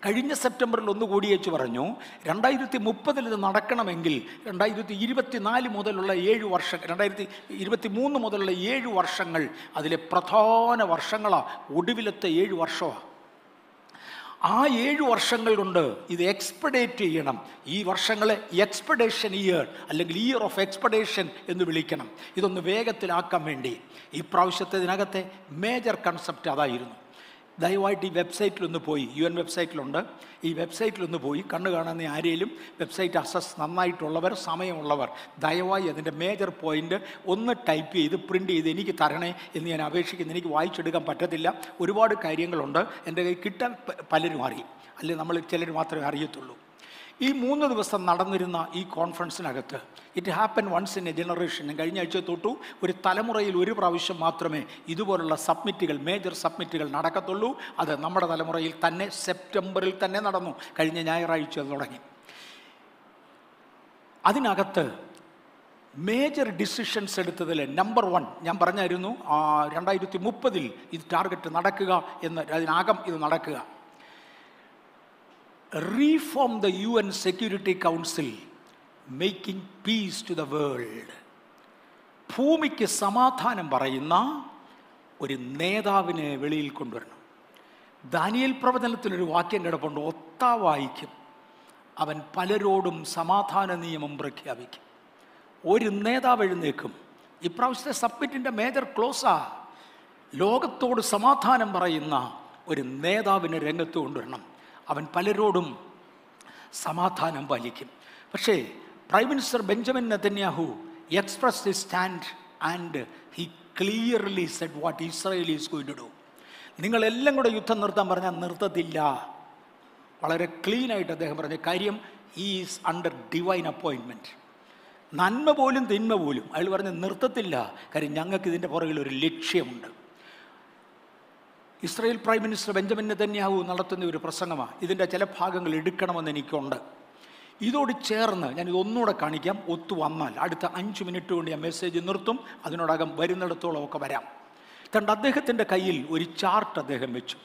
കഴിഞ്ഞ സെപ്റ്റംബറിൽ ഒന്ന് കൂടി വെച്ച് പറഞ്ഞു, രണ്ടായിരത്തി മുപ്പതിൽ ഇത് നടക്കണമെങ്കിൽ രണ്ടായിരത്തി ഇരുപത്തി നാല് മുതലുള്ള ഏഴ് വർഷം രണ്ടായിരത്തി ഇരുപത്തി മൂന്ന് മുതലുള്ള ഏഴ് വർഷങ്ങൾ അതിലെ പ്രധാന വർഷങ്ങളാണ്, ഒടുവിലത്തെ ഏഴ് വർഷമാണ്. ആ ഏഴ് വർഷങ്ങൾ കൊണ്ട് ഇത് എക്സ്പെഡേറ്റ് ചെയ്യണം. ഈ വർഷങ്ങളെ എക്സ്പെഡേഷൻ ഇയർ അല്ലെങ്കിൽ ഇയർ ഓഫ് എക്സ്പെഡേഷൻ എന്ന് വിളിക്കണം. ഇതൊന്ന് വേഗത്തിലാക്കാൻ വേണ്ടി ഈ പ്രാവശ്യത്തെ ഇതിനകത്തെ മേജർ കൺസെപ്റ്റ് അതായിരുന്നു. ദയവായിട്ട് ഈ വെബ്സൈറ്റിലൊന്ന് പോയി, യു എൻ വെബ്സൈറ്റിലുണ്ട്, ഈ വെബ്സൈറ്റിലൊന്ന് പോയി കണ്ണു കാണുന്ന ആരെങ്കിലും വെബ്സൈറ്റ് അസസ് നന്നായിട്ടുള്ളവർ, സമയമുള്ളവർ ദയവായി അതിൻ്റെ മേജർ പോയിൻ്റ് ഒന്ന് ടൈപ്പ് ചെയ്ത് പ്രിൻ്റ് ചെയ്ത് എനിക്ക് തരണേ എന്ന് ഞാൻ അപേക്ഷിക്കുന്നു. എനിക്ക് വായിച്ചെടുക്കാൻ പറ്റത്തില്ല, ഒരുപാട് കാര്യങ്ങളുണ്ട്, എൻ്റെ കയ്യിൽ കിട്ടാൻ പലരും അറിയും, അല്ലെങ്കിൽ നമ്മൾ ചിലർ മാത്രമേ അറിയത്തുള്ളൂ. ഈ മൂന്ന് ദിവസം നടന്നിരുന്ന ഈ കോൺഫറൻസിനകത്ത് it happen once in a generation. കഴിഞ്ഞ ആഴ്ച തൊട്ടു ഒരു തലമുറയിൽ ഒരു പ്രാവശ്യം മാത്രമേ ഇതുപോലുള്ള സബ്മിറ്റുകൾ, മേജർ സബ്മിറ്റുകൾ നടക്കത്തുള്ളൂ. അത് നമ്മുടെ തലമുറയിൽ തന്നെ സെപ്റ്റംബറിൽ തന്നെ നടന്നു, കഴിഞ്ഞ ഞായറാഴ്ച തുടങ്ങി. അതിനകത്ത് മേജർ ഡിസിഷൻസ് എടുത്തതിൽ നമ്പർ വൺ ഞാൻ പറഞ്ഞായിരുന്നു, രണ്ടായിരത്തി മുപ്പതിൽ ഇത് ടാർഗറ്റ് നടക്കുക എന്ന്, അതിനകം ഇത് നടക്കുക. Reform the U N Security Council, making peace to the world. ഭൂമിക്ക് സമാധാനം പറയുന്ന ഒരു നേതാവിനെ വെളിയിൽ കൊണ്ടുവരണം. ദാനിയേൽ പ്രവചനത്തിലൊരു വാക്യം കിടപ്പുണ്ട്, ഒത്താവായിക്കും, അവൻ പലരോടും സമാധാന നിയമം പ്രഖ്യാപിക്കും. ഒരു നേതാവ് എഴുന്നേക്കും. ഇപ്രാവശ്യത്തെ സബ്മിറ്റിൻ്റെ മേജർ ക്ലോസാ, ലോകത്തോട് സമാധാനം പറയുന്ന ഒരു നേതാവിനെ രംഗത്ത് കൊണ്ടുവരണം. അവൻ പലരോടും സമാധാനം പാലിക്കും. പക്ഷേ prime minister Benjamin Netanyahu express his stand and he clearly said what Israel is going to do. നിങ്ങളെല്ലാം കൂടെ യുദ്ധം നിർത്താൻ പറഞ്ഞാൽ നിർത്തത്തില്ല. വളരെ ക്ലീനായിട്ട് അദ്ദേഹം പറഞ്ഞ കാര്യം, ഈസ് അണ്ടർ ഡിവൈൻ അപ്പോയിൻമെൻറ്റ്. നന്മ പോലും തിന്മ പോലും അയാൾ പറഞ്ഞ് നിർത്തത്തില്ല. കാര്യം ഞങ്ങൾക്ക് ഇതിൻ്റെ പുറകിൽ ഒരു ലക്ഷ്യമുണ്ട്. Israel prime minister Benjamin Netanyahu നടത്തുന്ന ഒരു പ്രസംഗമാണ്. ഇതിൻ്റെ ചില ഭാഗങ്ങൾ എടുക്കണമെന്ന് എനിക്കുണ്ട്. ഇതോട് ചേർന്ന് ഞാൻ ഇതൊന്നുകൂടെ കാണിക്കാം. ഒത്തു വന്നാൽ അടുത്ത അഞ്ച് മിനിറ്റ് കൊണ്ട് ഞാൻ മെസ്സേജ് നിർത്തും. അതിനോടകം വരുന്നിടത്തോളം ഒക്കെ വരാം. കണ്ട് അദ്ദേഹത്തിൻ്റെ കയ്യിൽ ഒരു ചാർട്ട് അദ്ദേഹം വെച്ചു.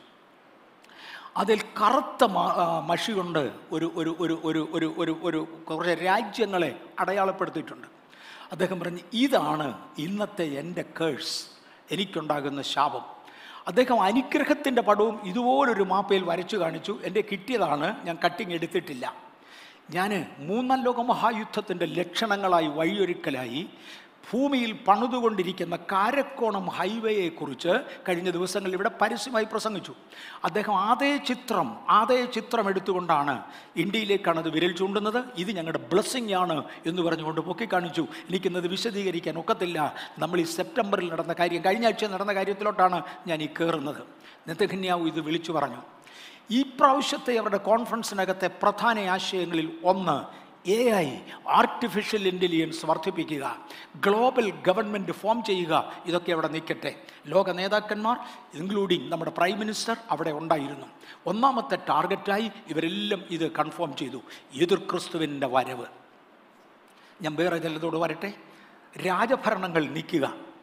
അതിൽ കറുത്ത മഷി കൊണ്ട് ഒരു ഒരു ഒരു ഒരു ഒരു ഒരു ഒരു കുറേ രാജ്യങ്ങളെ അടയാളപ്പെടുത്തിയിട്ടുണ്ട്. അദ്ദേഹം പറഞ്ഞു, ഇതാണ് ഇന്നത്തെ എൻ്റെ കേഴ്സ്, എനിക്കുണ്ടാകുന്ന ശാപം. അദ്ദേഹം അനുഗ്രഹത്തിൻ്റെ പടവും ഇതുപോലൊരു മാപ്പയിൽ വരച്ചു കാണിച്ചു. എൻ്റെ കിട്ടിയതാണ്, ഞാൻ കട്ടിങ് എടുത്തിട്ടില്ല. ഞാൻ മൂന്നാം ലോക മഹായുദ്ധത്തിൻ്റെ ലക്ഷണങ്ങളായി, വഴിയൊരുക്കലായി ഭൂമിയിൽ പണിതുകൊണ്ടിരിക്കുന്ന കാരക്കോണം ഹൈവേയെക്കുറിച്ച് കഴിഞ്ഞ ദിവസങ്ങളിൽ ഇവിടെ പരസ്യമായി പ്രസംഗിച്ചു. അദ്ദേഹം അതേ ചിത്രം അതേ ചിത്രം എടുത്തുകൊണ്ടാണ് ഇന്ത്യയിലേക്കാണ് അത് വിരൽ ചൂണ്ടുന്നത്. ഇത് ഞങ്ങളുടെ ബ്ലെസ്സിങ് ആണ് എന്ന് പറഞ്ഞുകൊണ്ട് പൊക്കി കാണിച്ചു. എനിക്കിന്നത് വിശദീകരിക്കാൻ ഒക്കത്തില്ല. നമ്മൾ ഈ സെപ്റ്റംബറിൽ നടന്ന കാര്യം, കഴിഞ്ഞ ആഴ്ച നടന്ന കാര്യത്തിലോട്ടാണ് ഞാൻ ഈ കയറുന്നത്. നെതന്യാഹു ഇത് വിളിച്ചു പറഞ്ഞു. ഈ പ്രാവശ്യത്തെ അവരുടെ കോൺഫറൻസിനകത്തെ പ്രധാന ആശയങ്ങളിൽ ഒന്ന്, എ ഐ, ആർട്ടിഫിഷ്യൽ ഇൻ്റലിജൻസ് വർദ്ധിപ്പിക്കുക, ഗ്ലോബൽ ഗവൺമെൻറ് ഫോം ചെയ്യുക. ഇതൊക്കെ അവിടെ നിൽക്കട്ടെ. ലോക നേതാക്കന്മാർ ഇൻക്ലൂഡിങ് നമ്മുടെ പ്രൈം മിനിസ്റ്റർ അവിടെ ഉണ്ടായിരുന്നു. ഒന്നാമത്തെ ടാർഗറ്റായി ഇവരെല്ലാം ഇത് കൺഫേം ചെയ്തു, എതിർ ക്രിസ്തുവിൻ്റെ വരവ്. ഞാൻ വേറെ ചിലതോട് വരട്ടെ. രാജഭരണങ്ങൾ നിൽക്കുക.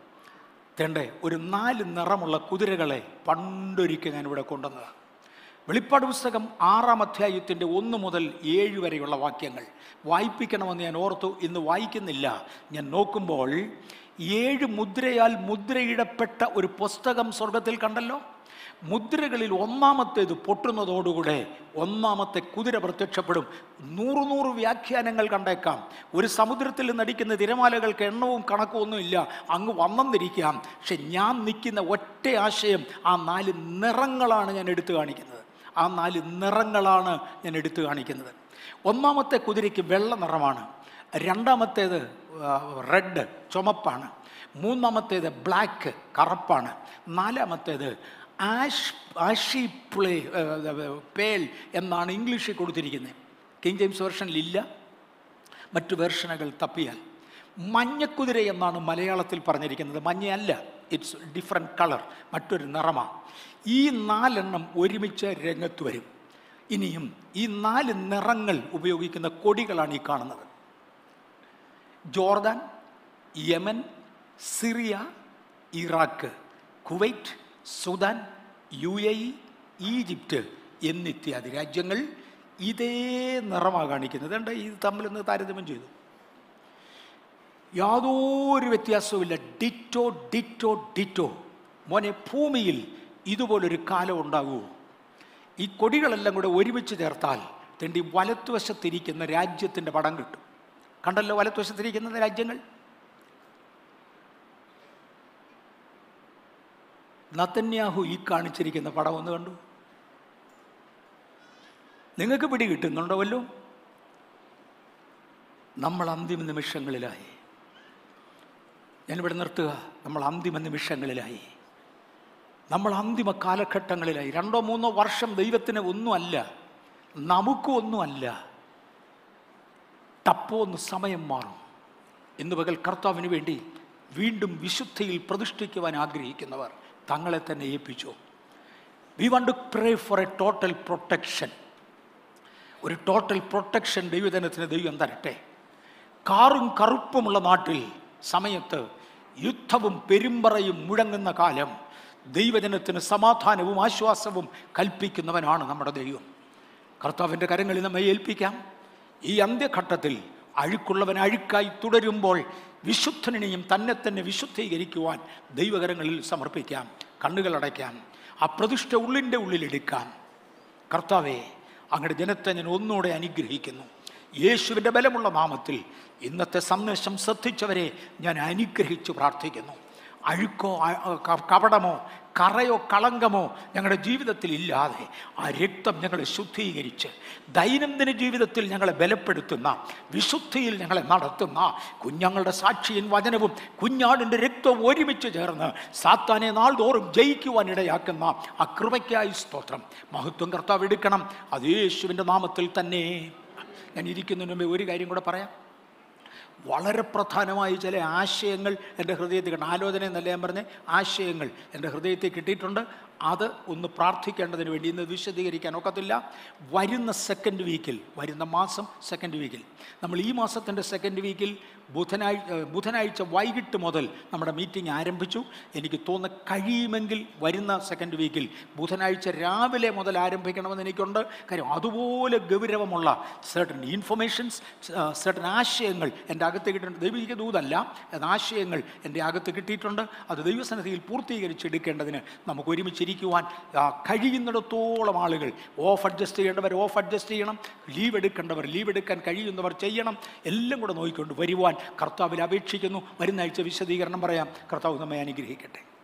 തേണ്ടേ ഒരു നാല് നിറമുള്ള കുതിരകളെ പണ്ടൊരിക്കൽ ഞാനിവിടെ കൊണ്ടുവന്നതാണ്. വെളിപ്പാട് പുസ്തകം ആറാം അധ്യായത്തിൻ്റെ ഒന്ന് മുതൽ ഏഴ് വരെയുള്ള വാക്യങ്ങൾ വായിപ്പിക്കണമെന്ന് ഞാൻ ഓർത്തു. ഇന്ന് വായിക്കുന്നില്ല. ഞാൻ നോക്കുമ്പോൾ ഏഴ് മുദ്രയാൽ മുദ്രയിടപ്പെട്ട ഒരു പുസ്തകം സ്വർഗത്തിൽ കണ്ടല്ലോ. മുദ്രകളിൽ ഒന്നാമത്തേത് പൊട്ടുന്നതോടുകൂടെ ഒന്നാമത്തെ കുതിര പ്രത്യക്ഷപ്പെടും. നൂറ് നൂറ് വ്യാഖ്യാനങ്ങൾ കണ്ടേക്കാം. ഒരു സമുദ്രത്തിൽ നിന്നടിക്കുന്ന തിരമാലകൾക്ക് എണ്ണവും കണക്കും ഒന്നുമില്ല, അങ്ങ് വന്നെന്നിരിക്കാം. പക്ഷെ ഞാൻ നിൽക്കുന്ന ഒറ്റ ആശയം, ആ നാല് നിറങ്ങളാണ് ഞാൻ എടുത്തു കാണിക്കുന്നത്. ആ നാല് നിറങ്ങളാണ് ഞാൻ എടുത്തു കാണിക്കുന്നത്. ഒന്നാമത്തെ കുതിരയ്ക്ക് വെള്ള നിറമാണ്. രണ്ടാമത്തേത് റെഡ്, ചുമപ്പാണ്. മൂന്നാമത്തേത് ബ്ലാക്ക്, കറുപ്പാണ്. നാലാമത്തേത് ആഷ് ആഷി പ്ലേ പേൾ എന്നാണ് ഇംഗ്ലീഷിൽ കൊടുത്തിരിക്കുന്നത്. കിങ് ജെയിംസ് വെർഷനിലില്ല, മറ്റു വെർഷനുകൾ തപ്പിയാൽ. മഞ്ഞക്കുതിര എന്നാണ് മലയാളത്തിൽ പറഞ്ഞിരിക്കുന്നത്. മഞ്ഞയല്ല, ഇറ്റ്സ് ഡിഫറെൻറ്റ് കളർ, മറ്റൊരു നിറമാണ്. ഈ നാലെണ്ണം ഒരുമിച്ച് രംഗത്ത് വരും. ഇനിയും ഈ നാല് നിറങ്ങൾ ഉപയോഗിക്കുന്ന കൊടികളാണ് ഈ കാണുന്നത്. Jordan, Yemen, Syria, Iraq, Kuwait, Sudan, U A E, Egypt എന്നിത്യാദി രാജ്യങ്ങൾ ഇതേ നിറമാണ് കാണിക്കുന്നത്. ഉണ്ട്, ഇത് തമ്മിലൊന്ന് താരതമ്യം ചെയ്തു. യാതൊരു വ്യത്യാസവുമില്ല. Ditto ditto ditto. മോനെ, ഭൂമിയിൽ ഇതുപോലൊരു കാലം ഉണ്ടാകുമോ? ഈ കൊടികളെല്ലാം കൂടെ ഒരുമിച്ച് ചേർത്താൽ തെണ്ടി വലത്തുവശത്തിരിക്കുന്ന രാജ്യത്തിൻ്റെ പടം കിട്ടും. കണ്ടല്ലോ വലത്തുവശത്തിരിക്കുന്ന രാജ്യങ്ങൾ. നതന്യാഹു ഈ കാണിച്ചിരിക്കുന്ന പടം ഒന്ന് കണ്ടു. നിങ്ങൾക്ക് പിടി കിട്ടുന്നുണ്ടോ വല്ലോ? നമ്മൾ അന്തിമ നിമിഷങ്ങളിലായി. ഞാനിവിടെ നിർത്തുക. നമ്മൾ അന്തിമ നിമിഷങ്ങളിലായി, നമ്മൾ അന്തിമ കാലഘട്ടങ്ങളിലായി. രണ്ടോ മൂന്നോ വർഷം ദൈവത്തിന് ഒന്നുമല്ല, നമുക്കും ഒന്നുമല്ല. ടപ്പോന്ന് സമയം മാറും. ഇന്ന് പകൽ കർത്താവിന് വേണ്ടി വീണ്ടും വിശുദ്ധിയിൽ പ്രതിഷ്ഠിക്കുവാൻ ആഗ്രഹിക്കുന്നവർ തങ്ങളെ തന്നെ ഏൽപ്പിച്ചു. We want to pray for a total protection. ഒരു ടോട്ടൽ പ്രൊട്ടക്ഷൻ ദൈവജനത്തിന് ദൈവം തരട്ടെ. കാറും കറുപ്പുമുള്ള നാട്ടിൽ സമയത്ത് യുദ്ധവും പെരുമ്പറയും മുഴങ്ങുന്ന കാലം ദൈവജനത്തിന് സമാധാനവും ആശ്വാസവും കൽപ്പിക്കുന്നവനാണ് നമ്മുടെ ദൈവം. കർത്താവിൻ്റെ കരങ്ങളിൽ നമ്മെ ഏൽപ്പിക്കാം. ഈ അന്ത്യഘട്ടത്തിൽ അഴുക്കുള്ളവൻ അഴുക്കായി തുടരുമ്പോൾ വിശുദ്ധനെയും തന്നെ തന്നെ വിശുദ്ധീകരിക്കുവാൻ ദൈവകരങ്ങളിൽ സമർപ്പിക്കാം. കണ്ണുകളടയ്ക്കാം. ആ പ്രതിഷ്ഠ ഉള്ളിൻ്റെ ഉള്ളിലെടുക്കാം. കർത്താവേ, അങ്ങയുടെ ജനത്തെ ഞാൻ ഒന്നുകൂടെ അനുഗ്രഹിക്കുന്നു. യേശുവിൻ്റെ ബലമുള്ള നാമത്തിൽ ഇന്നത്തെ സന്ദേശം ശ്രദ്ധിച്ചവരെ ഞാൻ അനുഗ്രഹിച്ച് പ്രാർത്ഥിക്കുന്നു. അഴുക്കോ കപടമോ കറയോ കളങ്കമോ ഞങ്ങളുടെ ജീവിതത്തിൽ ഇല്ലാതെ ആ രക്തം ഞങ്ങളെ ശുദ്ധീകരിച്ച് ദൈനംദിന ജീവിതത്തിൽ ഞങ്ങളെ ബലപ്പെടുത്തുന്ന, വിശുദ്ധിയിൽ ഞങ്ങളെ നടത്തുന്ന കുഞ്ഞുങ്ങളുടെ സാക്ഷിയും വചനവും കുഞ്ഞാടിൻ്റെ രക്തവും ഒരുമിച്ച് ചേർന്ന് സാത്താനെ നാൾതോറും ജയിക്കുവാൻ ഇടയാക്കുന്ന ആ കൃപയ്ക്കായി സ്തോത്രം. മഹത്വം കർത്താവ് എടുക്കണം. അത് യേശുവിൻ്റെ നാമത്തിൽ തന്നെ. ഞാൻ ഇരിക്കുന്നതിന് മുമ്പേ ഒരു കാര്യം കൂടെ പറയാം. വളരെ പ്രധാനമായ ചില ആശയങ്ങൾ എൻ്റെ ഹൃദയത്തിൽ കിട്ടണം. ആലോചന എന്നല്ല ഞാൻ പറഞ്ഞ ആശയങ്ങൾ എൻ്റെ ഹൃദയത്തിൽ കിട്ടിയിട്ടുണ്ട്. അത് ഒന്ന് പ്രാർത്ഥിക്കേണ്ടതിന് വേണ്ടി ഇന്ന് വിശദീകരിക്കാൻ ഒക്കത്തില്ല. വരുന്ന സെക്കൻഡ് വീക്കിൽ, വരുന്ന മാസം സെക്കൻഡ് വീക്കിൽ, നമ്മൾ ഈ മാസത്തിൻ്റെ സെക്കൻഡ് വീക്കിൽ ബുധനാഴ്ച ബുധനാഴ്ച വൈകിട്ട് മുതൽ നമ്മുടെ മീറ്റിംഗ് ആരംഭിച്ചു. എനിക്ക് തോന്നുന്നു കഴിയുമെങ്കിൽ വരുന്ന സെക്കൻഡ് വീക്കിൽ ബുധനാഴ്ച രാവിലെ മുതൽ ആരംഭിക്കണമെന്ന് എനിക്കുണ്ട്. കാര്യം അതുപോലെ ഗൗരവമുള്ള സർട്ടൻ ഇൻഫർമേഷൻസ്, സർട്ടൻ ആശയങ്ങൾ എൻ്റെ അകത്ത് കിട്ടിയിട്ടുണ്ട്. ദൈവിക ദൂതല്ല, അത് ആശയങ്ങൾ എൻ്റെ അകത്ത് കിട്ടിയിട്ടുണ്ട്. അത് ദൈവസന്നിധിയിൽ പൂർത്തീകരിച്ചെടുക്കേണ്ടതിന് നമുക്ക് ഒരുമിച്ചിരിക്കുവാൻ കഴിയുന്നിടത്തോളം ആളുകൾ ഓഫ് അഡ്ജസ്റ്റ് ചെയ്യേണ്ടവർ ഓഫ് അഡ്ജസ്റ്റ് ചെയ്യണം, ലീവ് എടുക്കേണ്ടവർ ലീവ് എടുക്കാൻ കഴിയുന്നവർ ചെയ്യണം. എല്ലാം കൂടെ നോക്കിക്കൊണ്ട് വരുവാൻ കർത്താവിൽ അപേക്ഷിക്കുന്നു. വരുന്ന ആഴ്ച വിശദീകരണം പറയാം. കർത്താവ് നമ്മെ അനുഗ്രഹിക്കട്ടെ.